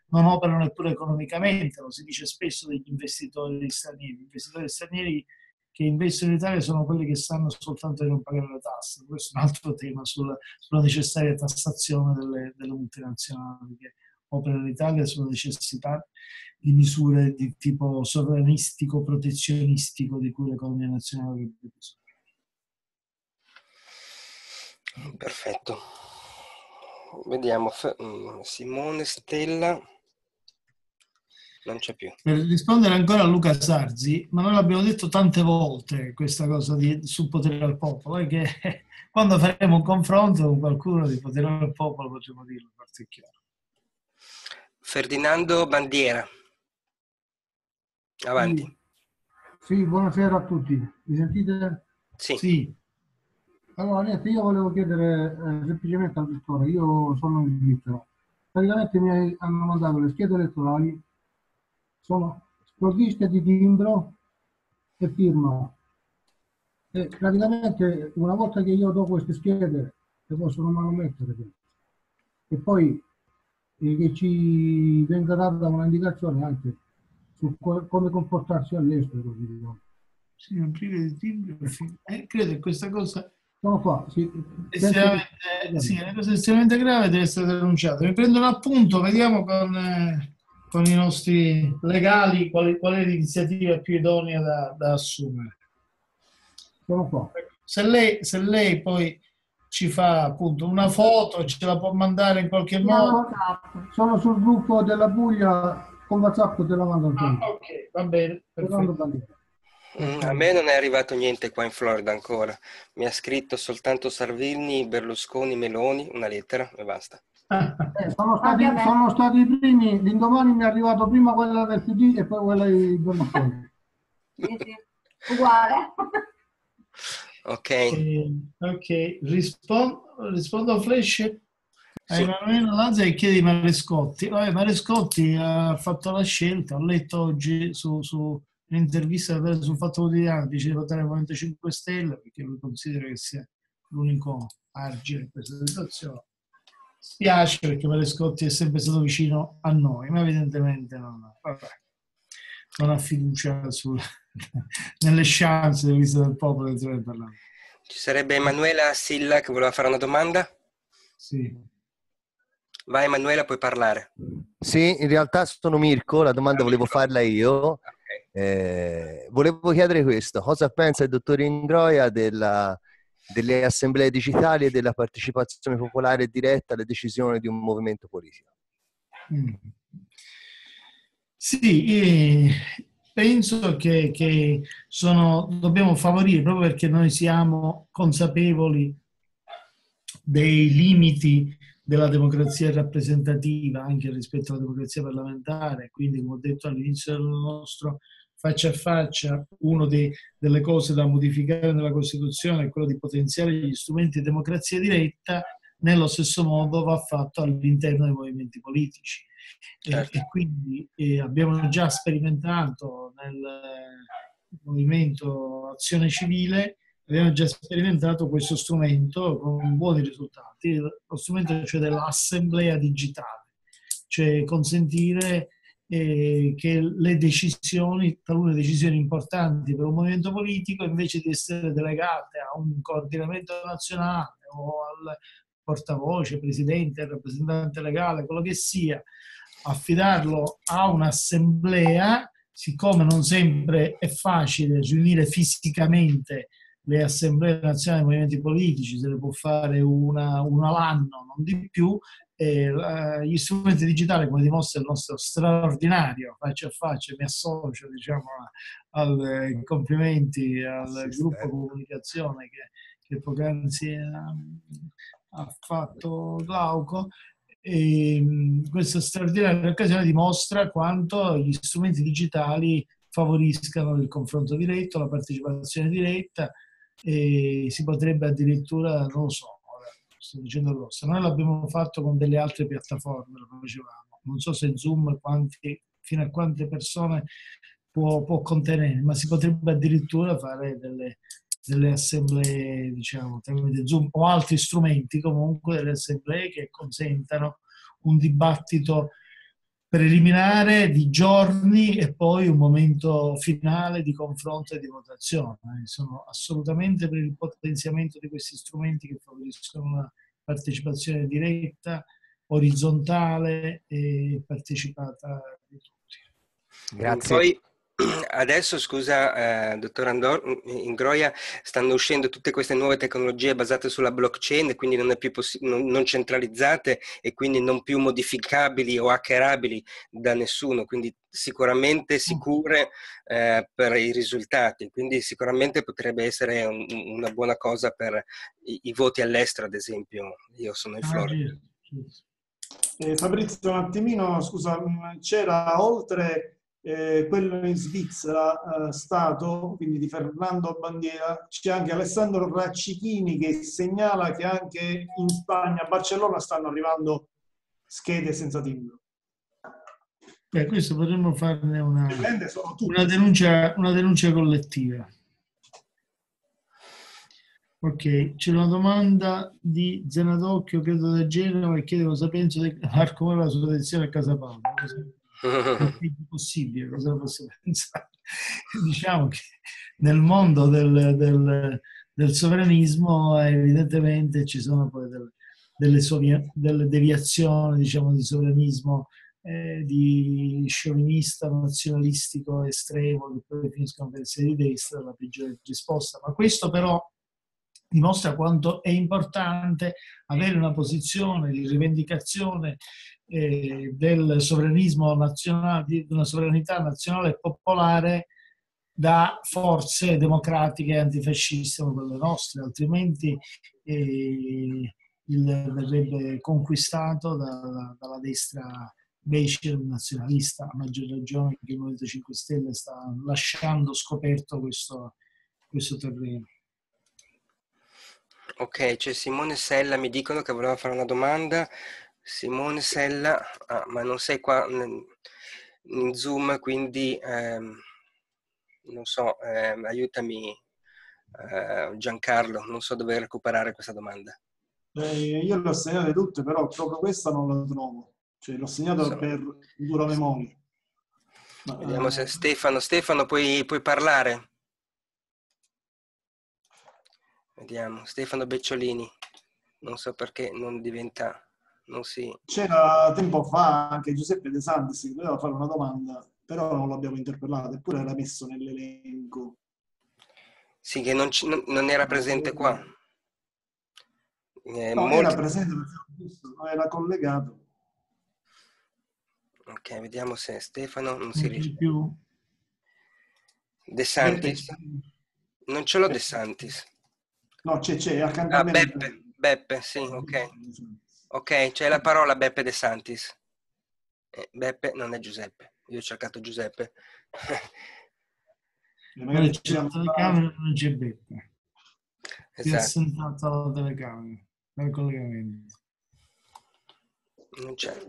operano neppure economicamente. Lo si dice spesso degli investitori stranieri. Gli investitori stranieri che investono in Italia sono quelli che sanno soltanto di non pagare le tasse. Questo è un altro tema sulla necessaria tassazione delle multinazionali che operano in Italia, sulla necessità di misure di tipo sovranistico, protezionistico di cui l'economia nazionale avrebbe bisogno.
Perfetto. Vediamo, Simone Stella non c'è più.
Per rispondere ancora a Luca Sarzi, ma noi l'abbiamo detto tante volte questa cosa sul potere al popolo, è che quando faremo un confronto con qualcuno di potere al popolo potremo dirlo, forte e chiaro.
Ferdinando Bandiera. Avanti.
Sì, buonasera a tutti. Mi sentite?
Sì.
Allora, niente, io volevo chiedere semplicemente al dottore, io sono in Svizzera. Praticamente mi hanno mandato le schede elettorali, sono sprovviste di timbro e firma. E praticamente una volta che io do queste schede, le possono manomettere. E poi che ci venga data una indicazione anche su come comportarsi all'estero.
Sì, aprire di timbro. Credo che questa cosa...
Sono qua, sì.
Sì, è una cosa estremamente grave, deve essere denunciata. Mi prendo un appunto, vediamo con i nostri legali qual è l'iniziativa più idonea da assumere.
Sono qua.
Se lei poi ci fa appunto una foto, ce la può mandare in qualche modo.
Sono sul gruppo della Puglia, con WhatsApp te la mando anche.
Ok, va bene. Perfetto.
A me non è arrivato niente qua in Florida ancora. Mi ha scritto soltanto Salvini, Berlusconi, Meloni, una lettera e basta.
Sono stati i primi, l'indomani mi è arrivato prima quella del PD e poi quella di Berlusconi.
Uguale.
Ok.
Rispondo a Flash a Emanuele Lazza e chiedi Marescotti. Marescotti ha fatto la scelta, ho letto oggi su un'intervista sul Fatto Quotidiano, dice di votare il Movimento 5 Stelle perché lui considera che sia l'unico argine in questa situazione. Spiace perché Marescotti è sempre stato vicino a noi, ma evidentemente non ha fiducia nelle chance delle liste del popolo di del Parlamento.
Ci sarebbe Emanuela Silla che voleva fare una domanda?
Sì.
Vai Emanuela, puoi parlare.
Sì, in realtà sono Mirko, la domanda volevo farla io. Volevo chiedere questo: cosa pensa il dottor Ingroia delle assemblee digitali e della partecipazione popolare diretta alle decisioni di un movimento politico?
Sì, penso che dobbiamo favorire, proprio perché noi siamo consapevoli dei limiti della democrazia rappresentativa anche rispetto alla democrazia parlamentare, quindi come ho detto all'inizio del nostro faccia a faccia, una delle cose da modificare nella Costituzione è quello di potenziare gli strumenti di democrazia diretta, nello stesso modo va fatto all'interno dei movimenti politici.
Certo.
E quindi abbiamo già sperimentato nel movimento Azione Civile, abbiamo già sperimentato questo strumento con buoni risultati, lo strumento cioè dell'assemblea digitale, cioè consentire che le decisioni, talune decisioni importanti per un movimento politico, invece di essere delegate a un coordinamento nazionale o al portavoce, presidente, rappresentante legale, quello che sia, affidarlo a un'assemblea, siccome non sempre è facile riunire fisicamente le assemblee nazionali dei movimenti politici, se ne può fare una l'anno, non di più, gli strumenti digitali, come dimostra il nostro straordinario faccia a faccia, mi associo ai complimenti al gruppo comunicazione che poc'anzi ha fatto Glauco, e questa straordinaria occasione dimostra quanto gli strumenti digitali favoriscano il confronto diretto, la partecipazione diretta, e si potrebbe addirittura, non lo so, sto dicendo grosso, noi l'abbiamo fatto con delle altre piattaforme, lo facevamo, non so se Zoom fino a quante persone può contenere, ma si potrebbe addirittura fare delle assemblee, diciamo, tramite Zoom o altri strumenti, comunque delle assemblee che consentano un dibattito preliminare di giorni e poi un momento finale di confronto e di votazione. Sono assolutamente per il potenziamento di questi strumenti che favoriscono una partecipazione diretta, orizzontale e partecipata di tutti.
Grazie. Poi adesso, scusa, dottor Ingroia, stanno uscendo tutte queste nuove tecnologie basate sulla blockchain, quindi non è più non centralizzate e quindi non più modificabili o hackerabili da nessuno, quindi sicuramente sicure per i risultati, quindi sicuramente potrebbe essere una buona cosa per i voti all'estero, ad esempio. Io sono in Florida.
Fabrizio, un attimino, scusa, c'era oltre quello in Svizzera stato, quindi di Fernando Bandiera, c'è anche Alessandro Raccichini che segnala che anche in Spagna, a Barcellona, stanno arrivando schede senza timbro.
Questo potremmo farne una denuncia collettiva. Ok, c'è una domanda di Zenadocchio, credo da Genova, e chiede cosa penso di Marco Moro la sua elezione a Casa Paolo. È possibile, cosa posso pensare? Diciamo che nel mondo del sovranismo evidentemente ci sono poi delle deviazioni, diciamo, di sovranismo di sciovinista, nazionalistico, estremo, che poi finiscono per essere di destra, la peggiore risposta. Ma questo però dimostra quanto è importante avere una posizione di rivendicazione del sovranismo nazionale, di una sovranità nazionale e popolare da forze democratiche e antifasciste come quelle nostre, altrimenti verrebbe conquistato dalla destra becera nazionalista, a maggior ragione che il Movimento 5 Stelle sta lasciando scoperto questo terreno.
Ok, c'è Simone Sella, mi dicono che voleva fare una domanda. Simone Sella, ma non sei qua in Zoom, quindi non so, aiutami Giancarlo, non so dove recuperare questa domanda.
Io le ho segnate tutte, però proprio questa non la trovo. Cioè, l'ho segnata per dura memoria.
Vediamo se Stefano, puoi parlare? Vediamo, Stefano Becciolini, non so perché non diventa, non si...
C'era tempo fa anche Giuseppe De Santis che doveva fare una domanda, però non l'abbiamo interpellato, eppure era messo nell'elenco.
Sì, che non era presente qua.
No, era presente, non era collegato.
Ok, vediamo se Stefano non si riesce.
Più.
De Santis. Non ce l'ho De Santis.
No, c'è accanto a me.
Beppe, sì, ok. Ok, c'è la parola Beppe De Santis. Beppe non è Giuseppe. Io ho cercato Giuseppe.
Magari c'è la telecamera, non c'è Beppe. Si è
Esatto.
assentata la telecamera dal collegamento.
Non c'è.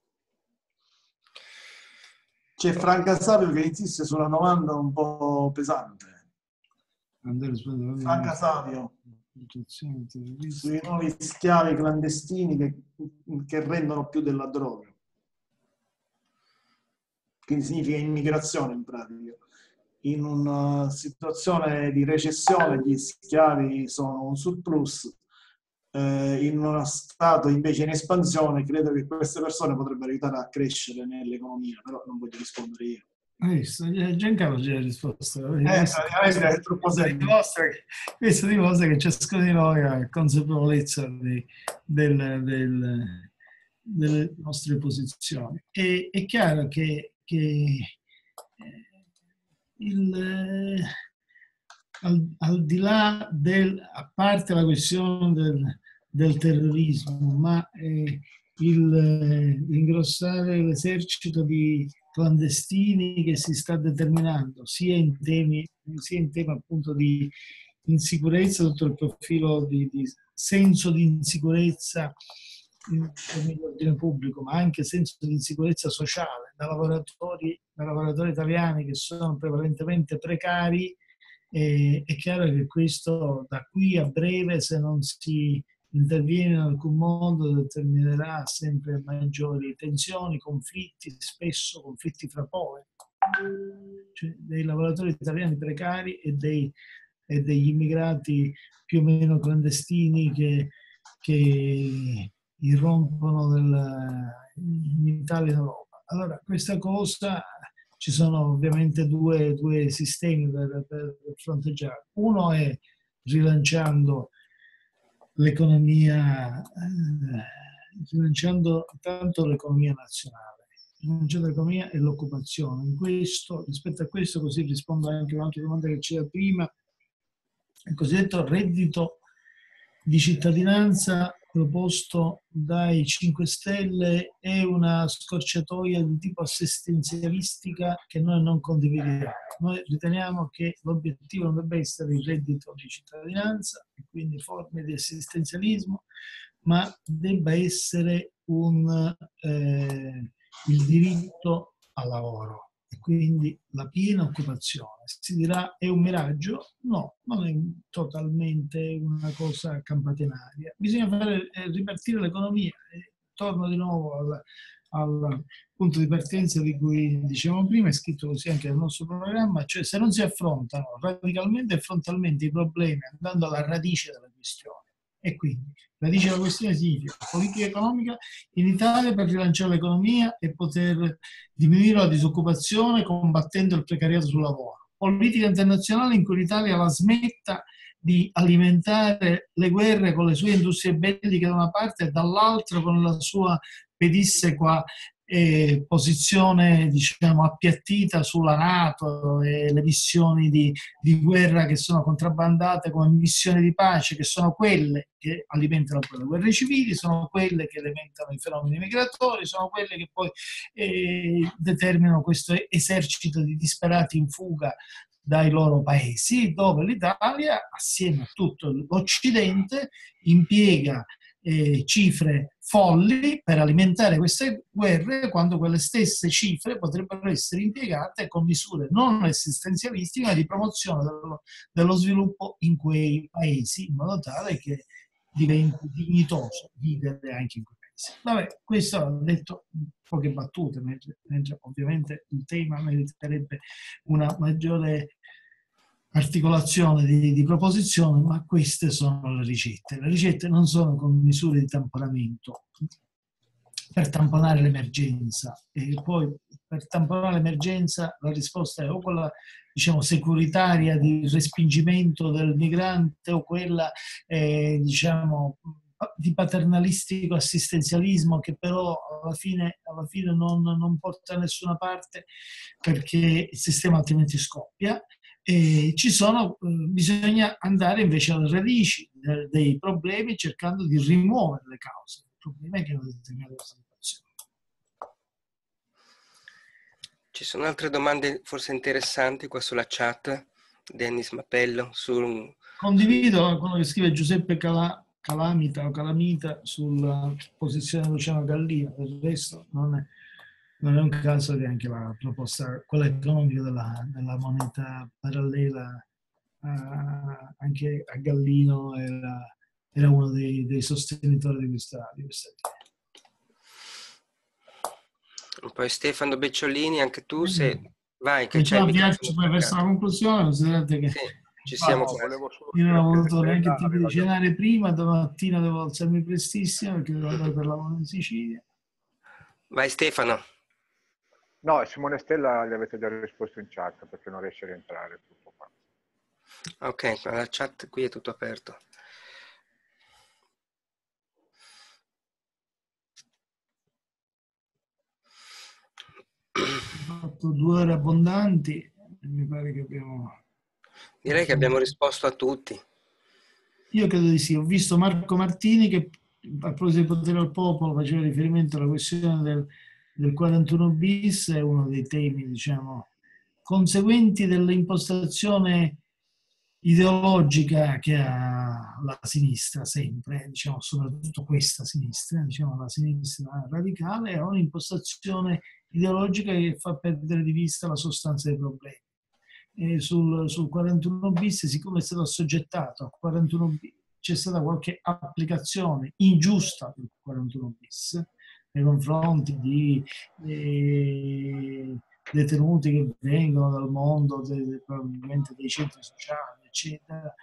C'è Franca Savio che insiste sulla domanda un po' pesante. Franca Savio, sui nuovi schiavi clandestini che rendono più della droga. Quindi significa immigrazione in pratica. In una situazione di recessione gli schiavi sono un surplus, in uno stato invece in espansione credo che queste persone potrebbero aiutare a crescere nell'economia, però non voglio rispondere io.
Giancarlo già ha risposto.
È troppo serio.
Questo dimostra che ciascuno di noi ha consapevolezza delle nostre posizioni. È chiaro che al di là a parte la questione del terrorismo, ma l'ingrossare l'esercito di clandestini che si sta determinando sia in tema appunto di insicurezza sotto il profilo di senso di insicurezza nell'ordine pubblico, ma anche senso di insicurezza sociale da lavoratori italiani che sono prevalentemente precari. È chiaro che questo da qui a breve, se non si interviene in alcun modo determinerà sempre maggiori tensioni, conflitti, spesso conflitti fra poveri, cioè dei lavoratori italiani precari e degli immigrati più o meno clandestini che irrompono in Italia e in Europa. Allora, questa cosa, ci sono ovviamente due sistemi per fronteggiare. Uno è rilanciando l'economia, rilanciando tanto l'economia nazionale, rilanciando l'economia e l'occupazione. In questo, rispetto a questo, così rispondo anche a un'altra domanda che c'era prima, il cosiddetto reddito di cittadinanza proposto dai 5 Stelle è una scorciatoia di tipo assistenzialistica che noi non condividiamo. Noi riteniamo che l'obiettivo non debba essere il reddito di cittadinanza, e quindi forme di assistenzialismo, ma debba essere il diritto al lavoro. E quindi la piena occupazione. Si dirà è un miraggio? No, non è totalmente una cosa campata in aria. Bisogna ripartire l'economia. Torno di nuovo al punto di partenza di cui dicevamo prima, è scritto così anche nel nostro programma, cioè se non si affrontano radicalmente e frontalmente i problemi andando alla radice della questione. E quindi la radice della questione significa politica economica in Italia per rilanciare l'economia e poter diminuire la disoccupazione combattendo il precariato sul lavoro. Politica internazionale in cui l'Italia la smetta di alimentare le guerre con le sue industrie belliche da una parte e dall'altra con la sua pedissequa posizione, diciamo, appiattita sulla NATO e le missioni di guerra che sono contrabbandate come missioni di pace, che sono quelle che alimentano poi le guerre civili, sono quelle che alimentano i fenomeni migratori, sono quelle che poi determinano questo esercito di disperati in fuga dai loro paesi, dove l'Italia, assieme a tutto l'Occidente, impiega cifre folli per alimentare queste guerre, quando quelle stesse cifre potrebbero essere impiegate con misure non assistenzialistiche ma di promozione dello sviluppo in quei paesi, in modo tale che diventi dignitoso vivere anche in quei paesi. Vabbè, questo ho detto in poche battute, mentre ovviamente il tema meriterebbe una maggiore articolazione di proposizione, ma queste sono le ricette. Le ricette non sono con misure di tamponamento per tamponare l'emergenza, e poi per tamponare l'emergenza la risposta è o quella, diciamo, securitaria di respingimento del migrante, o quella diciamo di paternalistico assistenzialismo, che però alla fine non porta da nessuna parte, perché il sistema altrimenti scoppia. E bisogna andare invece alle radici dei problemi, cercando di rimuovere le cause del problema che hanno determinato questa situazione.
Ci sono altre domande forse interessanti qua sulla chat? Dennis Mappello
condivido quello che scrive Giuseppe Calamita sulla posizione di Luciano Gallina. Del resto non è un caso che anche la proposta, quella economica della moneta parallela, anche a Gallino era uno dei sostenitori di questa idea.
Poi Stefano Becciolini, anche tu, se vai, che
c'è il microfono verso la conclusione, considerate che
ci siamo
io non ho voluto neanche tipo di cenare prima, domattina devo alzarmi prestissimo perché devo andare per lavoro in Sicilia.
Vai Stefano.
No, Simone Stella gli avete già risposto in chat perché non riesce a rientrare. Tutto qua.
Ok, la chat qui è tutto aperto.
Ho fatto 2 ore abbondanti, mi pare che abbiamo...
Direi che abbiamo risposto a tutti.
Io credo di sì. Ho visto Marco Martini che a proposito di potere al popolo faceva riferimento alla questione del 41 bis, è uno dei temi, diciamo, conseguenti dell'impostazione ideologica che ha la sinistra sempre, diciamo, soprattutto questa sinistra, diciamo la sinistra radicale, ha un'impostazione ideologica che fa perdere di vista la sostanza dei problemi. E sul 41 bis, siccome è stato assoggettato a 41 bis, c'è stata qualche applicazione ingiusta del 41 bis nei confronti di detenuti che vengono dal mondo probabilmente dei centri sociali, eccetera,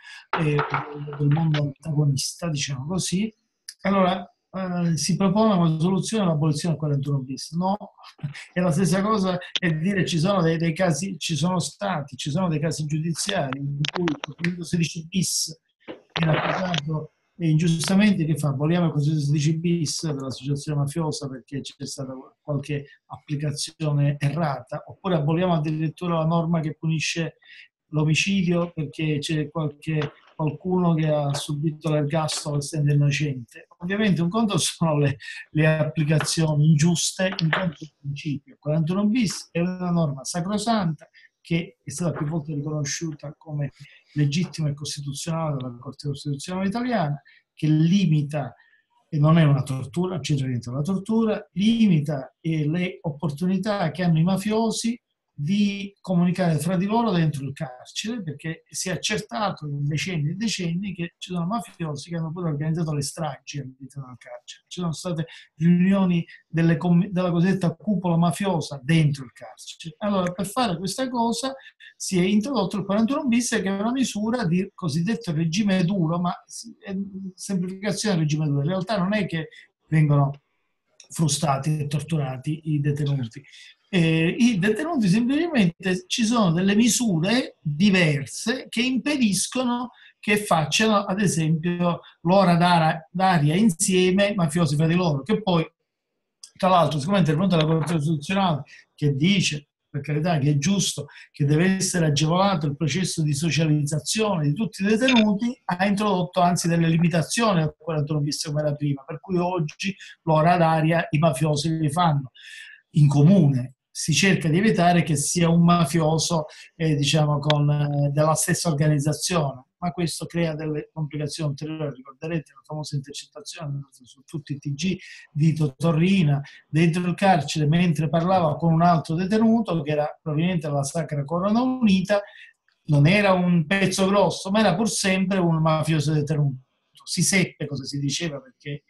del mondo antagonista, diciamo così. Allora si propone come soluzione l'abolizione del 41 bis. No, è la stessa cosa è dire ci sono dei casi, ci sono dei casi giudiziari in cui il 16 bis viene applicato e ingiustamente che fa? Aboliamo il 16 bis per l'associazione mafiosa perché c'è stata qualche applicazione errata, oppure aboliamo addirittura la norma che punisce l'omicidio perché c'è qualcuno che ha subito l'ergastolo essendo innocente. Ovviamente un conto sono le applicazioni ingiuste, un conto è il principio. 41 bis è una norma sacrosanta che è stata più volte riconosciuta come legittima e costituzionale dalla Corte Costituzionale italiana, che limita, e non è una tortura, non c'entra niente la tortura, limita le opportunità che hanno i mafiosi di comunicare fra di loro dentro il carcere, perché si è accertato in decenni e decenni che ci sono mafiosi che hanno pure organizzato le stragi all'interno del carcere. Ci sono state riunioni della cosiddetta cupola mafiosa dentro il carcere. Allora, per fare questa cosa si è introdotto il 41 bis, che è una misura di cosiddetto regime duro, ma è semplificazione del regime duro. In realtà non è che vengono frustati e torturati i detenuti. I detenuti semplicemente ci sono delle misure diverse che impediscono che facciano, ad esempio, l'ora d'aria insieme mafiosi fra di loro, che poi, tra l'altro, siccome è intervenuta la Corte Costituzionale che dice, per carità, che è giusto, che deve essere agevolato il processo di socializzazione di tutti i detenuti, ha introdotto anzi delle limitazioni al 41 bis come era prima, per cui oggi l'ora d'aria i mafiosi li fanno in comune. Si cerca di evitare che sia un mafioso diciamo della stessa organizzazione, ma questo crea delle complicazioni ulteriori. Ricorderete la famosa intercettazione su tutti i TG di Torrina dentro il carcere mentre parlava con un altro detenuto che era proveniente dalla Sacra Corona Unita. Non era un pezzo grosso, ma era pur sempre un mafioso detenuto. Si seppe cosa si diceva perché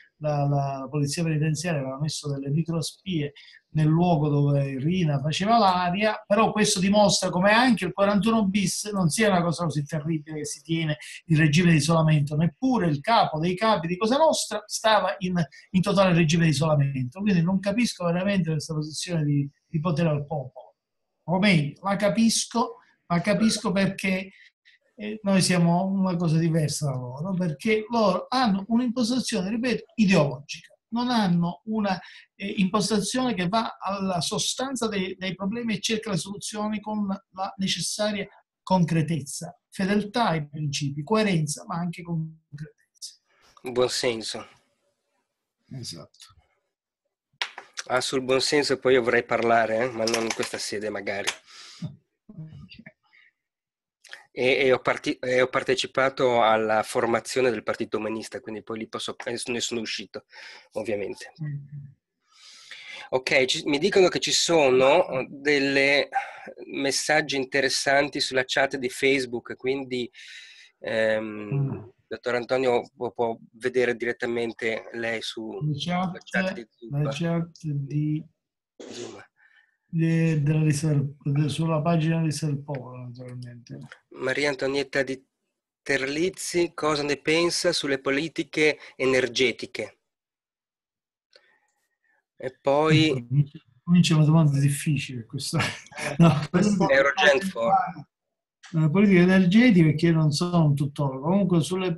la polizia penitenziaria aveva messo delle microspie nel luogo dove Rina faceva l'aria, però questo dimostra come anche il 41 bis non sia una cosa così terribile che si tiene in regime di isolamento, neppure il capo dei capi di Cosa Nostra stava in totale regime di isolamento, quindi non capisco veramente questa posizione di potere al popolo. O meglio, la capisco perché noi siamo una cosa diversa da loro, perché loro hanno un'impostazione, ripeto, ideologica. Non hanno una impostazione che va alla sostanza dei problemi e cerca le soluzioni con la necessaria concretezza, fedeltà ai principi, coerenza, ma anche concretezza.
Buon senso.
Esatto.
Sul buon senso poi io vorrei parlare, ma non in questa sede magari. E ho partecipato alla formazione del Partito Umanista, quindi poi lì ne sono uscito, ovviamente. Ok, mi dicono che ci sono dei messaggi interessanti sulla chat di Facebook, quindi dottor Antonio può vedere direttamente lei sulla chat di Zoom.
La chat di Zoom. Sulla pagina di Sel Popolo, naturalmente.
Maria Antonietta di Terlizzi, cosa ne pensa sulle politiche energetiche? E poi
comincia una domanda difficile questa. No,
Eurogent for
politiche energetiche, perché io non sono un tuttologo. Comunque sulle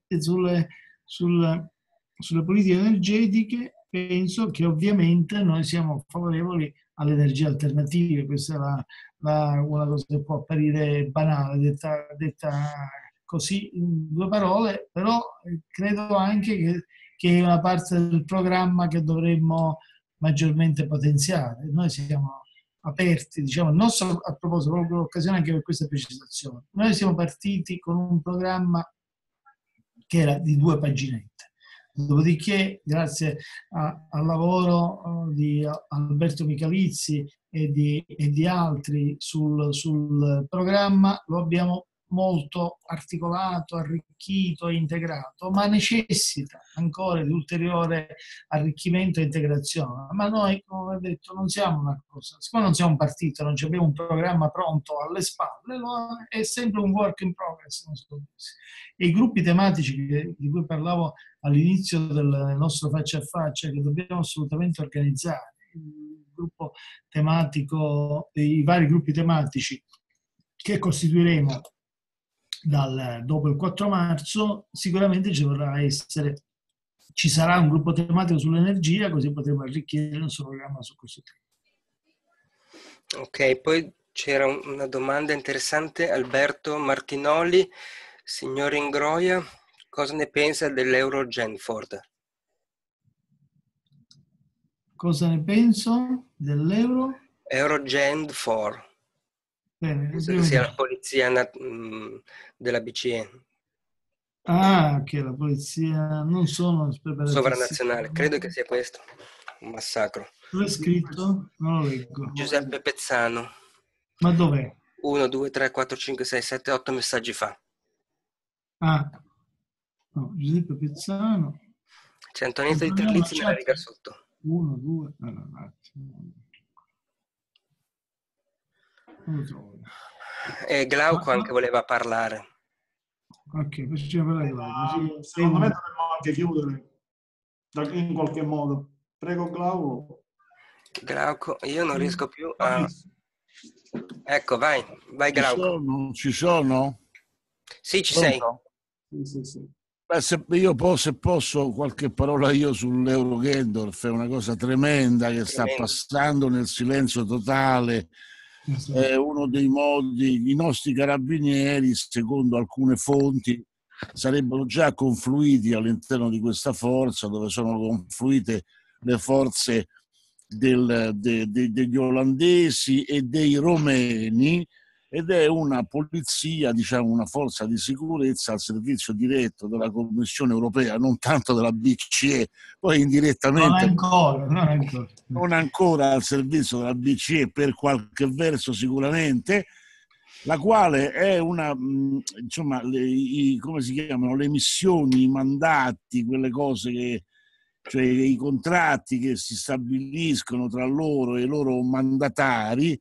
politiche energetiche penso che ovviamente noi siamo favorevoli alle energie alternative. Questa è una cosa che può apparire banale, detta così in due parole, però credo anche che è una parte del programma che dovremmo maggiormente potenziare. Noi siamo aperti, diciamo, a proposito, proprio l'occasione anche per questa precisazione. Noi siamo partiti con un programma che era di 2 paginette. Dopodiché, grazie al lavoro di Alberto Michalizzi e di altri sul programma, lo abbiamo molto articolato, arricchito e integrato, ma necessita ancora di ulteriore arricchimento e integrazione. Ma noi, come ho detto, non siamo una cosa, siccome non siamo un partito, non abbiamo un programma pronto alle spalle, è sempre un work in progress. E i gruppi tematici di cui parlavo all'inizio del nostro faccia a faccia, che dobbiamo assolutamente organizzare, il gruppo tematico, i vari gruppi tematici che costituiremo dopo il 4 marzo, sicuramente ci sarà un gruppo tematico sull'energia, così potremo arricchire il nostro programma su questo tema.
Ok, poi c'era una domanda interessante, Alberto Martinoli, signor Ingroia, cosa ne pensa dell'Euro-Genford?
Cosa ne penso dell'Euro?
Euro-Genford.
Bene,
Penso che sia la polizia della BCE.
Ah, che la polizia non sono
sovranazionale, credo che sia questo, un massacro.
Dove è scritto? Non lo leggo.
Giuseppe Pezzano.
Ma dov'è?
1, 2, 3, 4, 5, 6, 7, 8 messaggi fa.
Ah, no, Giuseppe Pezzano.
C'è Antonietta di Terlizzi nella riga sotto.
1, 2, allora, un attimo. Non lo trovo.
E Glauco anche voleva parlare.
Ok, possiamo parlare Glauco.
Secondo me dovremmo anche chiudere in qualche modo. Prego Glauco.
Glauco, io non riesco più a... Ecco, vai Glauco.
Ci sono?
Sì, ci sei.
Sì.
Beh, se posso, qualche parola io sull'Euro-Gendorf, è una cosa tremenda che sta passando nel silenzio totale. È uno dei modi, i nostri carabinieri, secondo alcune fonti, sarebbero già confluiti all'interno di questa forza, dove sono confluite le forze degli olandesi e dei romeni, ed è una polizia, diciamo una forza di sicurezza al servizio diretto della Commissione europea, non tanto della BCE, poi indirettamente non ancora al servizio della BCE per qualche verso sicuramente, la quale è una, insomma, come si chiamano, le missioni, i mandati, quelle cose che, cioè i contratti che si stabiliscono tra loro e i loro mandatari,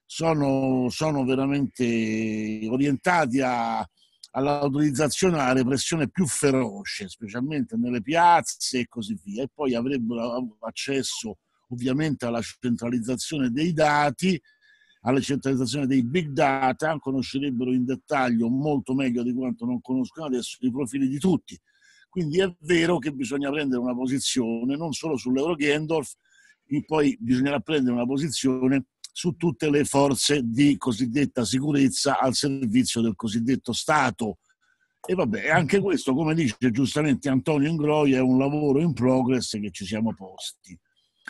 sono veramente orientati all'autorizzazione alla repressione più feroce, specialmente nelle piazze e così via, e poi avrebbero accesso ovviamente alla centralizzazione dei dati, alla centralizzazione dei big data, conoscerebbero in dettaglio molto meglio di quanto non conoscono adesso i profili di tutti. Quindi è vero che bisogna prendere una posizione non solo sull'Euro-Gendorf, poi bisognerà prendere una posizione su tutte le forze di cosiddetta sicurezza al servizio del cosiddetto Stato. E vabbè, anche questo, come dice giustamente Antonio Ingroia, è un lavoro in progress che ci siamo posti.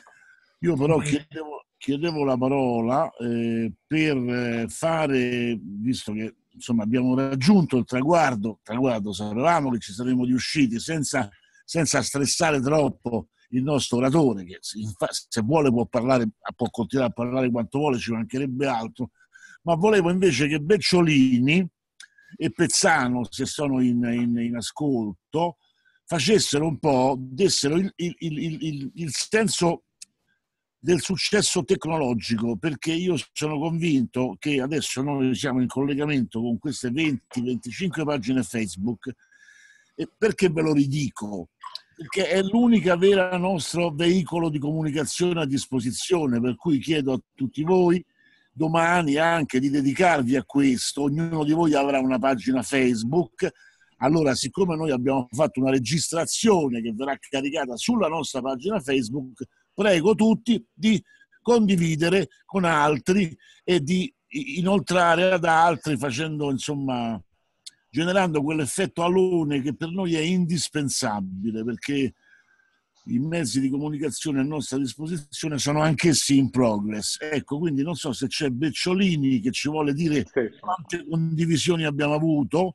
Io però chiedevo la parola per fare, visto che insomma abbiamo raggiunto il traguardo, sapevamo che ci saremmo riusciti senza stressare troppo il nostro oratore, che se vuole può continuare a parlare quanto vuole, ci mancherebbe altro, ma volevo invece che Becciolini e Pezzano, se sono in ascolto, facessero un po', dessero il senso del successo tecnologico, perché io sono convinto che adesso noi siamo in collegamento con queste 20-25 pagine Facebook. E perché ve lo ridico? Perché è l'unica vera nostro veicolo di comunicazione a disposizione, per cui chiedo a tutti voi domani anche di dedicarvi a questo. Ognuno di voi avrà una pagina Facebook. Allora, siccome noi abbiamo fatto una registrazione che verrà caricata sulla nostra pagina Facebook, prego tutti di condividere con altri e di inoltrare ad altri, facendo, insomma, generando quell'effetto alone che per noi è indispensabile, perché i mezzi di comunicazione a nostra disposizione sono anch'essi in progress. Ecco, quindi non so se c'è Becciolini che ci vuole dire quante condivisioni abbiamo avuto.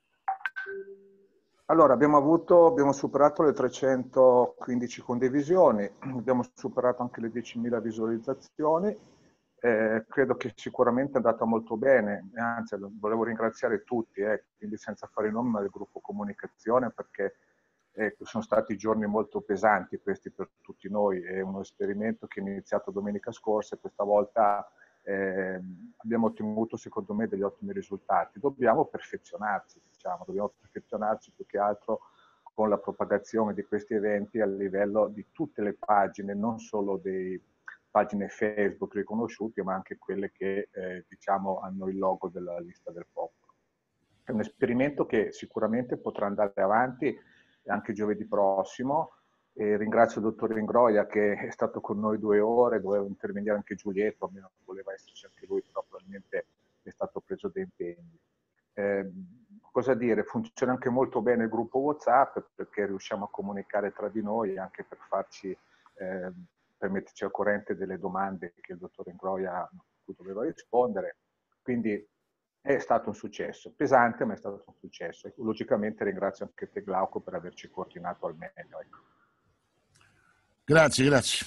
Allora, abbiamo superato le 315 condivisioni, abbiamo superato anche le 10.000 visualizzazioni credo che sicuramente è andata molto bene, anzi volevo ringraziare tutti, quindi senza fare il nome del gruppo comunicazione, perché sono stati giorni molto pesanti questi per tutti noi. È uno esperimento che è iniziato domenica scorsa e questa volta abbiamo ottenuto secondo me degli ottimi risultati. Dobbiamo perfezionarci, diciamo, dobbiamo perfezionarci più che altro con la propagazione di questi eventi a livello di tutte le pagine, non solo dei pagine Facebook riconosciute, ma anche quelle che diciamo hanno il logo della lista del popolo. È un esperimento che sicuramente potrà andare avanti anche giovedì prossimo. E ringrazio il dottor Ingroia che è stato con noi 2 ore, doveva intervenire anche Giulietto, almeno voleva esserci anche lui, però probabilmente è stato preso da impegni. Cosa dire? Funziona anche molto bene il gruppo WhatsApp, perché riusciamo a comunicare tra di noi anche per farci per metterci al corrente delle domande che il dottor Ingroia a cui doveva rispondere. Quindi è stato un successo, pesante ma è stato un successo. E logicamente ringrazio anche te Glauco per averci coordinato al meglio. Ecco.
Grazie, grazie.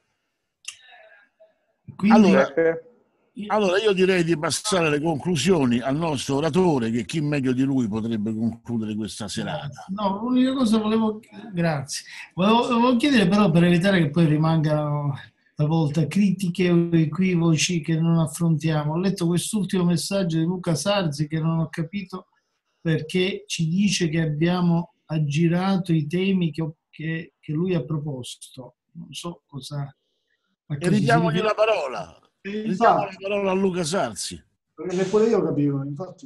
Quindi,
allora io direi di passare alle conclusioni al nostro oratore, che chi meglio di lui potrebbe concludere questa serata.
No, l'unica cosa volevo chiedere, però, per evitare che poi rimangano talvolta critiche o equivoci che non affrontiamo. Ho letto quest'ultimo messaggio di Luca Sarzi che non ho capito, perché ci dice che abbiamo aggirato i temi che lui ha proposto. Non so cosa...
E ridiamogli la parola. Ridiamo la parola a Luca Sarzi.
Perché neppure io capivo, infatti.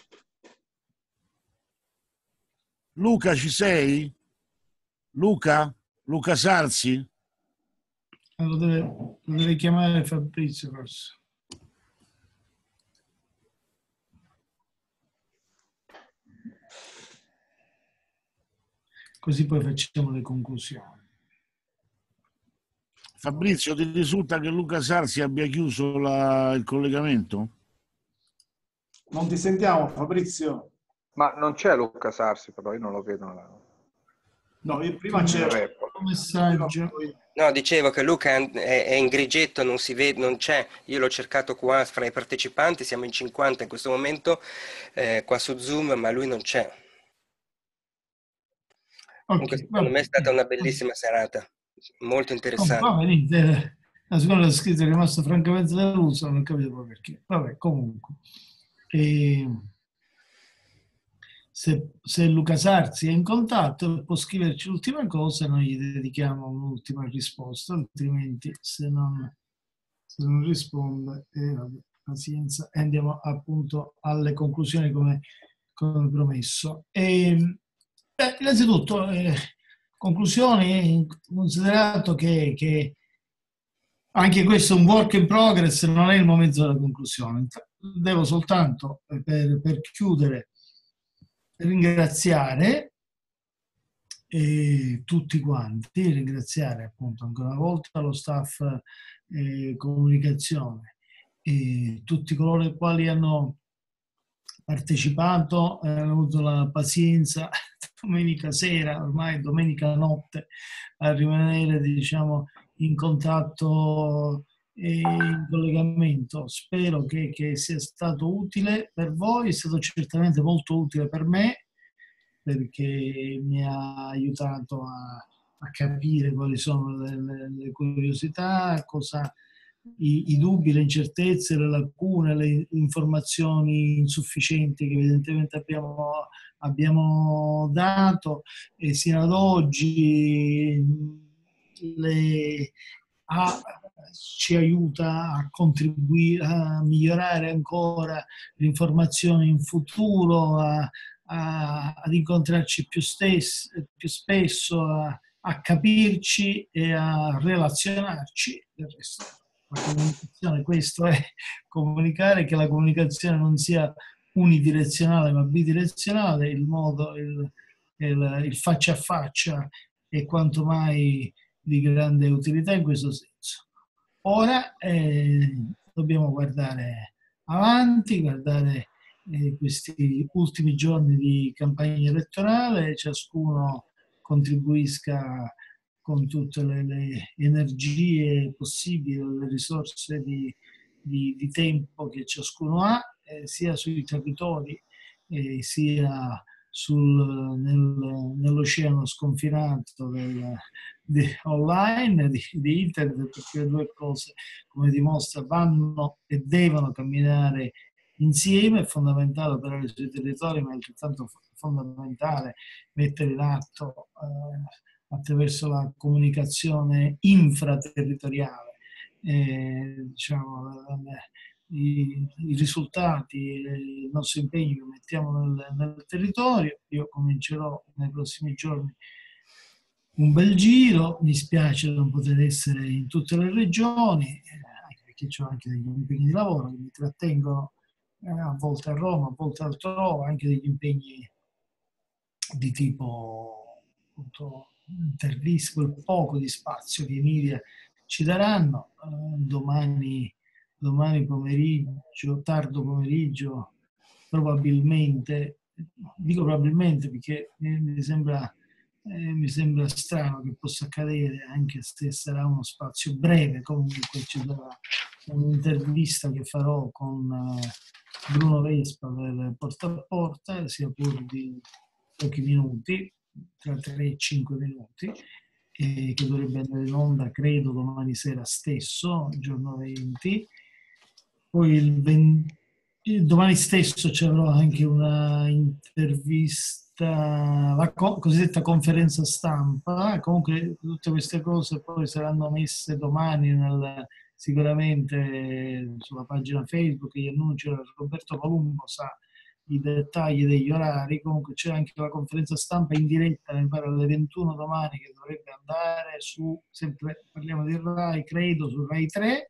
Luca, ci sei? Luca? Luca Sarzi?
Lo deve chiamare Fabrizio forse. Così poi facciamo le conclusioni.
Fabrizio, ti risulta che Luca Sarzi abbia chiuso il collegamento?
Non ti sentiamo, Fabrizio.
Ma non c'è Luca Sarzi, però io non lo vedo.
No, io prima c'era
un messaggio.
No, dicevo che Luca è in grigetto, non si vede, non c'è. Io l'ho cercato qua fra i partecipanti, siamo in 50 in questo momento, qua su Zoom, ma lui non c'è. Comunque, secondo me è stata una bellissima serata, molto interessante.
La scuola ha scritto è rimasto francamente deluso, non capivo perché. Vabbè, comunque. Se Luca Sarzi è in contatto può scriverci l'ultima cosa, noi gli dedichiamo un'ultima risposta, altrimenti se non risponde, vabbè, pazienza, e andiamo appunto alle conclusioni come promesso. Innanzitutto, conclusioni, considerato che anche questo è un work in progress, non è il momento della conclusione. Devo soltanto, per chiudere, ringraziare tutti quanti, ringraziare appunto ancora una volta lo staff comunicazione e tutti coloro i quali hanno partecipato, hanno avuto la pazienza domenica sera, ormai domenica notte, a rimanere, diciamo, in contatto e in collegamento. Spero che sia stato utile per voi, è stato certamente molto utile per me, perché mi ha aiutato a capire quali sono le curiosità, i dubbi, le incertezze, le lacune, le informazioni insufficienti che evidentemente abbiamo dato, e sino ad oggi ci aiuta a contribuire a migliorare ancora l'informazione in futuro, ad incontrarci più spesso, a capirci e a relazionarci. Del resto, la comunicazione, questo è comunicare, che la comunicazione non sia unidirezionale ma bidirezionale, il modo, il faccia a faccia è quanto mai di grande utilità in questo senso. Ora dobbiamo guardare avanti, guardare questi ultimi giorni di campagna elettorale, ciascuno contribuisca con tutte le energie possibili, le risorse di tempo che ciascuno ha, sia sui territori sia nell'oceano sconfinato online, di internet, perché le due cose, come dimostra, vanno e devono camminare insieme. È fondamentale operare sui territori, ma è altrettanto fondamentale mettere in atto attraverso la comunicazione infraterritoriale diciamo, i risultati, il nostro impegno che mettiamo nel territorio. Io comincerò nei prossimi giorni un bel giro, mi spiace non poter essere in tutte le regioni, anche perché ho anche degli impegni di lavoro che mi trattengono a volte a Roma, a volte altrove, anche degli impegni di tipo appunto interviste, quel poco di spazio che i media ci daranno. Domani pomeriggio, tardo pomeriggio, probabilmente, dico probabilmente perché mi sembra strano che possa accadere, anche se sarà uno spazio breve. Comunque ci sarà un'intervista che farò con Bruno Vespa per Porta a Porta, sia pur di pochi minuti, tra 3 e 5 minuti, che dovrebbe andare in onda, credo, domani sera stesso, giorno 20. Poi domani stesso ci avrò anche una intervista, la cosiddetta conferenza stampa. Comunque tutte queste cose poi saranno messe domani sicuramente sulla pagina Facebook. Gli annunci, Roberto Columbo sa i dettagli degli orari. Comunque c'è anche la conferenza stampa in diretta, mi pare alle 21 domani, che dovrebbe andare sempre parliamo di Rai, credo, su Rai 3.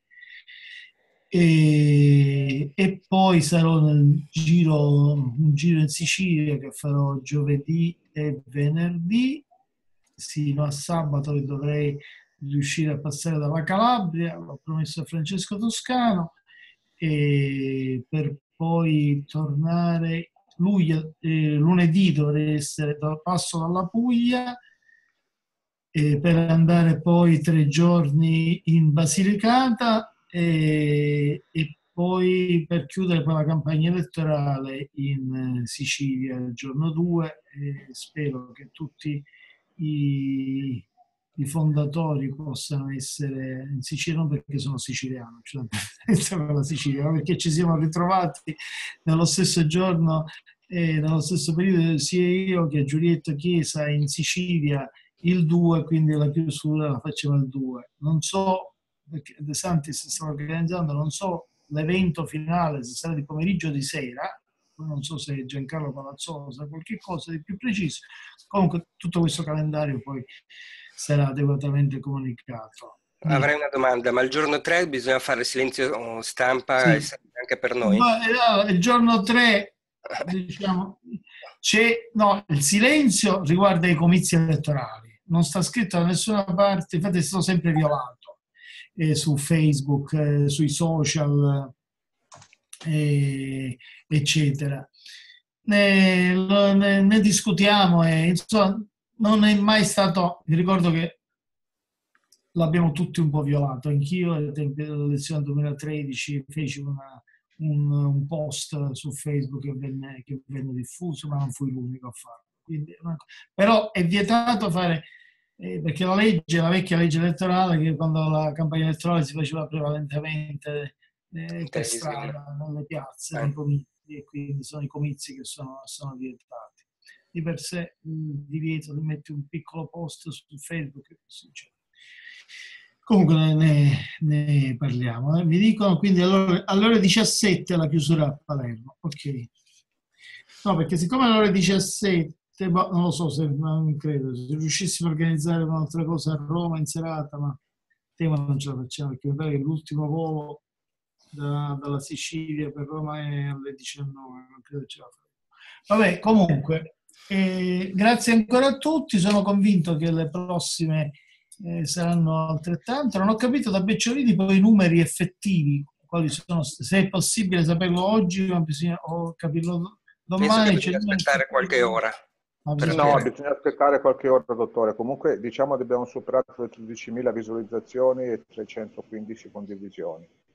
E poi sarò un giro in Sicilia che farò giovedì e venerdì, sino a sabato, che dovrei riuscire a passare dalla Calabria, l'ho promesso a Francesco Toscano, e per poi tornare lunedì dovrei essere, passo dalla Puglia, per andare poi 3 giorni in Basilicata, e poi per chiudere poi la campagna elettorale in Sicilia il giorno 2. Spero che tutti i fondatori possano essere in Sicilia, non perché sono siciliano, cioè per la Sicilia, ma perché ci siamo ritrovati nello stesso giorno e nello stesso periodo, sia io che Giulietto Chiesa in Sicilia il 2, quindi la chiusura la facciamo il 2. Non so, perché De Santis sta organizzando, non so l'evento finale se sarà di pomeriggio o di sera, non so se Giancarlo Palazzolo sa qualche cosa di più preciso. Comunque tutto questo calendario poi sarà adeguatamente comunicato.
Avrei una domanda, ma il giorno 3 bisogna fare silenzio stampa anche per noi?
Il giorno 3, diciamo, il silenzio riguarda i comizi elettorali, non sta scritto da nessuna parte, infatti è stato sempre violato su Facebook, sui social, eccetera. Ne discutiamo e insomma non è mai stato, mi ricordo che l'abbiamo tutti un po' violato, anch'io ai tempi dell'elezione 2013 feci un post su Facebook che venne diffuso, ma non fui l'unico a farlo. Quindi, però è vietato fare, perché la vecchia legge elettorale, che quando la campagna elettorale si faceva prevalentemente per strada, nelle piazze, nei comizi, e quindi sono i comizi che sono vietati. Di per sé il divieto di mettere un piccolo post su Facebook, che succede. Comunque ne parliamo. Mi dicono quindi alle ore 17 la chiusura a Palermo. Ok. No, perché siccome alle ore 17, non lo so, non credo, se riuscissimo a organizzare un'altra cosa a Roma in serata, ma temo non ce la facciamo, perché mi pare che l'ultimo volo dalla Sicilia per Roma è alle 19, non credo ce la faremo. Vabbè, comunque, grazie ancora a tutti, sono convinto che le prossime saranno altrettanto. Non ho capito da Becciolini poi i numeri effettivi, quali sono, se è possibile saperlo oggi, ma bisogna capirlo domani.
Penso che bisogna aspettare qualche ora.
No, bisogna aspettare qualche ora, dottore. Comunque diciamo che abbiamo superato le 13.000 visualizzazioni e 315 condivisioni.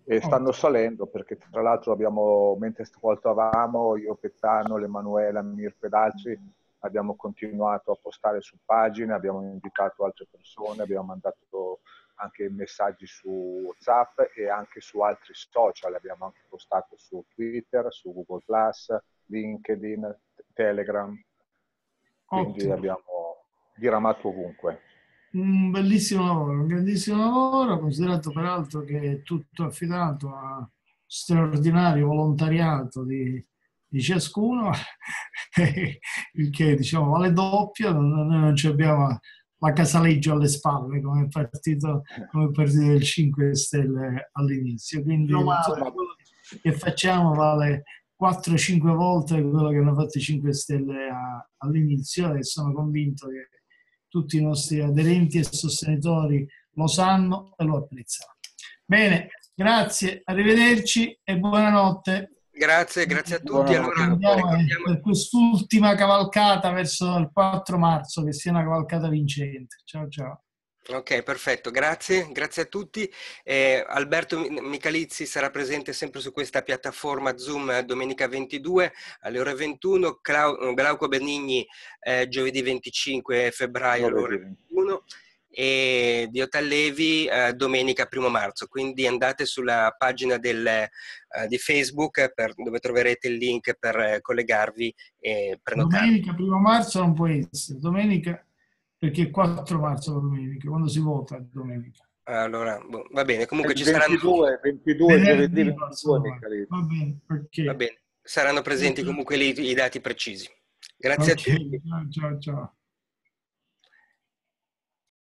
E stanno salendo perché tra l'altro abbiamo, mentre ascoltavamo, io, Pettano, l'Emanuela, Mir Pedalci, abbiamo continuato a postare su pagine, abbiamo invitato altre persone, abbiamo mandato anche messaggi su WhatsApp e anche su altri social, abbiamo anche postato su Twitter, su Google+, LinkedIn, Telegram, quindi
Ottimo.
abbiamo diramato ovunque.
Un bellissimo lavoro, un grandissimo lavoro, considerato peraltro che è tutto affidato a straordinario volontariato di ciascuno, il che diciamo vale doppio, noi non ci abbiamo la Casaleggio alle spalle come partito del 5 Stelle all'inizio, quindi quello che facciamo vale 4-5 volte quello che hanno fatto i 5 Stelle all'inizio, e sono convinto che tutti i nostri aderenti e sostenitori lo sanno e lo apprezzano. Bene, grazie, arrivederci e buonanotte.
Grazie a tutti. Allora,
per quest'ultima cavalcata verso il 4 marzo, che sia una cavalcata vincente. Ciao ciao.
Ok, perfetto, grazie a tutti. Alberto Michalizzi sarà presente sempre su questa piattaforma Zoom domenica 22 alle ore 21, Glauco Benigni giovedì 25 febbraio alle ore 21 e di Hotel Levi domenica 1 marzo. Quindi andate sulla pagina di Facebook dove troverete il link per collegarvi e prenotare.
Domenica 1 marzo non può essere, domenica perché è 4 marzo la domenica, quando si vota domenica.
Allora, va bene, comunque ci
22,
saranno...
22, giovedì 22,
va bene, perché...
Va bene, saranno presenti comunque lì i dati precisi. Grazie a tutti.
Ciao ciao.